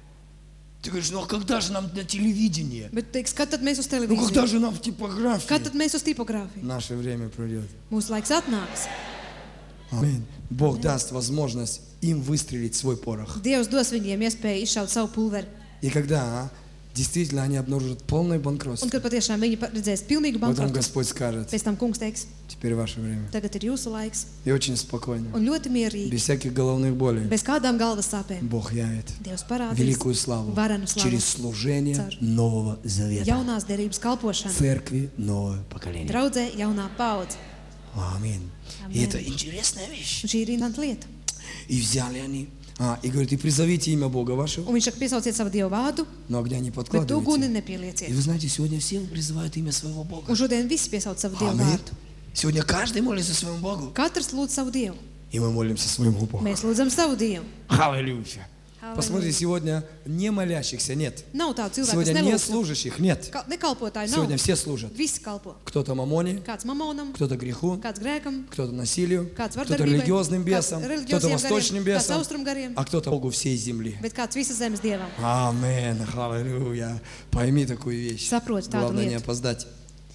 Speaker 1: Ты говоришь, ну а когда же нам на телевидение?
Speaker 2: Bet teiks, kad tad mēs uz
Speaker 1: Ну когда
Speaker 2: televīziju?
Speaker 1: же нам в
Speaker 2: Kad
Speaker 1: типографии?
Speaker 2: tad mēs uz tipogrāfiju?
Speaker 1: Наше время пройдет.
Speaker 2: Mūsu laiks atnāks.
Speaker 1: Аминь. Бог даст возможность им выстрелить свой порох.
Speaker 2: Dievs dos viņiem iespēju izšaut savu pulveri.
Speaker 1: И когда действительно они обнаружат полное
Speaker 2: Un
Speaker 1: банкротство,
Speaker 2: kad patiešām viņi redzēs pilnīgu
Speaker 1: потом
Speaker 2: bankrotu,
Speaker 1: Господь скажет,
Speaker 2: pēc tam kungs teiks,
Speaker 1: теперь ваше время.
Speaker 2: tagad ir jūsu laiks.
Speaker 1: И очень спокойно,
Speaker 2: Un ļoti mierīgi,
Speaker 1: без всяких головных болей,
Speaker 2: bez kādām galvas sāpēm.
Speaker 1: Бог явит
Speaker 2: Dievs parādīs
Speaker 1: великую славу
Speaker 2: varenu slavu
Speaker 1: через служение
Speaker 2: caur
Speaker 1: Нового Завета,
Speaker 2: jaunās derības kalpošanu.
Speaker 1: церкви новое поколение.
Speaker 2: Draudzē jaunā paudze.
Speaker 1: Аминь. И
Speaker 2: Аминь.
Speaker 1: это интересная вещь.
Speaker 2: Un šī ir interesanta lieta.
Speaker 1: И взяли они, и говорит, и призовите имя Бога вашего,
Speaker 2: Un viņš saka, piesauciet savu Dievu vārdu,
Speaker 1: но огня не
Speaker 2: bet uguni
Speaker 1: подкладывайте. И
Speaker 2: nepielieciet.
Speaker 1: вы знаете, сегодня все призывают имя своего Бога.
Speaker 2: Un šodien visi piesauc savu Dievu
Speaker 1: Аминь.
Speaker 2: vārdu.
Speaker 1: Сегодня каждый молится своему Богу.
Speaker 2: Katrs lūdz savu Dievu.
Speaker 1: И мы молимся своему Богу.
Speaker 2: Mēs lūdzam savu Dievu.
Speaker 1: Аллилуйя.
Speaker 2: Halleluja.
Speaker 1: Посмотрите, сегодня не молящихся нет.
Speaker 2: Nav tādu cilvēku, kas
Speaker 1: Сегодня не
Speaker 2: nelūdz.
Speaker 1: служащих нет.
Speaker 2: Nekalpotāji
Speaker 1: Сегодня
Speaker 2: nav.
Speaker 1: все служат.
Speaker 2: Visi kalpo.
Speaker 1: Кто-то мамоне,
Speaker 2: Kāds mamonam,
Speaker 1: кто-то греху,
Speaker 2: kāds grēkam,
Speaker 1: кто-то насилию,
Speaker 2: kāds
Speaker 1: кто-то
Speaker 2: vardarbībai,
Speaker 1: религиозным
Speaker 2: kāds
Speaker 1: бесам, кто-то
Speaker 2: reliģioziem
Speaker 1: восточным
Speaker 2: gariem, kāds
Speaker 1: бесам,
Speaker 2: austrumu gariem,
Speaker 1: а кто-то Богу всей земли.
Speaker 2: bet kāds visas zemes dievam.
Speaker 1: Аминь. Аллилуйя. Пойми такую вещь.
Speaker 2: Saproti tādu
Speaker 1: Главное не
Speaker 2: lietu.
Speaker 1: опоздать.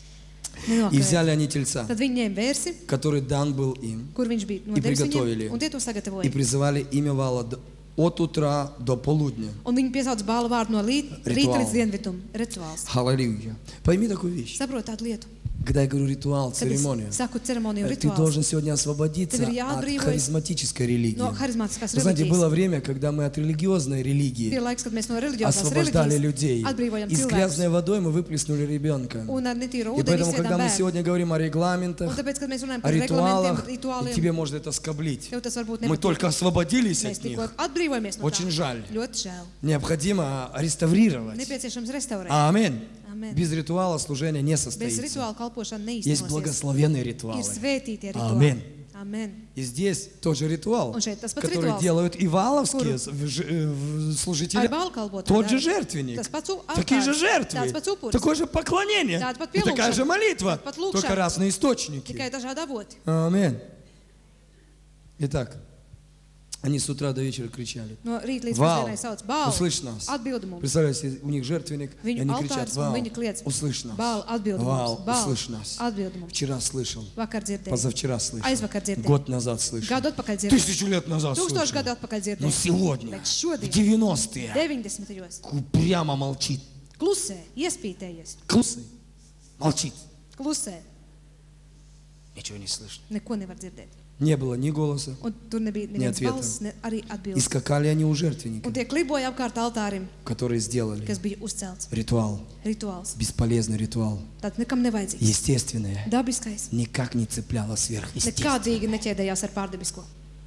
Speaker 1: И
Speaker 2: Nenokavēs.
Speaker 1: взяли они тельца,
Speaker 2: Tad viņi ņēma vērsi,
Speaker 1: который дан был им,
Speaker 2: kur viņš bija
Speaker 1: И
Speaker 2: nodevis
Speaker 1: приготовили.
Speaker 2: viņiem, un tie to
Speaker 1: и
Speaker 2: sagatavoja.
Speaker 1: призывали имя Вала от утра до полудня.
Speaker 2: Un viņi piesauc bālu vārdu no rīta
Speaker 1: Rituāli.
Speaker 2: līdz dienvidum. Rituāls.
Speaker 1: Аллилуйя. Пойми такую вещь.
Speaker 2: Saprot tādu lietu.
Speaker 1: Когда я говорю ритуал,
Speaker 2: Kad es
Speaker 1: церемонию,
Speaker 2: saku ceremoniju
Speaker 1: ты
Speaker 2: rituāls,
Speaker 1: должен сегодня освободиться
Speaker 2: Tev ir
Speaker 1: от
Speaker 2: jāatbrīvojas
Speaker 1: харизматической религии.
Speaker 2: no harizmātiskās
Speaker 1: Вы знаете, было
Speaker 2: reliģijas.
Speaker 1: время, когда мы от религиозной религии
Speaker 2: Bija laiks, kad mēs no reliģiozās
Speaker 1: освобождали людей.
Speaker 2: reliģijas atbrīvojam
Speaker 1: И с грязной
Speaker 2: cilvēkus.
Speaker 1: водой мы выплеснули ребенка.
Speaker 2: Un ar netīro
Speaker 1: И
Speaker 2: ūdeni
Speaker 1: поэтому, когда
Speaker 2: izsviedām
Speaker 1: мы
Speaker 2: bērnu.
Speaker 1: сегодня говорим о
Speaker 2: Un
Speaker 1: регламентах,
Speaker 2: tāpēc, kad mēs runājam
Speaker 1: о
Speaker 2: par
Speaker 1: ритуалах,
Speaker 2: reglamentiem, rituāliem,
Speaker 1: тебе может это скоблить.
Speaker 2: tev tas varbūt
Speaker 1: Мы
Speaker 2: nepatīk.
Speaker 1: только освободились
Speaker 2: Mēs
Speaker 1: от
Speaker 2: tikko
Speaker 1: них.
Speaker 2: atbrīvojamies no
Speaker 1: Очень
Speaker 2: tā.
Speaker 1: жаль.
Speaker 2: Ļoti žēl.
Speaker 1: Необходимо реставрировать.
Speaker 2: Nepieciešams restaurēt.
Speaker 1: Аминь.
Speaker 2: Amen.
Speaker 1: Без ритуала служение не
Speaker 2: Bez
Speaker 1: состоится.
Speaker 2: rituāla kalpošana
Speaker 1: Есть
Speaker 2: neīstenosies.
Speaker 1: благословенные
Speaker 2: Ir
Speaker 1: ритуалы.
Speaker 2: svētītie
Speaker 1: Amen.
Speaker 2: rituāli. Amen.
Speaker 1: И здесь тоже ритуал,
Speaker 2: Un šeit tas pats
Speaker 1: который
Speaker 2: rituāls.
Speaker 1: делают и валовские
Speaker 2: Ar
Speaker 1: служители.
Speaker 2: bālu kalpotāju.
Speaker 1: Тот же
Speaker 2: dara.
Speaker 1: жертвенник,
Speaker 2: Tas pats
Speaker 1: такие же
Speaker 2: altārs,
Speaker 1: жертвы,
Speaker 2: tāds pats upuris,
Speaker 1: такое же поклонение
Speaker 2: Tāds pat
Speaker 1: и такая
Speaker 2: pielūgšana,
Speaker 1: же молитва,
Speaker 2: pat lūkšana.
Speaker 1: только разные источники.
Speaker 2: tikai dažādi avoti.
Speaker 1: Аминь. Итак, Они с утра до вечера кричали.
Speaker 2: No rīta līdz
Speaker 1: Вау,
Speaker 2: pusdienai sauc Bāli,
Speaker 1: услышь нас.
Speaker 2: atbildi mums.
Speaker 1: Представляете, у них жертвенник, и
Speaker 2: Viņu
Speaker 1: они кричат,
Speaker 2: altārs un
Speaker 1: вау,
Speaker 2: viņi kliedz.
Speaker 1: услышь нас.
Speaker 2: Bāli, atbildi
Speaker 1: Вау,
Speaker 2: mums. Bāli,
Speaker 1: услышь нас.
Speaker 2: atbildi mums.
Speaker 1: Вчера слышал,
Speaker 2: Vakar dzirdēju.
Speaker 1: позавчера слышал,
Speaker 2: Aizvakar dzirdēju.
Speaker 1: год назад слышал,
Speaker 2: Gadu atpakaļ dzirdēju.
Speaker 1: 1000 лет назад
Speaker 2: 1000
Speaker 1: слышал.
Speaker 2: gadu atpakaļ dzirdēju.
Speaker 1: Но сегодня,
Speaker 2: Bet
Speaker 1: в
Speaker 2: šodien,
Speaker 1: 90-е,
Speaker 2: 90.
Speaker 1: прямо молчит.
Speaker 2: Klusē, iespītējies.
Speaker 1: Клусы. Молчит.
Speaker 2: Klusē,
Speaker 1: Ничего не слышно.
Speaker 2: neko nevar dzirdēt.
Speaker 1: Не было ни голоса.
Speaker 2: Un tur nebija
Speaker 1: Ni
Speaker 2: neviens
Speaker 1: atvieta.
Speaker 2: balss, ne arī
Speaker 1: И
Speaker 2: atbildi.
Speaker 1: скакали они у жертвенника,
Speaker 2: Un tie kliboja apkārt altārim,
Speaker 1: который сделали.
Speaker 2: kas bija uzcelts.
Speaker 1: Ритуал.
Speaker 2: Rituāls.
Speaker 1: Бесполезный ритуал.
Speaker 2: Tāds nekam nevajadzīgs.
Speaker 1: Естественное.
Speaker 2: Dabiskais.
Speaker 1: Никак не цепляло сверхъестественное.
Speaker 2: Nekādīgi neķēdējās ar pārdabisko.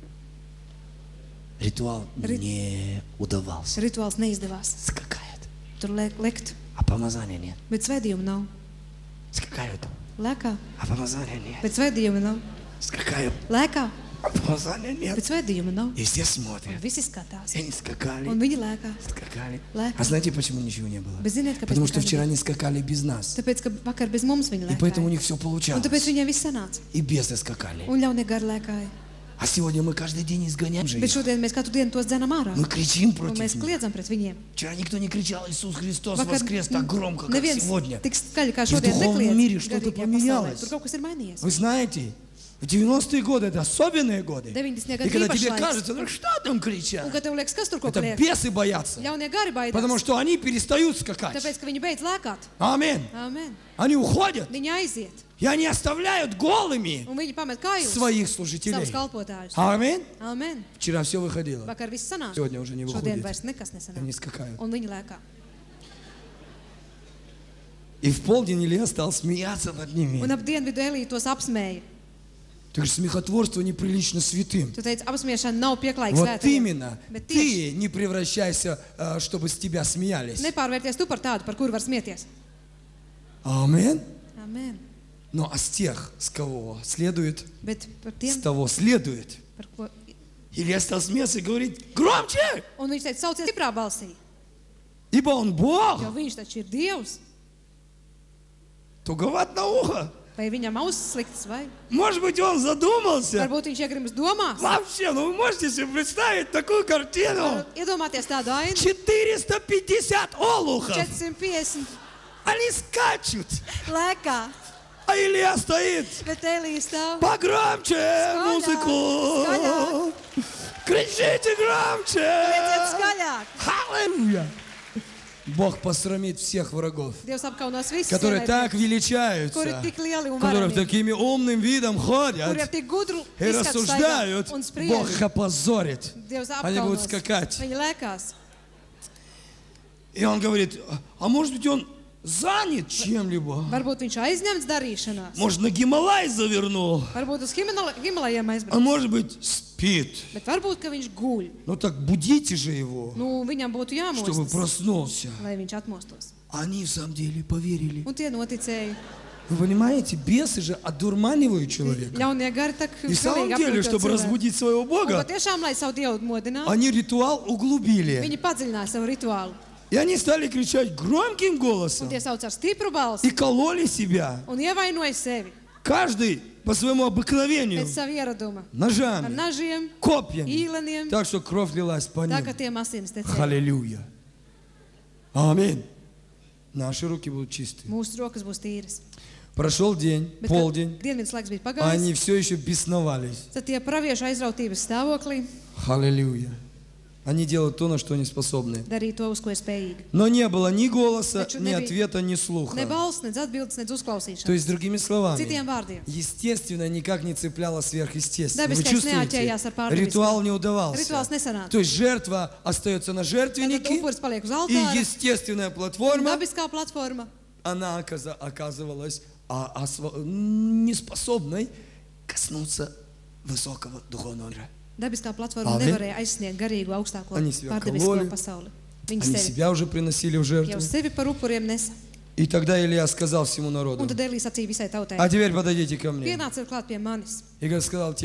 Speaker 1: Ритуал
Speaker 2: Ри-
Speaker 1: не удавался.
Speaker 2: Rituāls neizdevās.
Speaker 1: Скакают.
Speaker 2: Tur lekt,
Speaker 1: А помазания нет.
Speaker 2: bet svētījuma nav.
Speaker 1: Скакают.
Speaker 2: Lēkā,
Speaker 1: А помазания нет.
Speaker 2: bet svētījuma nav.
Speaker 1: Скакают.
Speaker 2: Lēkā,
Speaker 1: А помазания нет.
Speaker 2: bet svētījuma nav.
Speaker 1: И все
Speaker 2: Un
Speaker 1: смотрят.
Speaker 2: visi skatās.
Speaker 1: И они скакали.
Speaker 2: Un viņi lēkā.
Speaker 1: Скакали.
Speaker 2: Лēkā.
Speaker 1: А знаете, почему ничего не было?
Speaker 2: Bet ziniet, kāpēc
Speaker 1: Потому что
Speaker 2: nekā
Speaker 1: вчера
Speaker 2: nebija?
Speaker 1: они скакали без нас.
Speaker 2: Tāpēc, ka vakar bez mums viņi
Speaker 1: И поэтому у
Speaker 2: lēkāja.
Speaker 1: них все
Speaker 2: Un
Speaker 1: получалось.
Speaker 2: tāpēc viņiem viss sanāca.
Speaker 1: И бесы скакали.
Speaker 2: Un ļaunie gari lēkāja.
Speaker 1: А сегодня мы каждый день изгоняем же
Speaker 2: Bet
Speaker 1: их.
Speaker 2: šodien mēs katru dienu tos dzenam ārā.
Speaker 1: Мы кричим
Speaker 2: Un
Speaker 1: против
Speaker 2: mēs
Speaker 1: них.
Speaker 2: kliedzam pret viņiem.
Speaker 1: Вчера никто не кричал «Иисус Христос
Speaker 2: Vakar
Speaker 1: воскрес» так громко, как
Speaker 2: neviens
Speaker 1: сегодня.
Speaker 2: tik skaļi kā
Speaker 1: И в
Speaker 2: šodien
Speaker 1: духовном мире
Speaker 2: nekliedz
Speaker 1: что-то
Speaker 2: garīgajā pasaulē.
Speaker 1: поменялось.
Speaker 2: Tur kaut kas ir mainījies.
Speaker 1: Вы знаете, в 90-е годы это особенные годы.
Speaker 2: 90-е
Speaker 1: И
Speaker 2: gadi
Speaker 1: когда
Speaker 2: īpašs
Speaker 1: тебе
Speaker 2: laiks.
Speaker 1: кажется, ну что там
Speaker 2: Un
Speaker 1: кричат?
Speaker 2: kad tev liekas, kas tur ko
Speaker 1: Это
Speaker 2: kliedz?
Speaker 1: бесы боятся.
Speaker 2: Ļaunie gari baidās.
Speaker 1: Потому что они перестают скакать.
Speaker 2: Tāpēc, ka viņi beidz lēkāt.
Speaker 1: Аминь.
Speaker 2: Amen.
Speaker 1: Они уходят.
Speaker 2: Viņi aiziet.
Speaker 1: И они оставляют голыми
Speaker 2: Un viņi pamet kājus.
Speaker 1: своих
Speaker 2: Savus
Speaker 1: служителей.
Speaker 2: kalpotājus.
Speaker 1: Аминь.
Speaker 2: Amen.
Speaker 1: Вчера все выходило.
Speaker 2: Vakar viss sanāca.
Speaker 1: Сегодня уже не
Speaker 2: Šodien
Speaker 1: выходит.
Speaker 2: vairs nekas nesanāk.
Speaker 1: Они скакают.
Speaker 2: Un viņi lēkā.
Speaker 1: И в полдень Илья стал смеяться над ними.
Speaker 2: Un ap dienvidu Eliju tos apsmēja.
Speaker 1: Ты говоришь, смехотворство неприлично святым.
Speaker 2: Tu teici, apsmiešana nav pieklājīga
Speaker 1: Вот
Speaker 2: svētajiem.
Speaker 1: именно.
Speaker 2: Bet tieši
Speaker 1: Ты не превращайся, чтобы с тебя смеялись.
Speaker 2: nepārvērties tu par tādu, par kuru var smieties.
Speaker 1: Аминь.
Speaker 2: Amen.
Speaker 1: Ну а с тех, с кого следует,
Speaker 2: Bet par
Speaker 1: с
Speaker 2: tiem,
Speaker 1: того следует.
Speaker 2: par ko...
Speaker 1: Илья стал смеяться и говорить, громче,
Speaker 2: Un viņš teica, sauciet stiprā balsī,
Speaker 1: ибо он Бог.
Speaker 2: jo viņš taču ir Dievs.
Speaker 1: Туговат на ухо.
Speaker 2: Vai viņam auss sliktas, vai?
Speaker 1: Может быть, он задумался.
Speaker 2: Varbūt viņš iegrims domās.
Speaker 1: Вообще, ну вы можете себе представить такую картину?
Speaker 2: Var iedomāties tādu ainu.
Speaker 1: 450 олухов.
Speaker 2: 450
Speaker 1: Они скачут.
Speaker 2: lēkā,
Speaker 1: А Илья стоит.
Speaker 2: bet Elija stāv.
Speaker 1: Погромче
Speaker 2: Skaļāk,
Speaker 1: музыку.
Speaker 2: skaļāk.
Speaker 1: Кричите громче.
Speaker 2: Lieciet skaļāk.
Speaker 1: Аллилуйя. Бог посрамит всех врагов,
Speaker 2: Dievs apkaunos visus,
Speaker 1: которые так
Speaker 2: kuri
Speaker 1: величаются,
Speaker 2: ir tik lieli un
Speaker 1: которые
Speaker 2: varenīgi,
Speaker 1: такими умным видом
Speaker 2: kuri
Speaker 1: ходят
Speaker 2: ir tik gudru
Speaker 1: и
Speaker 2: izskatu
Speaker 1: рассуждают,
Speaker 2: staigā un
Speaker 1: Бог
Speaker 2: spriež.
Speaker 1: их опозорит.
Speaker 2: Dievs
Speaker 1: Они будут
Speaker 2: apkaunos.
Speaker 1: скакать.
Speaker 2: Viņi lēkās.
Speaker 1: И он говорит, а может быть он занят чем-либо?
Speaker 2: Varbūt viņš aizņemts darīšanās.
Speaker 1: Может на Гималай завернул?
Speaker 2: Varbūt uz Himalajiem
Speaker 1: А
Speaker 2: aizbrauc.
Speaker 1: может быть спит?
Speaker 2: Bet varbūt, ka viņš guļ.
Speaker 1: Ну так будите же его,
Speaker 2: Nu, viņam būtu
Speaker 1: чтобы
Speaker 2: jāmostas,
Speaker 1: проснулся.
Speaker 2: lai viņš atmostos.
Speaker 1: Они в самом деле поверили.
Speaker 2: Un tie noticēja.
Speaker 1: Вы понимаете, бесы же одурманивают человека.
Speaker 2: Ļaunie gari tak
Speaker 1: И в самом деле, чтобы разбудить своего
Speaker 2: Un
Speaker 1: Бога,
Speaker 2: patiešām, lai savu Dievu modinātu,
Speaker 1: они ритуал углубили.
Speaker 2: viņi padziļināja savu rituālu.
Speaker 1: И они стали кричать громким
Speaker 2: Un
Speaker 1: голосом
Speaker 2: tie sauc ar stipru balsi
Speaker 1: и кололи себя.
Speaker 2: un ievainoja sevi
Speaker 1: Каждый по своему обыкновению.
Speaker 2: pēc savu ieraduma. Ar
Speaker 1: Ножами,
Speaker 2: nažiem,
Speaker 1: копьями.
Speaker 2: īleniem,
Speaker 1: Так что кровь лилась по
Speaker 2: tā
Speaker 1: ним.
Speaker 2: ka tiem asins tecēja.
Speaker 1: Аллилуйя. Аминь. Наши руки будут чистые.
Speaker 2: Mūsu rokas būs tīras.
Speaker 1: Прошел день,
Speaker 2: Bet, kad
Speaker 1: полдень,
Speaker 2: dienvidas laiks bija
Speaker 1: а они
Speaker 2: pagājis,
Speaker 1: все еще бесновались.
Speaker 2: tad tie pravieši aizrautības stāvoklī
Speaker 1: Аллилуйя. Они делают то, на что они способны.
Speaker 2: darīja to, uz ko ir spējīgi.
Speaker 1: Но не было ни голоса,
Speaker 2: Taču
Speaker 1: ни
Speaker 2: nebija
Speaker 1: ответа, ни слуха.
Speaker 2: Ne balss, ne atbildes, ne
Speaker 1: То
Speaker 2: uzklausīšana.
Speaker 1: есть, другими словами,
Speaker 2: Citiem vārdiem.
Speaker 1: естественно, никак не цепляло сверхъестественно. Вы
Speaker 2: Dabiskais
Speaker 1: чувствуете?
Speaker 2: neatķējās ar pārdabisko.
Speaker 1: Ритуал не удавался.
Speaker 2: Rituāls nesanāca.
Speaker 1: То есть, жертва остается на
Speaker 2: Tad
Speaker 1: жертвеннике,
Speaker 2: upuris paliek uz
Speaker 1: и
Speaker 2: altāra,
Speaker 1: естественная платформа,
Speaker 2: dabiskā platforma,
Speaker 1: она оказывалась неспособной коснуться высокого духовного мира.
Speaker 2: dabiskā platforma
Speaker 1: Amen.
Speaker 2: nevarēja aizsniegt garīgu augstāko
Speaker 1: Они себя
Speaker 2: pārdabisko
Speaker 1: кололи.
Speaker 2: pasauli. Viņi
Speaker 1: Они
Speaker 2: sevi
Speaker 1: себя уже приносили в жертву.
Speaker 2: jau sevi par upuriem nesa.
Speaker 1: И тогда Илья сказал всему
Speaker 2: Un
Speaker 1: народу,
Speaker 2: tad Elija sacīja visai tautai,
Speaker 1: а теперь подойдите ко мне.
Speaker 2: pienāciet klāt pie manis.
Speaker 1: И сказал тем,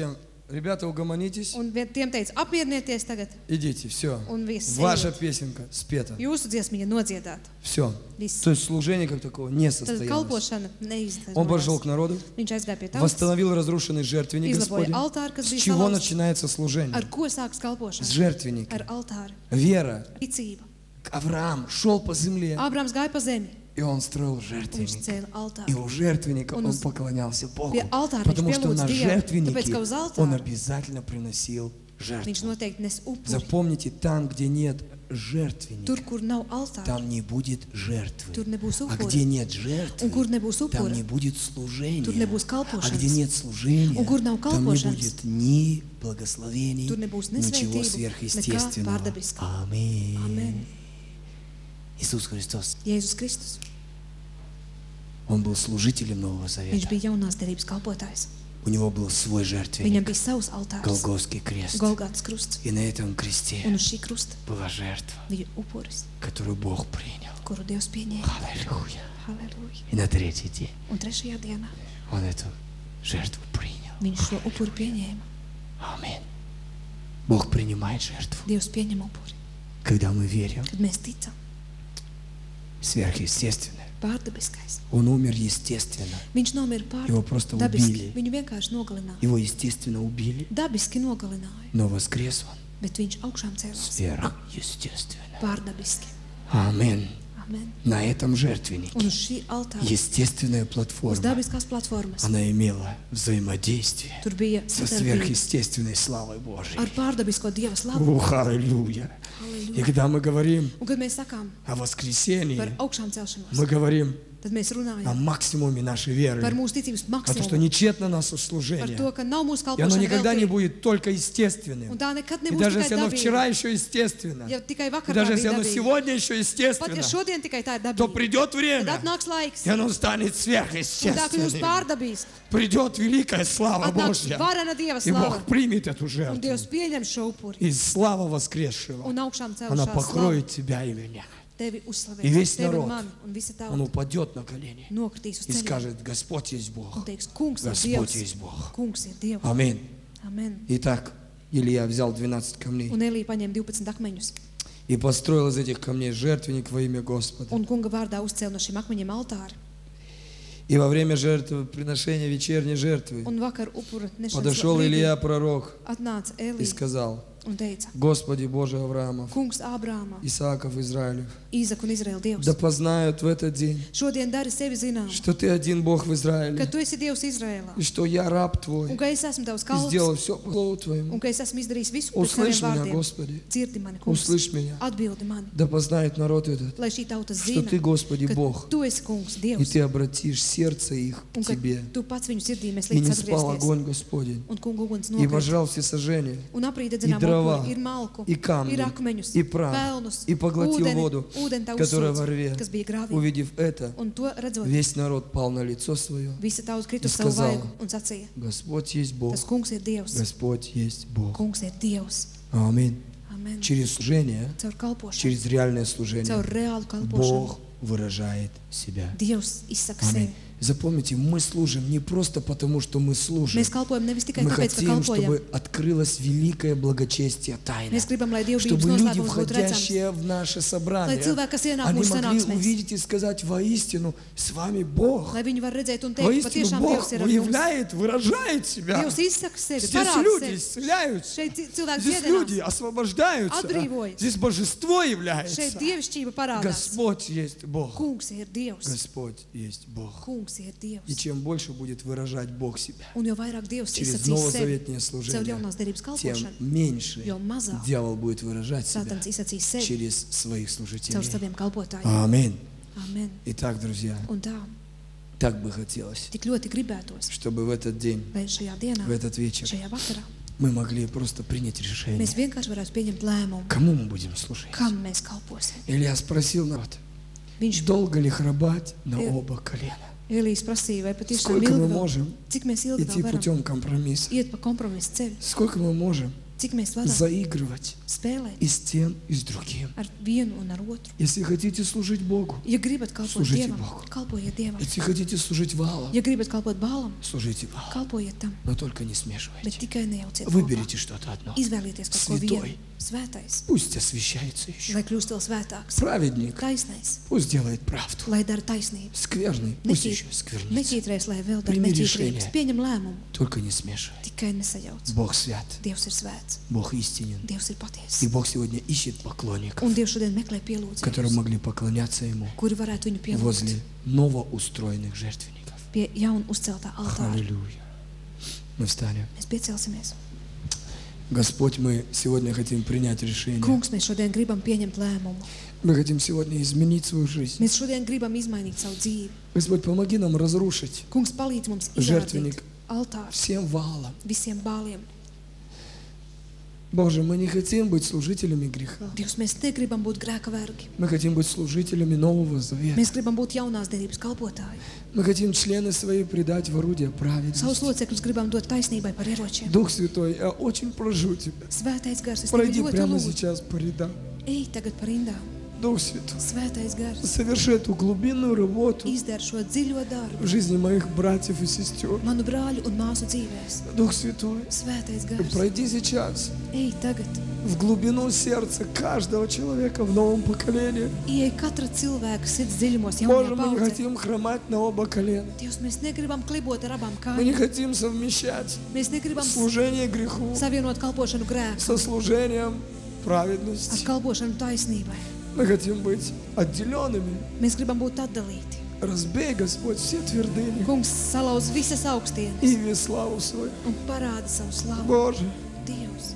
Speaker 1: Ребята, угомонитесь.
Speaker 2: Un tiem teica, apmiernieties tagad,
Speaker 1: Идите, все.
Speaker 2: un viss.
Speaker 1: Ваша
Speaker 2: ejiet.
Speaker 1: песенка спета.
Speaker 2: Jūsu dziesmiņa nodziedāta.
Speaker 1: Все.
Speaker 2: Viss.
Speaker 1: То есть служение как такого не
Speaker 2: Tad
Speaker 1: состоялось.
Speaker 2: kalpošana
Speaker 1: Он пошел к
Speaker 2: neizdevās.
Speaker 1: народу,
Speaker 2: Viņš aizgāja pie tautas,
Speaker 1: восстановил разрушенный жертвенник
Speaker 2: izlaboja
Speaker 1: Господень.
Speaker 2: altāru, kas
Speaker 1: С
Speaker 2: bija
Speaker 1: чего
Speaker 2: salauzts.
Speaker 1: начинается служение?
Speaker 2: Ar ko sāks
Speaker 1: С
Speaker 2: kalpošana?
Speaker 1: жертвенника.
Speaker 2: Ar altāru.
Speaker 1: Вера.
Speaker 2: Ticība.
Speaker 1: Авраам шел по земле,
Speaker 2: Ābrams gāja pa zemi,
Speaker 1: и он строил
Speaker 2: un viņš
Speaker 1: жертвенник.
Speaker 2: cēla
Speaker 1: И
Speaker 2: altāru.
Speaker 1: у жертвенника
Speaker 2: Он
Speaker 1: он
Speaker 2: uz-
Speaker 1: поклонялся Богу.
Speaker 2: Pie altāra viņš
Speaker 1: Потому что
Speaker 2: pielūdza
Speaker 1: на
Speaker 2: Dievu, tāpēc,
Speaker 1: жертвеннике
Speaker 2: ka uz
Speaker 1: он
Speaker 2: altāra
Speaker 1: обязательно приносил
Speaker 2: viņš
Speaker 1: жертву.
Speaker 2: noteikti nes upuri.
Speaker 1: Запомните, там, где нет
Speaker 2: Tur,
Speaker 1: жертвенника,
Speaker 2: kur nav altāra,
Speaker 1: там не будет
Speaker 2: tur
Speaker 1: жертвы.
Speaker 2: nebūs
Speaker 1: А где
Speaker 2: upuri.
Speaker 1: нет
Speaker 2: Un
Speaker 1: жертвы,
Speaker 2: kur nebūs
Speaker 1: там не
Speaker 2: upura,
Speaker 1: будет
Speaker 2: tur
Speaker 1: служения.
Speaker 2: nebūs
Speaker 1: А где
Speaker 2: kalpošanas.
Speaker 1: нет служения,
Speaker 2: Un kur nav
Speaker 1: там не
Speaker 2: kalpošanas,
Speaker 1: будет ни благословений,
Speaker 2: tur nebūs ne
Speaker 1: ничего
Speaker 2: svētību, nekā
Speaker 1: сверхъестественного.
Speaker 2: pārdabiskā.
Speaker 1: Аминь.
Speaker 2: Amen.
Speaker 1: Иисус Христос,
Speaker 2: Jēzus Kristus,
Speaker 1: Он был служителем Нового
Speaker 2: viņš
Speaker 1: Завета.
Speaker 2: bija jaunās derības kalpotājs.
Speaker 1: У Него был свой
Speaker 2: Viņam
Speaker 1: жертвенник,
Speaker 2: bija savs altārs,
Speaker 1: Голгофский крест.
Speaker 2: Golgātas krusts,
Speaker 1: И на этом
Speaker 2: un
Speaker 1: кресте
Speaker 2: uz šī krusta
Speaker 1: была жертва,
Speaker 2: bija upuris,
Speaker 1: которую Бог принял.
Speaker 2: kuru Dievs pieņēma.
Speaker 1: Аллилуйя.
Speaker 2: Halleluja.
Speaker 1: И на третий день
Speaker 2: Un trešajā dienā
Speaker 1: Он эту жертву принял.
Speaker 2: viņš šo upuri pieņēma.
Speaker 1: Аминь. Бог принимает жертву,
Speaker 2: Dievs pieņem upuri,
Speaker 1: когда мы верим.
Speaker 2: kad mēs ticam.
Speaker 1: Сверхъестественное.
Speaker 2: Pārdabiskais.
Speaker 1: Он умер естественно.
Speaker 2: Viņš nomira
Speaker 1: Его просто
Speaker 2: pārdabiski.
Speaker 1: убили.
Speaker 2: Viņu vienkārši nogalināja.
Speaker 1: Его естественно убили,
Speaker 2: Dabiski nogalināja,
Speaker 1: но воскрес Он
Speaker 2: bet viņš augšām cēlās.
Speaker 1: сверхъестественно.
Speaker 2: Pārdabiski.
Speaker 1: Аминь.
Speaker 2: Amen.
Speaker 1: На этом
Speaker 2: Un
Speaker 1: жертвеннике
Speaker 2: uz šī altāra,
Speaker 1: естественная
Speaker 2: uz
Speaker 1: платформа,
Speaker 2: dabiskās platformas,
Speaker 1: она имела взаимодействие
Speaker 2: tur bija
Speaker 1: со
Speaker 2: sadarbība
Speaker 1: сверхъестественной славой Божьей.
Speaker 2: ar pārdabisko Dieva slavu.
Speaker 1: Ух, аллилуйя. И когда мы говорим
Speaker 2: Un, kad mēs sakām
Speaker 1: о
Speaker 2: par
Speaker 1: воскресении,
Speaker 2: augšām celšanos,
Speaker 1: мы говорим
Speaker 2: tad mēs
Speaker 1: о
Speaker 2: runājam
Speaker 1: максимуме нашей веры.
Speaker 2: par mūsu ticības
Speaker 1: Потому что
Speaker 2: maksimumu,
Speaker 1: нечетно наше
Speaker 2: par
Speaker 1: служение.
Speaker 2: to, ka nav mūsu
Speaker 1: И оно
Speaker 2: kalpošana
Speaker 1: никогда не
Speaker 2: veltīga.
Speaker 1: будет только
Speaker 2: Un
Speaker 1: естественным.
Speaker 2: tā nekad
Speaker 1: И
Speaker 2: nebūs
Speaker 1: даже
Speaker 2: tikai
Speaker 1: если оно вчера
Speaker 2: dabīga.
Speaker 1: еще естественно,
Speaker 2: Ja tikai
Speaker 1: и
Speaker 2: vakarā
Speaker 1: даже если
Speaker 2: bija
Speaker 1: оно
Speaker 2: dabīga,
Speaker 1: сегодня еще
Speaker 2: pat ja
Speaker 1: естественно,
Speaker 2: šodien tikai tā ir
Speaker 1: то
Speaker 2: dabīga,
Speaker 1: придет
Speaker 2: tad
Speaker 1: время,
Speaker 2: atnāks laiks,
Speaker 1: и оно станет
Speaker 2: un tā kļūs
Speaker 1: сверхъестественным.
Speaker 2: pārdabīgs.
Speaker 1: Придет великая слава
Speaker 2: Atnāks
Speaker 1: Божья,
Speaker 2: varena Dieva
Speaker 1: и
Speaker 2: slava,
Speaker 1: Бог примет эту
Speaker 2: un
Speaker 1: жертву.
Speaker 2: Dievs pieņem šo upuri,
Speaker 1: И слава воскресшего,
Speaker 2: un augšām
Speaker 1: она
Speaker 2: celšās slava
Speaker 1: покроет тебя и меня.
Speaker 2: tevi uzslavēs,
Speaker 1: И весь
Speaker 2: tevi un
Speaker 1: народ,
Speaker 2: mani, un visa
Speaker 1: Он
Speaker 2: tauta
Speaker 1: упадет на колени
Speaker 2: nokritīs uz
Speaker 1: и
Speaker 2: ceļiem
Speaker 1: скажет: Господь есть Бог.
Speaker 2: un teiks, kungs ir
Speaker 1: Господь
Speaker 2: Dievs,
Speaker 1: есть Бог.
Speaker 2: kungs ir Dievs.
Speaker 1: Аминь.
Speaker 2: Amen.
Speaker 1: Итак, Илья взял 12 камней
Speaker 2: Un Elija paņēma 12 akmeņus,
Speaker 1: и построил из этих камней жертвенник во имя Господа.
Speaker 2: un kunga vārdā uzcēla no šiem akmeņiem altāri.
Speaker 1: И во время жертвоприношения вечерней жертвы
Speaker 2: Un vakar upura nešanas
Speaker 1: подошел
Speaker 2: brīdī
Speaker 1: Илья пророк
Speaker 2: atnāca
Speaker 1: и
Speaker 2: Elija
Speaker 1: сказал:
Speaker 2: un teica,
Speaker 1: Господи Боже Авраамов,
Speaker 2: kungs Ābrāma,
Speaker 1: Исааков, Израилев,
Speaker 2: Īzaka un Izraēla Dievs.
Speaker 1: да познают в этот день,
Speaker 2: Šodien dari sevi zinām,
Speaker 1: что Ты один Бог в
Speaker 2: ka
Speaker 1: Израиле,
Speaker 2: tu esi Dievs Izraēlā,
Speaker 1: и что я раб
Speaker 2: un
Speaker 1: Твой,
Speaker 2: ka es esmu tavs
Speaker 1: и
Speaker 2: kalps,
Speaker 1: сделал все по слову Твоему.
Speaker 2: un ka es esmu izdarījis visu pēc
Speaker 1: Услышь
Speaker 2: saviem
Speaker 1: меня,
Speaker 2: vārdiem.
Speaker 1: Господи,
Speaker 2: Dzirdi mani, kungs,
Speaker 1: услышь меня,
Speaker 2: atbildi man,
Speaker 1: да познает народ этот,
Speaker 2: lai šī tauta
Speaker 1: что
Speaker 2: zina,
Speaker 1: Ты, Господи,
Speaker 2: ka
Speaker 1: Бог,
Speaker 2: tu esi kungs,
Speaker 1: и
Speaker 2: Dievs,
Speaker 1: Ты обратишь сердце их
Speaker 2: un
Speaker 1: к
Speaker 2: ka
Speaker 1: Тебе,
Speaker 2: tu pats viņu sirdī mēs
Speaker 1: и не
Speaker 2: līdz
Speaker 1: спал
Speaker 2: atgriezties.
Speaker 1: огонь Господень,
Speaker 2: Un kungu uguns
Speaker 1: и
Speaker 2: nokrīt,
Speaker 1: пожрал все сожжения,
Speaker 2: un aprīd
Speaker 1: и
Speaker 2: dedzinām
Speaker 1: дрова,
Speaker 2: upuri, ir malku,
Speaker 1: и
Speaker 2: ir
Speaker 1: камни,
Speaker 2: akmeņus,
Speaker 1: и прах,
Speaker 2: pelnus,
Speaker 1: и поглотил
Speaker 2: ūdeni,
Speaker 1: воду,
Speaker 2: ūdeni tā
Speaker 1: которая во
Speaker 2: uzsūc,
Speaker 1: рве.
Speaker 2: kas bija grāvī.
Speaker 1: Увидев это,
Speaker 2: Un to redzot,
Speaker 1: весь народ пал на лицо свое.
Speaker 2: visa tauta krita uz
Speaker 1: И
Speaker 2: savu
Speaker 1: сказал:
Speaker 2: vaigu un sacīja,
Speaker 1: Господь есть Бог,
Speaker 2: tas kungs ir Dievs,
Speaker 1: Господь есть Бог.
Speaker 2: kungs ir Dievs.
Speaker 1: Аминь.
Speaker 2: Amen.
Speaker 1: Через служение,
Speaker 2: Caur kalpošanu,
Speaker 1: через реальное
Speaker 2: caur
Speaker 1: служение,
Speaker 2: reālu kalpošanu,
Speaker 1: Бог выражает себя.
Speaker 2: Dievs izsaka
Speaker 1: Аминь.
Speaker 2: sevi.
Speaker 1: Запомните, мы служим не просто потому, что мы служим.
Speaker 2: Mēs kalpojam nevis tikai
Speaker 1: Мы
Speaker 2: tāpēc, ka
Speaker 1: хотим,
Speaker 2: kalpojam.
Speaker 1: чтобы открылось великое благочестие тайна.
Speaker 2: Mēs gribam, lai Dievbijības
Speaker 1: Чтобы люди,
Speaker 2: noslēpums būtu redzams.
Speaker 1: входящие в наше собрание,
Speaker 2: Lai cilvēki, kas ienāk
Speaker 1: они
Speaker 2: mūsu
Speaker 1: могли
Speaker 2: sanāksmēs,
Speaker 1: увидеть и сказать: воистину, с вами Бог.
Speaker 2: lai viņi var redzēt un teikt,
Speaker 1: Воистину,
Speaker 2: patiešām
Speaker 1: Бог
Speaker 2: Dievs ir ar jums.
Speaker 1: выявляет, выражает себя.
Speaker 2: Dievs izsaka sevi,
Speaker 1: Здесь
Speaker 2: parāda
Speaker 1: люди
Speaker 2: sevi.
Speaker 1: исцеляются.
Speaker 2: Šeit cilvēki
Speaker 1: Здесь люди
Speaker 2: dziedinās,
Speaker 1: освобождаются.
Speaker 2: Atbrīvojas.
Speaker 1: Здесь божество
Speaker 2: šeit
Speaker 1: является.
Speaker 2: dievišķība parādās.
Speaker 1: Господь есть Бог.
Speaker 2: Kungs ir Dievs,
Speaker 1: Господь есть Бог.
Speaker 2: kungs ir
Speaker 1: И
Speaker 2: Dievs.
Speaker 1: чем больше будет выражать Бог себя
Speaker 2: Un jo vairāk Dievs
Speaker 1: через
Speaker 2: izsacīs sevi
Speaker 1: новозаветнее
Speaker 2: caur
Speaker 1: служение,
Speaker 2: jaunās derības
Speaker 1: тем
Speaker 2: kalpošanu,
Speaker 1: меньше
Speaker 2: jo mazāk
Speaker 1: дьявол будет выражать себя
Speaker 2: Sātans izsacīs sevi
Speaker 1: через своих
Speaker 2: caur
Speaker 1: служителей.
Speaker 2: saviem kalpotājiem.
Speaker 1: Аминь.
Speaker 2: Amen.
Speaker 1: Итак, друзья,
Speaker 2: Un tā,
Speaker 1: так бы хотелось,
Speaker 2: tik ļoti gribētos,
Speaker 1: чтобы в этот день,
Speaker 2: lai šajā dienā,
Speaker 1: в этот вечер
Speaker 2: šajā vakarā,
Speaker 1: мы могли просто принять решение,
Speaker 2: mēs vienkārši varētu pieņemt lēmumu,
Speaker 1: кому мы будем служить.
Speaker 2: kam mēs kalposim.
Speaker 1: Илья спросил народ:
Speaker 2: Viņš
Speaker 1: долго ли храбать на оба колена?
Speaker 2: Elijas prasīja, vai patiešām
Speaker 1: Сколько мы
Speaker 2: ilgi vēl,
Speaker 1: можем
Speaker 2: cik mēs ilgi
Speaker 1: идти
Speaker 2: vēl varam
Speaker 1: путем компромисса?
Speaker 2: iet pa kompromisu ceļu,
Speaker 1: Сколько мы можем
Speaker 2: Cik mēs varam
Speaker 1: заигрывать
Speaker 2: spēlēt
Speaker 1: и с тем, и с другим.
Speaker 2: ar vienu un ar otru.
Speaker 1: Если хотите служить Богу,
Speaker 2: Ja gribat kalpot
Speaker 1: Служите
Speaker 2: Dievam,
Speaker 1: Богу.
Speaker 2: kalpojiet Dievam.
Speaker 1: если хотите служить Валу,
Speaker 2: Ja gribat kalpot Bālam,
Speaker 1: служите Валу.
Speaker 2: kalpojiet tam,
Speaker 1: Но только не
Speaker 2: bet
Speaker 1: смешивайте.
Speaker 2: tikai nejauciet kopā.
Speaker 1: Выберите что-то одно.
Speaker 2: Izvēlieties kaut ko
Speaker 1: Святой.
Speaker 2: vienu. Svētais,
Speaker 1: Пусть освящается еще.
Speaker 2: lai kļūst vēl svētāks.
Speaker 1: Праведник,
Speaker 2: Taisnais,
Speaker 1: пусть делает правду.
Speaker 2: lai dara taisnību.
Speaker 1: Скверный, пусть еще сквернится.
Speaker 2: Neķītrēs, lai vēl dara
Speaker 1: Primi
Speaker 2: neķītrības.
Speaker 1: решение.
Speaker 2: Pieņem lēmumu,
Speaker 1: Только не смешивай.
Speaker 2: tikai nesajauc.
Speaker 1: Бог свят,
Speaker 2: Dievs ir svēts,
Speaker 1: Бог истинен.
Speaker 2: Dievs ir patiess.
Speaker 1: И Бог сегодня ищет поклонников,
Speaker 2: Un Dievs šodien meklē
Speaker 1: которые
Speaker 2: pielūdzējus,
Speaker 1: могли поклоняться Ему
Speaker 2: kuri varētu viņu pielūgt
Speaker 1: возле новоустроенных жертвенников.
Speaker 2: pie jaunu uzceltā altāra.
Speaker 1: Аллилуйя. Мы встанем.
Speaker 2: Mēs piecelsimies.
Speaker 1: Господь, мы сегодня хотим принять решение.
Speaker 2: Kungs, mēs šodien gribam pieņemt lēmumu.
Speaker 1: Мы хотим сегодня изменить свою жизнь.
Speaker 2: Mēs šodien gribam izmainīt savu dzīvi.
Speaker 1: Господь, помоги нам разрушить
Speaker 2: Kungs, palīdz mums izrādīt
Speaker 1: Žertvenik.
Speaker 2: altāru
Speaker 1: всем валам.
Speaker 2: visiem bāliem.
Speaker 1: Боже, мы не хотим быть служителями греха.
Speaker 2: Dievs, mēs negribam būt grēka vergi.
Speaker 1: Мы хотим быть служителями Нового Завета.
Speaker 2: Mēs gribam būt jaunās derības kalpotāji.
Speaker 1: Мы хотим члены свои предать в орудие
Speaker 2: Savus
Speaker 1: праведности.
Speaker 2: locekļus gribam dot taisnībai par ieročiem.
Speaker 1: Дух Святой, я очень прошу Тебя,
Speaker 2: Svētais gars, es tevi
Speaker 1: пройди
Speaker 2: ļoti
Speaker 1: прямо
Speaker 2: lūdzu.
Speaker 1: сейчас по рядам.
Speaker 2: Ej tagad par rindām.
Speaker 1: Дух Святой,
Speaker 2: Svētais gars,
Speaker 1: соверши эту глубинную работу
Speaker 2: izdara šo dziļo darbu
Speaker 1: в жизни моих братьев и сестер.
Speaker 2: manu brāļu un māsu dzīvēs.
Speaker 1: Дух Святой,
Speaker 2: Svētais gars,
Speaker 1: пройди сейчас
Speaker 2: ej tagad,
Speaker 1: в глубину сердца каждого человека в новом поколении.
Speaker 2: ieej katra cilvēka sirds dziļumos
Speaker 1: Боже,
Speaker 2: jaunajā
Speaker 1: мы не
Speaker 2: paudzē.
Speaker 1: хотим хромать на оба колена.
Speaker 2: Dievs, mēs negribam klibot ar abām
Speaker 1: Мы не
Speaker 2: kājām.
Speaker 1: хотим совмещать
Speaker 2: Mēs negribam
Speaker 1: служение греху
Speaker 2: savienot kalpošanu grēku
Speaker 1: со служением
Speaker 2: ar
Speaker 1: праведности.
Speaker 2: kalpošanu taisnībai.
Speaker 1: Мы хотим быть отделенными.
Speaker 2: Mēs gribam būt atdalīti.
Speaker 1: Разбей, Господь, все твердыни
Speaker 2: Kungs, salauz visas augstienes
Speaker 1: и яви славу свою.
Speaker 2: un parāda savu slavu.
Speaker 1: Боже,
Speaker 2: Dievs,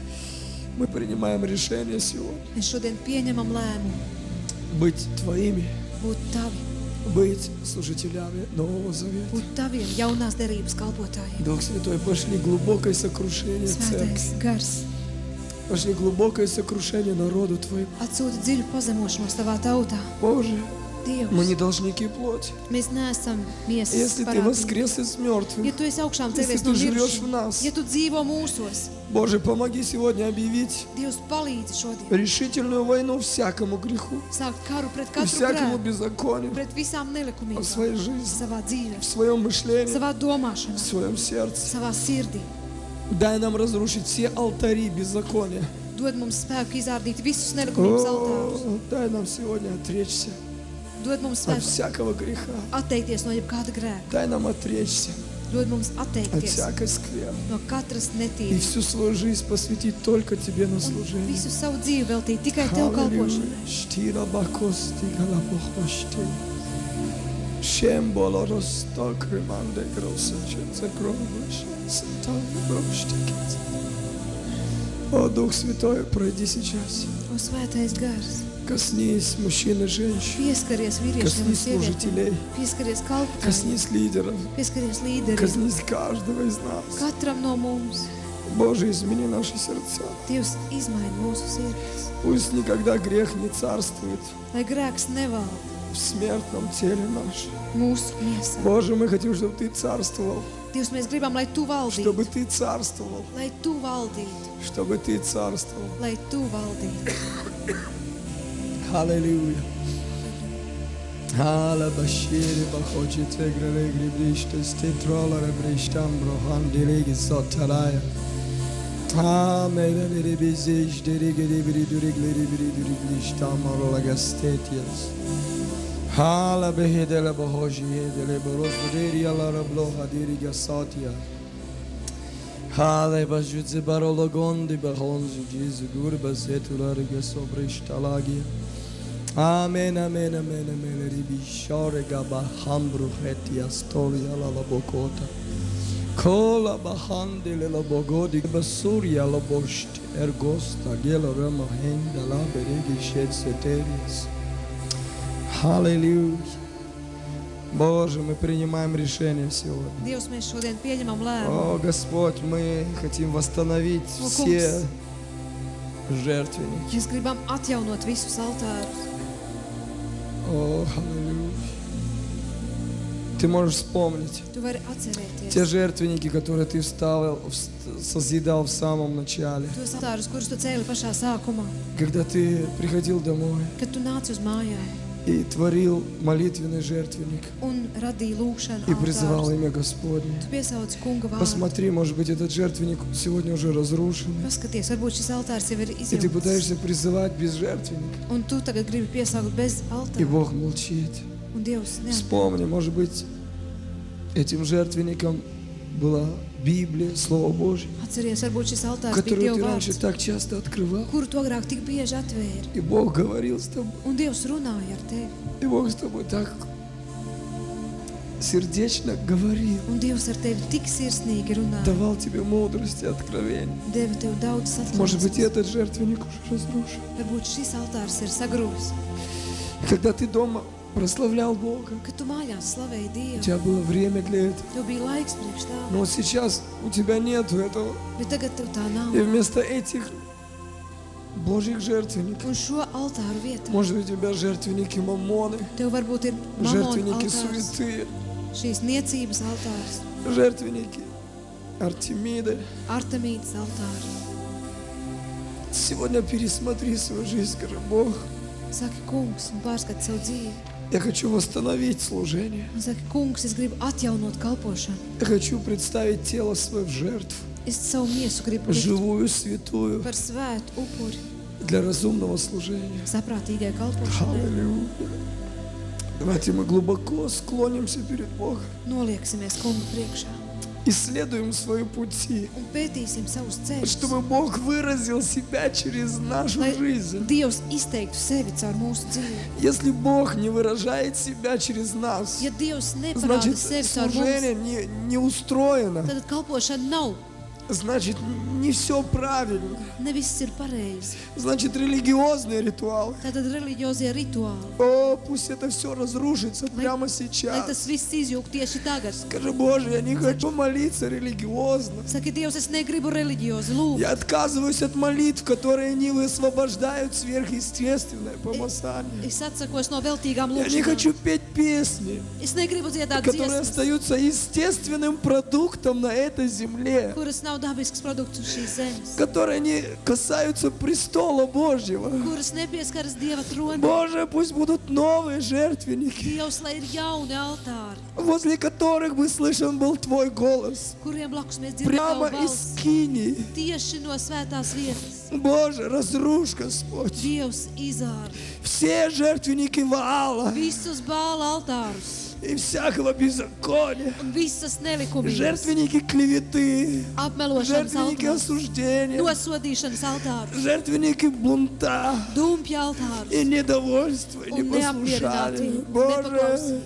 Speaker 1: мы принимаем решение сегодня
Speaker 2: mēs šodien pieņemam lēmumu
Speaker 1: быть Твоими,
Speaker 2: būt tavi,
Speaker 1: быть служителями Нового Завета.
Speaker 2: būt taviem jaunās derības kalpotājiem.
Speaker 1: Дух Святой, пошли глубокое сокрушение церкви.
Speaker 2: Svētais gars,
Speaker 1: Пошли глубокое сокрушение народу Твоему.
Speaker 2: atsūta dziļu pazemošanos tavā tautā.
Speaker 1: Боже, мы не
Speaker 2: Dievs,
Speaker 1: должники плоти.
Speaker 2: mēs neesam miesas
Speaker 1: Если Ты
Speaker 2: parādīgi.
Speaker 1: воскрес из
Speaker 2: Ja
Speaker 1: мертвых,
Speaker 2: tu esi augšām
Speaker 1: если
Speaker 2: cēlies no
Speaker 1: Ты живешь в
Speaker 2: mirušiem,
Speaker 1: нас,
Speaker 2: ja tu dzīvo mūsos,
Speaker 1: Боже, помоги сегодня объявить
Speaker 2: Dievs palīdzi šodien
Speaker 1: решительную войну всякому греху,
Speaker 2: sākt karu pret
Speaker 1: и
Speaker 2: katru
Speaker 1: всякому
Speaker 2: grēku,
Speaker 1: беззаконию
Speaker 2: pret visām
Speaker 1: в
Speaker 2: nelikumībām,
Speaker 1: своей жизни,
Speaker 2: savā dzīvē,
Speaker 1: в своем мышлении,
Speaker 2: savā
Speaker 1: в
Speaker 2: domāšanā,
Speaker 1: своем сердце.
Speaker 2: savā sirdī.
Speaker 1: Дай нам разрушить все алтари беззакония.
Speaker 2: Dod mums spēku izrādīt visus nelikumības altārus.
Speaker 1: О, дай нам сегодня отречься
Speaker 2: Dod mums
Speaker 1: от
Speaker 2: spēku
Speaker 1: всякого греха.
Speaker 2: atteikties no jebkāda grēka.
Speaker 1: Дай нам отречься
Speaker 2: Dod mums
Speaker 1: от
Speaker 2: atteikties
Speaker 1: всякой скверны.
Speaker 2: no katras
Speaker 1: И
Speaker 2: netīras.
Speaker 1: всю свою жизнь посвятить только Тебе на
Speaker 2: Un
Speaker 1: служение.
Speaker 2: visu savu dzīvi veltīt tikai Tev kalpošanai.
Speaker 1: Штира бакости галапохошти. Шем болоросто креманде гросачется громыш. О, Дух Святой, пройди сейчас.
Speaker 2: O svētais gars,
Speaker 1: Коснись мужчин и женщин.
Speaker 2: pieskaries vīriešiem un
Speaker 1: Коснись
Speaker 2: sievietēm,
Speaker 1: служителей.
Speaker 2: pieskaries kalpotājiem,
Speaker 1: Коснись лидеров.
Speaker 2: pieskaries līderiem,
Speaker 1: Коснись каждого из нас.
Speaker 2: katram no mums.
Speaker 1: Боже, измени наши сердца.
Speaker 2: Dievs izmaina mūsu sirdis,
Speaker 1: Пусть никогда грех не царствует
Speaker 2: lai grēks nevalda
Speaker 1: в смертном теле нашем.
Speaker 2: mūsu miesā.
Speaker 1: Боже, мы хотим, чтобы Ты царствовал.
Speaker 2: Dievs, mēs gribam, lai Tu
Speaker 1: Чтобы
Speaker 2: valdītu,
Speaker 1: Ты царствовал.
Speaker 2: lai Tu valdītu,
Speaker 1: Чтобы Ты царствовал.
Speaker 2: lai Tu valdītu.
Speaker 1: Аллилуйя. Hala bashiri bahochi tegrele gribrishte stetrola rebrishtam brohan dirigi sotalaya. Amele ribizish dirigi ribri durigli ribri duriglishtam arola gastetias. Hala behedele bahoji hedele boros diri ala rabloha diriga satia. Hala bajutze barola gondi bahonzu jizu gurba setular gesobrishtalagi. Amen, amen, amen, amen. Ribi shore gaba hambru heti astoria la bokota. Kola bahande la bogodi basuria la bost ergosta gela rama henda la beregi shed seterias. Аллилуйя. Боже, мы принимаем решение сегодня.
Speaker 2: Dievs, mēs šodien pieņemam lēmumu.
Speaker 1: О, Господь, мы хотим восстановить
Speaker 2: О,
Speaker 1: все жертвенники.
Speaker 2: Mēs gribam atjaunot visus altārus.
Speaker 1: О, аллилуйя. Ты можешь вспомнить
Speaker 2: Tu vari atcerēties
Speaker 1: те жертвенники, которые ты созидал в самом начале.
Speaker 2: tos altārus, kurus tu cēli pašā sākumā,
Speaker 1: Когда ты приходил домой
Speaker 2: kad tu nāci uz mājām
Speaker 1: и творил молитвенный жертвенник
Speaker 2: un radīji lūgšanu
Speaker 1: и призывал
Speaker 2: altārus.
Speaker 1: имя Господне.
Speaker 2: Tu piesauci kunga vārdu.
Speaker 1: Посмотри, может быть, этот жертвенник сегодня уже разрушен.
Speaker 2: Paskaties, varbūt šis altārs jau ir
Speaker 1: И ты
Speaker 2: izjūts.
Speaker 1: пытаешься призывать без жертвенника.
Speaker 2: Un tu tagad gribi piesaukt bez
Speaker 1: И
Speaker 2: altāra.
Speaker 1: Бог молчит.
Speaker 2: Un Dievs neatbild.
Speaker 1: Вспомни, может быть, этим жертвенником была Библия, Слово Божье,
Speaker 2: Atceries, varbūt šis altārs bija
Speaker 1: которое
Speaker 2: Dieva
Speaker 1: ты раньше
Speaker 2: vārds,
Speaker 1: так часто открывал.
Speaker 2: kuru tu agrāk tik bieži atvēri.
Speaker 1: И Бог говорил с тобой.
Speaker 2: Un Dievs runāja ar tevi.
Speaker 1: И Бог с тобой так сердечно говорил.
Speaker 2: Un Dievs ar tevi tik sirsnīgi runāja.
Speaker 1: Давал тебе мудрость и откровение.
Speaker 2: Deva tev daudz
Speaker 1: Может быть, и
Speaker 2: atklāsmes.
Speaker 1: этот жертвенник уже разрушен.
Speaker 2: Varbūt šis altārs ir sagrūvis.
Speaker 1: Когда ты дома прославлял Бога,
Speaker 2: Kad tu mājās slavēji
Speaker 1: у
Speaker 2: Dievu,
Speaker 1: тебя было время для этого.
Speaker 2: tev bija laiks priekš tā,
Speaker 1: Но вот сейчас у тебя нету этого.
Speaker 2: bet tagad tev tā nav.
Speaker 1: И вместо этих Божьих жертвенников,
Speaker 2: Un šo altāru vietā
Speaker 1: может быть, у тебя жертвенники Мамоны,
Speaker 2: tev varbūt ir mamona
Speaker 1: жертвенники
Speaker 2: altārs,
Speaker 1: суеты,
Speaker 2: šīs niecības altārs,
Speaker 1: жертвенники Артемиды.
Speaker 2: Artemīdas altārs.
Speaker 1: Сегодня пересмотри свою жизнь, скажи: Бог,
Speaker 2: Saki, kungs, un pārskat savu dzīvi.
Speaker 1: я хочу восстановить служение.
Speaker 2: Un saki, kungs, es gribu atjaunot kalpošanu.
Speaker 1: Я хочу представить тело свое в жертву,
Speaker 2: Es savu miesu gribu likt
Speaker 1: живую, святую,
Speaker 2: par svētu upuri,
Speaker 1: для разумного служения.
Speaker 2: saprātīgai kalpošanai.
Speaker 1: Аллилуйя. Давайте мы глубоко склонимся перед Богом.
Speaker 2: Nolieksimies kungu priekšā
Speaker 1: Исследуем свои пути,
Speaker 2: un pētīsim savus ceļus,
Speaker 1: чтобы Бог выразил себя через нашу
Speaker 2: lai
Speaker 1: жизнь.
Speaker 2: Dievs izteiktu sevi caur mūsu dzīvi.
Speaker 1: Если Бог не выражает себя через нас,
Speaker 2: Ja Dievs neparāda
Speaker 1: значит,
Speaker 2: sevi caur
Speaker 1: служение
Speaker 2: mums,
Speaker 1: не устроено.
Speaker 2: tad kalpošana nav.
Speaker 1: Значит, не все правильно.
Speaker 2: Ne viss ir pareizi.
Speaker 1: Значит, религиозные ритуалы.
Speaker 2: Tātad reliģiozie rituāli,
Speaker 1: О, пусть это все разрушится прямо
Speaker 2: lai
Speaker 1: сейчас.
Speaker 2: tas viss izjūg tieši tagad.
Speaker 1: Скажи: Боже, я не хочу молиться религиозно.
Speaker 2: Saki, Dievs, es negribu reliģiozi lūgt.
Speaker 1: Я отказываюсь от молитв, которые не высвобождают сверхъестественное помазание.
Speaker 2: Es atsakos no veltīgām
Speaker 1: Я не
Speaker 2: lūgšanām.
Speaker 1: хочу петь песни,
Speaker 2: Es negribu dziedāt
Speaker 1: которые
Speaker 2: dziesmas,
Speaker 1: остаются естественным продуктом на этой земле,
Speaker 2: kuras nav dabisks produkts uz šīs zemes,
Speaker 1: которые не касаются престола Божьего.
Speaker 2: kuras nepieskaras Dieva tronam.
Speaker 1: Боже, пусть будут новые жертвенники,
Speaker 2: Dievs, lai ir jauni altāri,
Speaker 1: возле которых бы слышен был Твой голос.
Speaker 2: kuriem blakus mēs dzirdam
Speaker 1: Прямо
Speaker 2: tavu
Speaker 1: из
Speaker 2: balsi.
Speaker 1: скинии.
Speaker 2: Tieši no svētās vietas.
Speaker 1: Боже, разрушь, Господь,
Speaker 2: Dievs izāra
Speaker 1: все жертвенники Ваала
Speaker 2: visus bāla altārus
Speaker 1: и всякого беззакония,
Speaker 2: un visas nelikumības,
Speaker 1: жертвенники клеветы,
Speaker 2: apmelošanas
Speaker 1: жертвенники
Speaker 2: altārus,
Speaker 1: осуждения,
Speaker 2: nosodīšanas altārus,
Speaker 1: жертвенники бунта
Speaker 2: dumpja altārus
Speaker 1: и недовольства, и
Speaker 2: un
Speaker 1: непослушания.
Speaker 2: neapmierinātību,
Speaker 1: Боже,
Speaker 2: nepaklausību.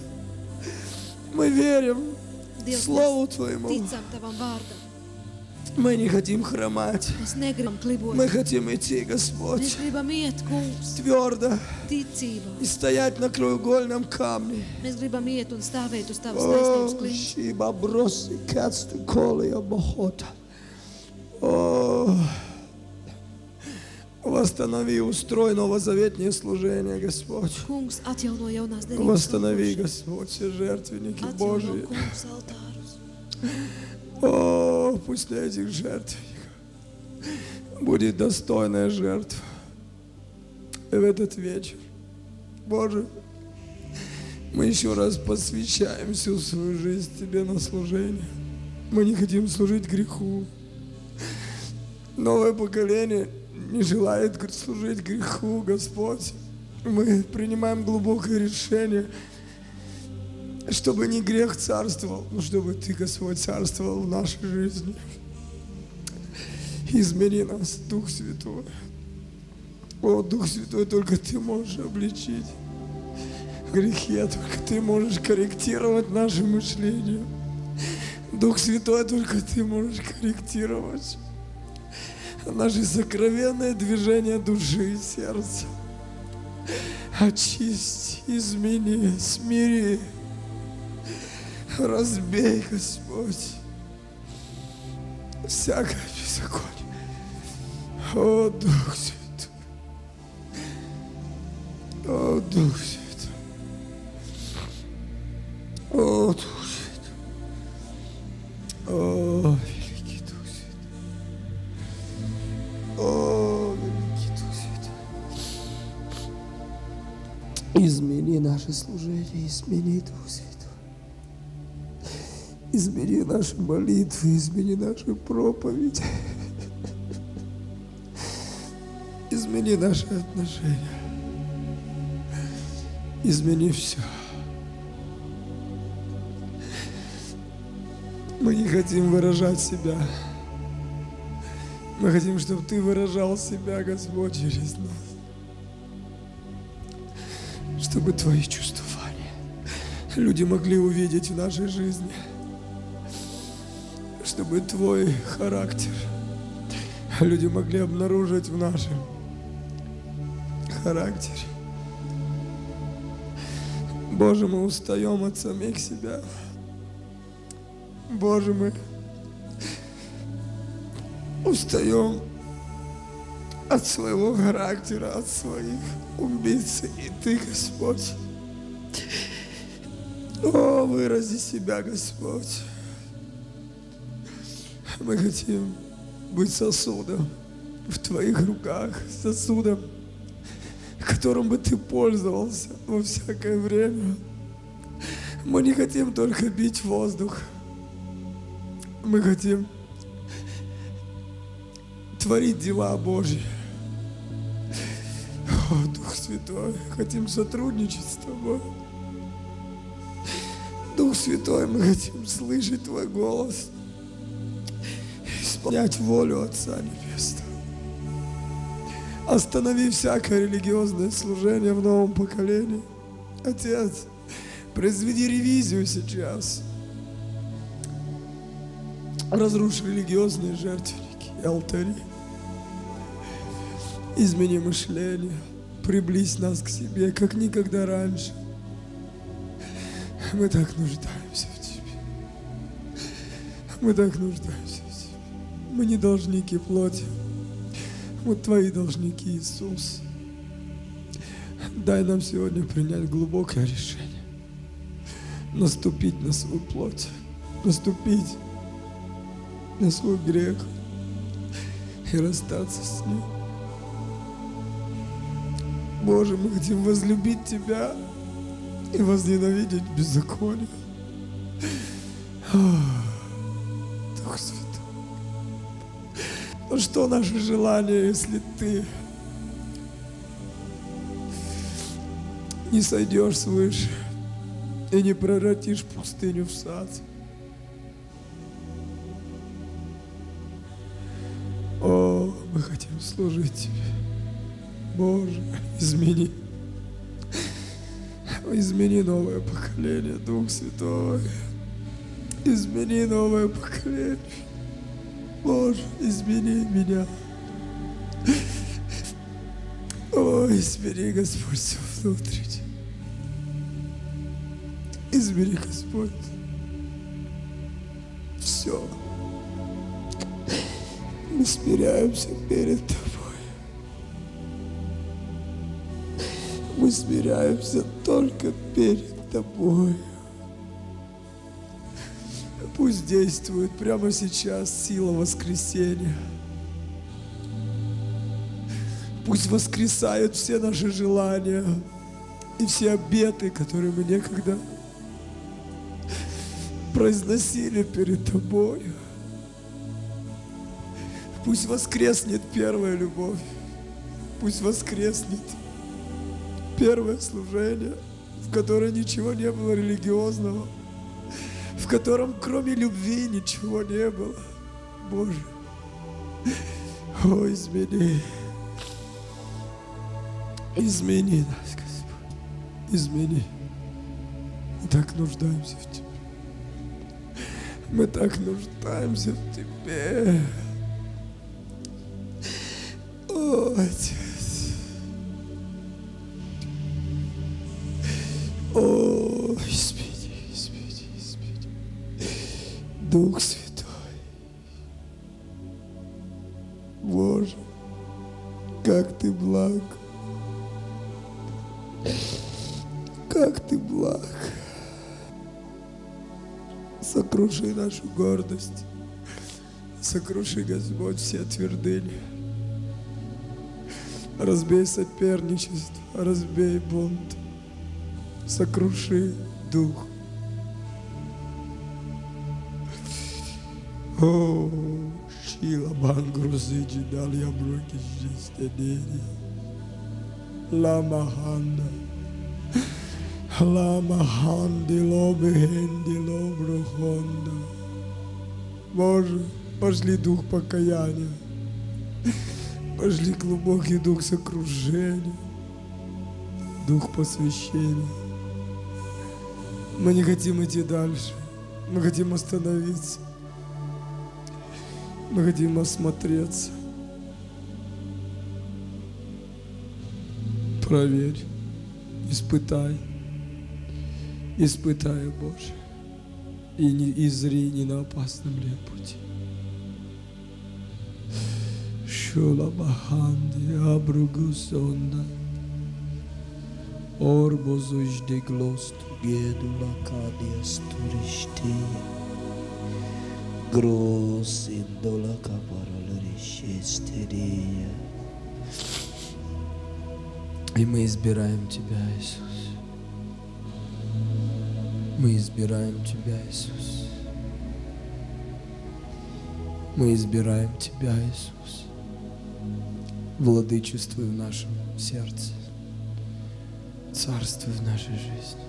Speaker 1: мы верим
Speaker 2: Dievs,
Speaker 1: Слову
Speaker 2: mēs
Speaker 1: Твоему.
Speaker 2: ticam Tavam vārdam.
Speaker 1: Мы не хотим хромать.
Speaker 2: Mēs negribam klibot.
Speaker 1: Мы хотим идти,
Speaker 2: Mēs
Speaker 1: Господь,
Speaker 2: gribam iet, kungs,
Speaker 1: твердо
Speaker 2: ticībā.
Speaker 1: и стоять на краеугольном камне.
Speaker 2: Mēs gribam iet un stāvēt uz Tavas
Speaker 1: О,
Speaker 2: taisnības klints.
Speaker 1: Шиба броси кацты колы обохота. О, восстанови, устрой новозаветнее служение, Господь.
Speaker 2: Kungs, atjauno jaunās derības
Speaker 1: Восстанови,
Speaker 2: kalpošanu.
Speaker 1: Господь, все жертвенники
Speaker 2: Atjauno,
Speaker 1: Божьи.
Speaker 2: kungs, altārus.
Speaker 1: О, пусть на этих жертвенниках будет достойная жертва. И в этот вечер, Боже, мы еще раз посвящаем всю свою жизнь Тебе на служение. Мы не хотим служить греху. Новое поколение не желает служить греху, Господь. Мы принимаем глубокое решение, чтобы не грех царствовал, но чтобы Ты, Господь, царствовал в нашей жизни. Измени нас, Дух Святой. О, Дух Святой, только Ты можешь обличить грехи, только Ты можешь корректировать наше мышление. Дух Святой, только Ты можешь корректировать наши сокровенные движения души и сердца. Очисти, измени, смири. Разбей, Господь, всякое беззаконие. О, Дух Святой. О, Дух Святой. О, О, Дух Святой. О, великий Дух Святой. О, великий Дух Святой. Измени наше служение, измени, Дух Святой. Измени наши молитвы, измени наши проповеди. Измени наши отношения. Измени все. Мы не хотим выражать себя. Мы хотим, чтобы Ты выражал себя, Господь, через нас. Чтобы Твои чувствования люди могли увидеть в нашей жизни. Чтобы Твой характер люди могли обнаружить в нашем характере. Боже, мы устаем от самих себя. Боже, мы устаем от своего характера, от своих амбиций. И Ты, Господь, о, вырази себя, Господь. Мы хотим быть сосудом в Твоих руках, сосудом, которым бы Ты пользовался во всякое время. Мы не хотим только бить воздух. Мы хотим творить дела Божьи. О, Дух Святой, хотим сотрудничать с Тобой. Дух Святой, мы хотим слышать Твой голос, исполнять волю Отца Небесного. Останови всякое религиозное служение в новом поколении. Отец, произведи ревизию сейчас. Разрушь религиозные жертвенники и алтари. Измени мышление. Приблизь нас к себе, как никогда раньше. Мы так нуждаемся в Тебе. Мы так нуждаемся в Тебе. Мы не должники плоти. Мы Твои должники, Иисус. Дай нам сегодня принять глубокое решение. Наступить на свою плоть. Наступить на свой грех и расстаться с ним. Боже, мы хотим возлюбить Тебя и возненавидеть беззаконие. Дух Святой. Ну что наше желание, если Ты не сойдешь свыше и не превратишь пустыню в сад? О, мы хотим служить Тебе. Боже, измени. Измени новое поколение, Дух Святой. Измени новое поколение. Боже, измени меня. О, измени, Господь, все внутренне. Измени, Господь, все. Мы смиряемся перед Тобой. Мы смиряемся только перед Тобой. Пусть действует прямо сейчас сила воскресения. Пусть воскресают все наши желания и все обеты, которые мы некогда произносили перед Тобой. Пусть воскреснет первая любовь. Пусть воскреснет первое служение, в котором ничего не было религиозного, в котором кроме любви ничего не было. Боже, о, измени. Измени нас, Господь. Измени. Мы так нуждаемся в Тебе. Мы так нуждаемся в Тебе. О, Отец. О, измени, измени, измени. Дух Святой. Боже, как Ты благ. Как Ты благ. Сокруши нашу гордость. Сокруши, Господь, все твердыни. Разбей соперничество, разбей бунт. Сокруши дух. О, Шила Бангрузиджи Далья Броки Жистедери. Лама Ханда. Лама Ханди Лобехенди Лоброхонда. Боже, пошли дух покаяния. Пошли глубокий дух сокрушения. Дух посвящения. Мы не хотим идти дальше. Мы хотим остановиться. Мы хотим осмотреться. Проверь. Испытай. Испытай, Боже. И зри не на опасном ли пути. Шула Баханди Абругусонда. Орбозуж де глосту гедула кадиас туриштея. Грос индола капарола решестерея. И мы избираем Тебя, Иисус. Мы избираем Тебя, Иисус. Мы избираем Тебя, Иисус. Владычествуй в нашем сердце. Царствуй в нашей жизни.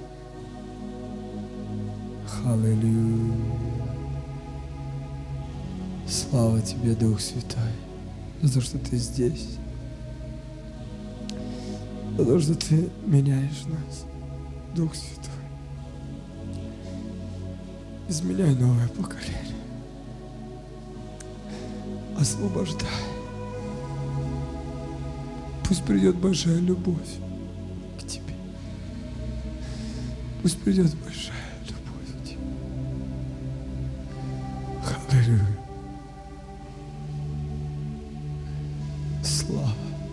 Speaker 1: Аллилуйя. Слава Тебе, Дух Святой, за то, что Ты здесь. За то, что Ты меняешь нас, Дух Святой. Изменяй новое поколение. Освобождай. Пусть придет большая любовь к Тебе. Пусть придет большая любовь к Тебе. Аллилуйя. Слава.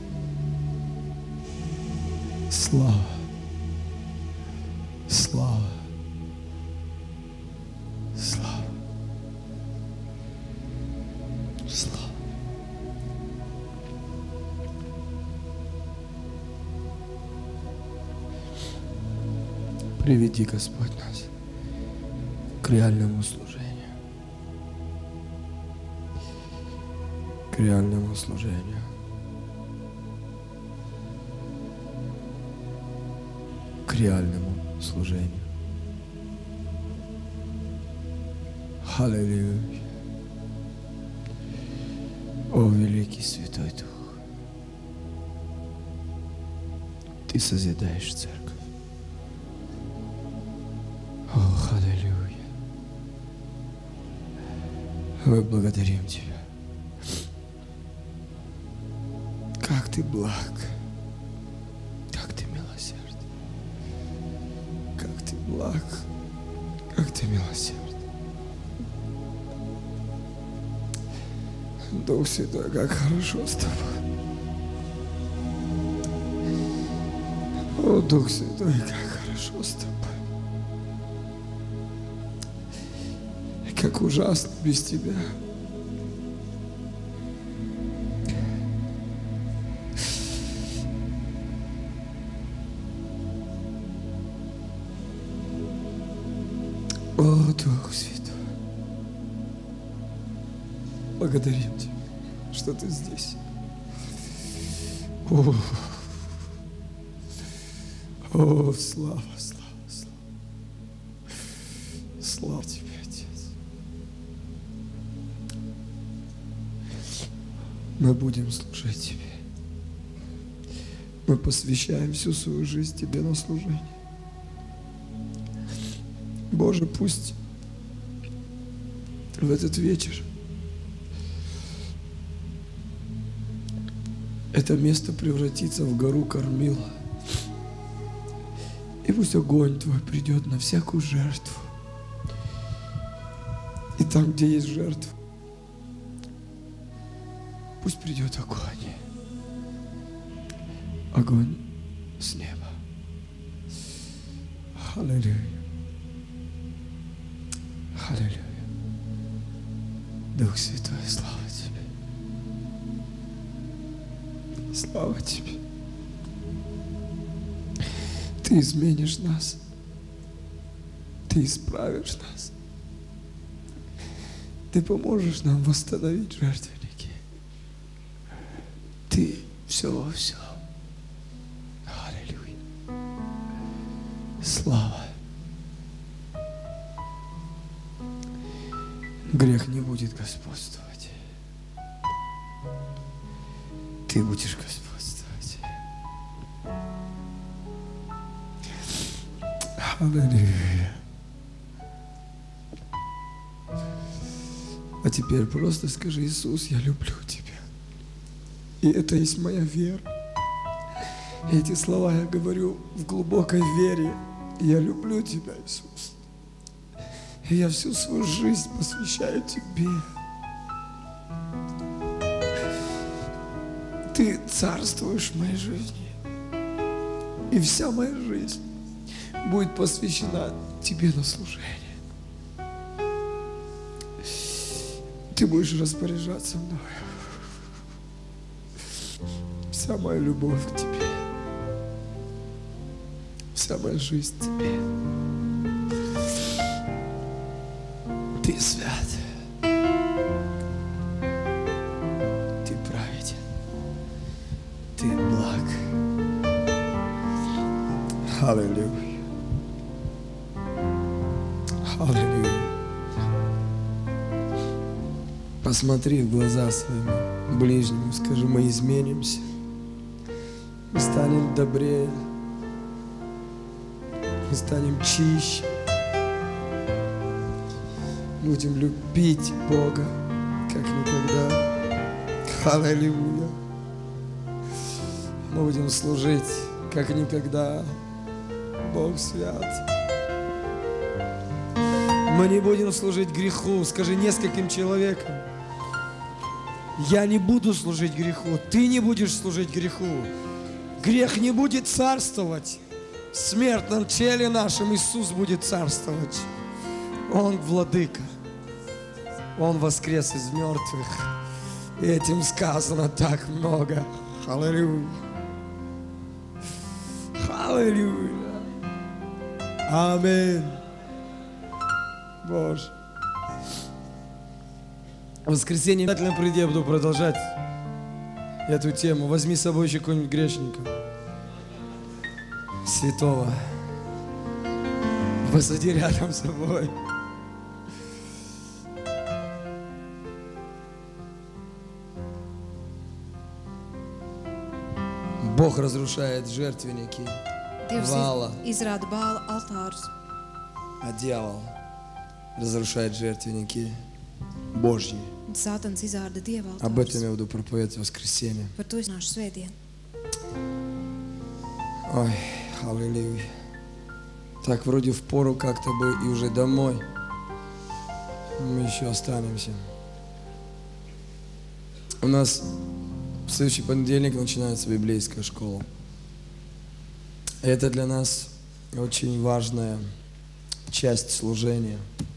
Speaker 1: Слава. Слава. Слава. Слава. Приведи, Господь, нас к реальному служению. К реальному служению. К реальному служению. Аллилуйя. О, великий Святой Дух, Ты созидаешь церковь. О, аллилуйя. Мы благодарим Тебя. Как Ты благ, как Ты милосерд, как Ты благ, как Ты милосерд. Дух Святой, как хорошо с Тобой. О, Дух Святой, как хорошо с Тобой. Как ужасно без Тебя. О, Дух Святой, благодарим Тебя, что Ты здесь. О, слава, слава, слава. Слава Тебе, Отец. Мы будем служить Тебе. Мы посвящаем всю свою жизнь Тебе на служение. Боже, пусть в этот вечер это место превратится в гору кормила. И пусть огонь Твой придет на всякую жертву. И там, где есть жертва, пусть придет огонь. Огонь с неба. Аллилуйя. Аллилуйя. Дух Святой, слава Тебе. Слава Тебе. Ты изменишь нас. Ты исправишь нас. Ты поможешь нам восстановить жертвенники. Ты все во всем. Аллилуйя. Слава. Грех не будет господствовать. Ты будешь господствовать. Аллилуйя. А теперь просто скажи: Иисус, я люблю Тебя. И это есть моя вера. И эти слова я говорю в глубокой вере. Я люблю Тебя, Иисус. И я всю свою жизнь посвящаю Тебе. Ты царствуешь в моей жизни. И вся моя жизнь будет посвящена Тебе на служение. Ты будешь распоряжаться мной. Вся моя любовь к Тебе. Вся моя жизнь Тебе. Ты свят. Ты праведен. Ты благ. Аллилуйя. Аллилуйя. Посмотри в глаза своему ближнему, скажи: мы изменимся, мы станем добрее, мы станем чище, будем любить Бога, как никогда. Аллилуйя. Мы будем служить, как никогда. Бог свят. Мы не будем служить греху. Скажи нескольким человекам: я не буду служить греху. Ты не будешь служить греху. Грех не будет царствовать. В смертном теле нашем Иисус будет царствовать. Он владыка. Он воскрес из мертвых. И этим сказано так много. Аллилуйя. Аллилуйя. Аминь. Боже. В воскресенье обязательно приди, я буду продолжать эту тему. Возьми с собой еще какого-нибудь грешника, святого. Посади рядом с собой. Бог разрушает жертвенники Ваала,
Speaker 2: izrāda Bāla altārus,
Speaker 1: а дьявол разрушает жертвенники Божьи.
Speaker 2: Sātans izrāda Dieva
Speaker 1: Об этом
Speaker 2: altārus.
Speaker 1: я буду проповедовать в воскресенье.
Speaker 2: Par to es nāšu svētdien.
Speaker 1: Ой, аллилуйя. Так, вроде впору как-то бы и уже домой. Мы еще останемся. У нас в следующий понедельник начинается библейская школа. Это для нас очень важная часть служения.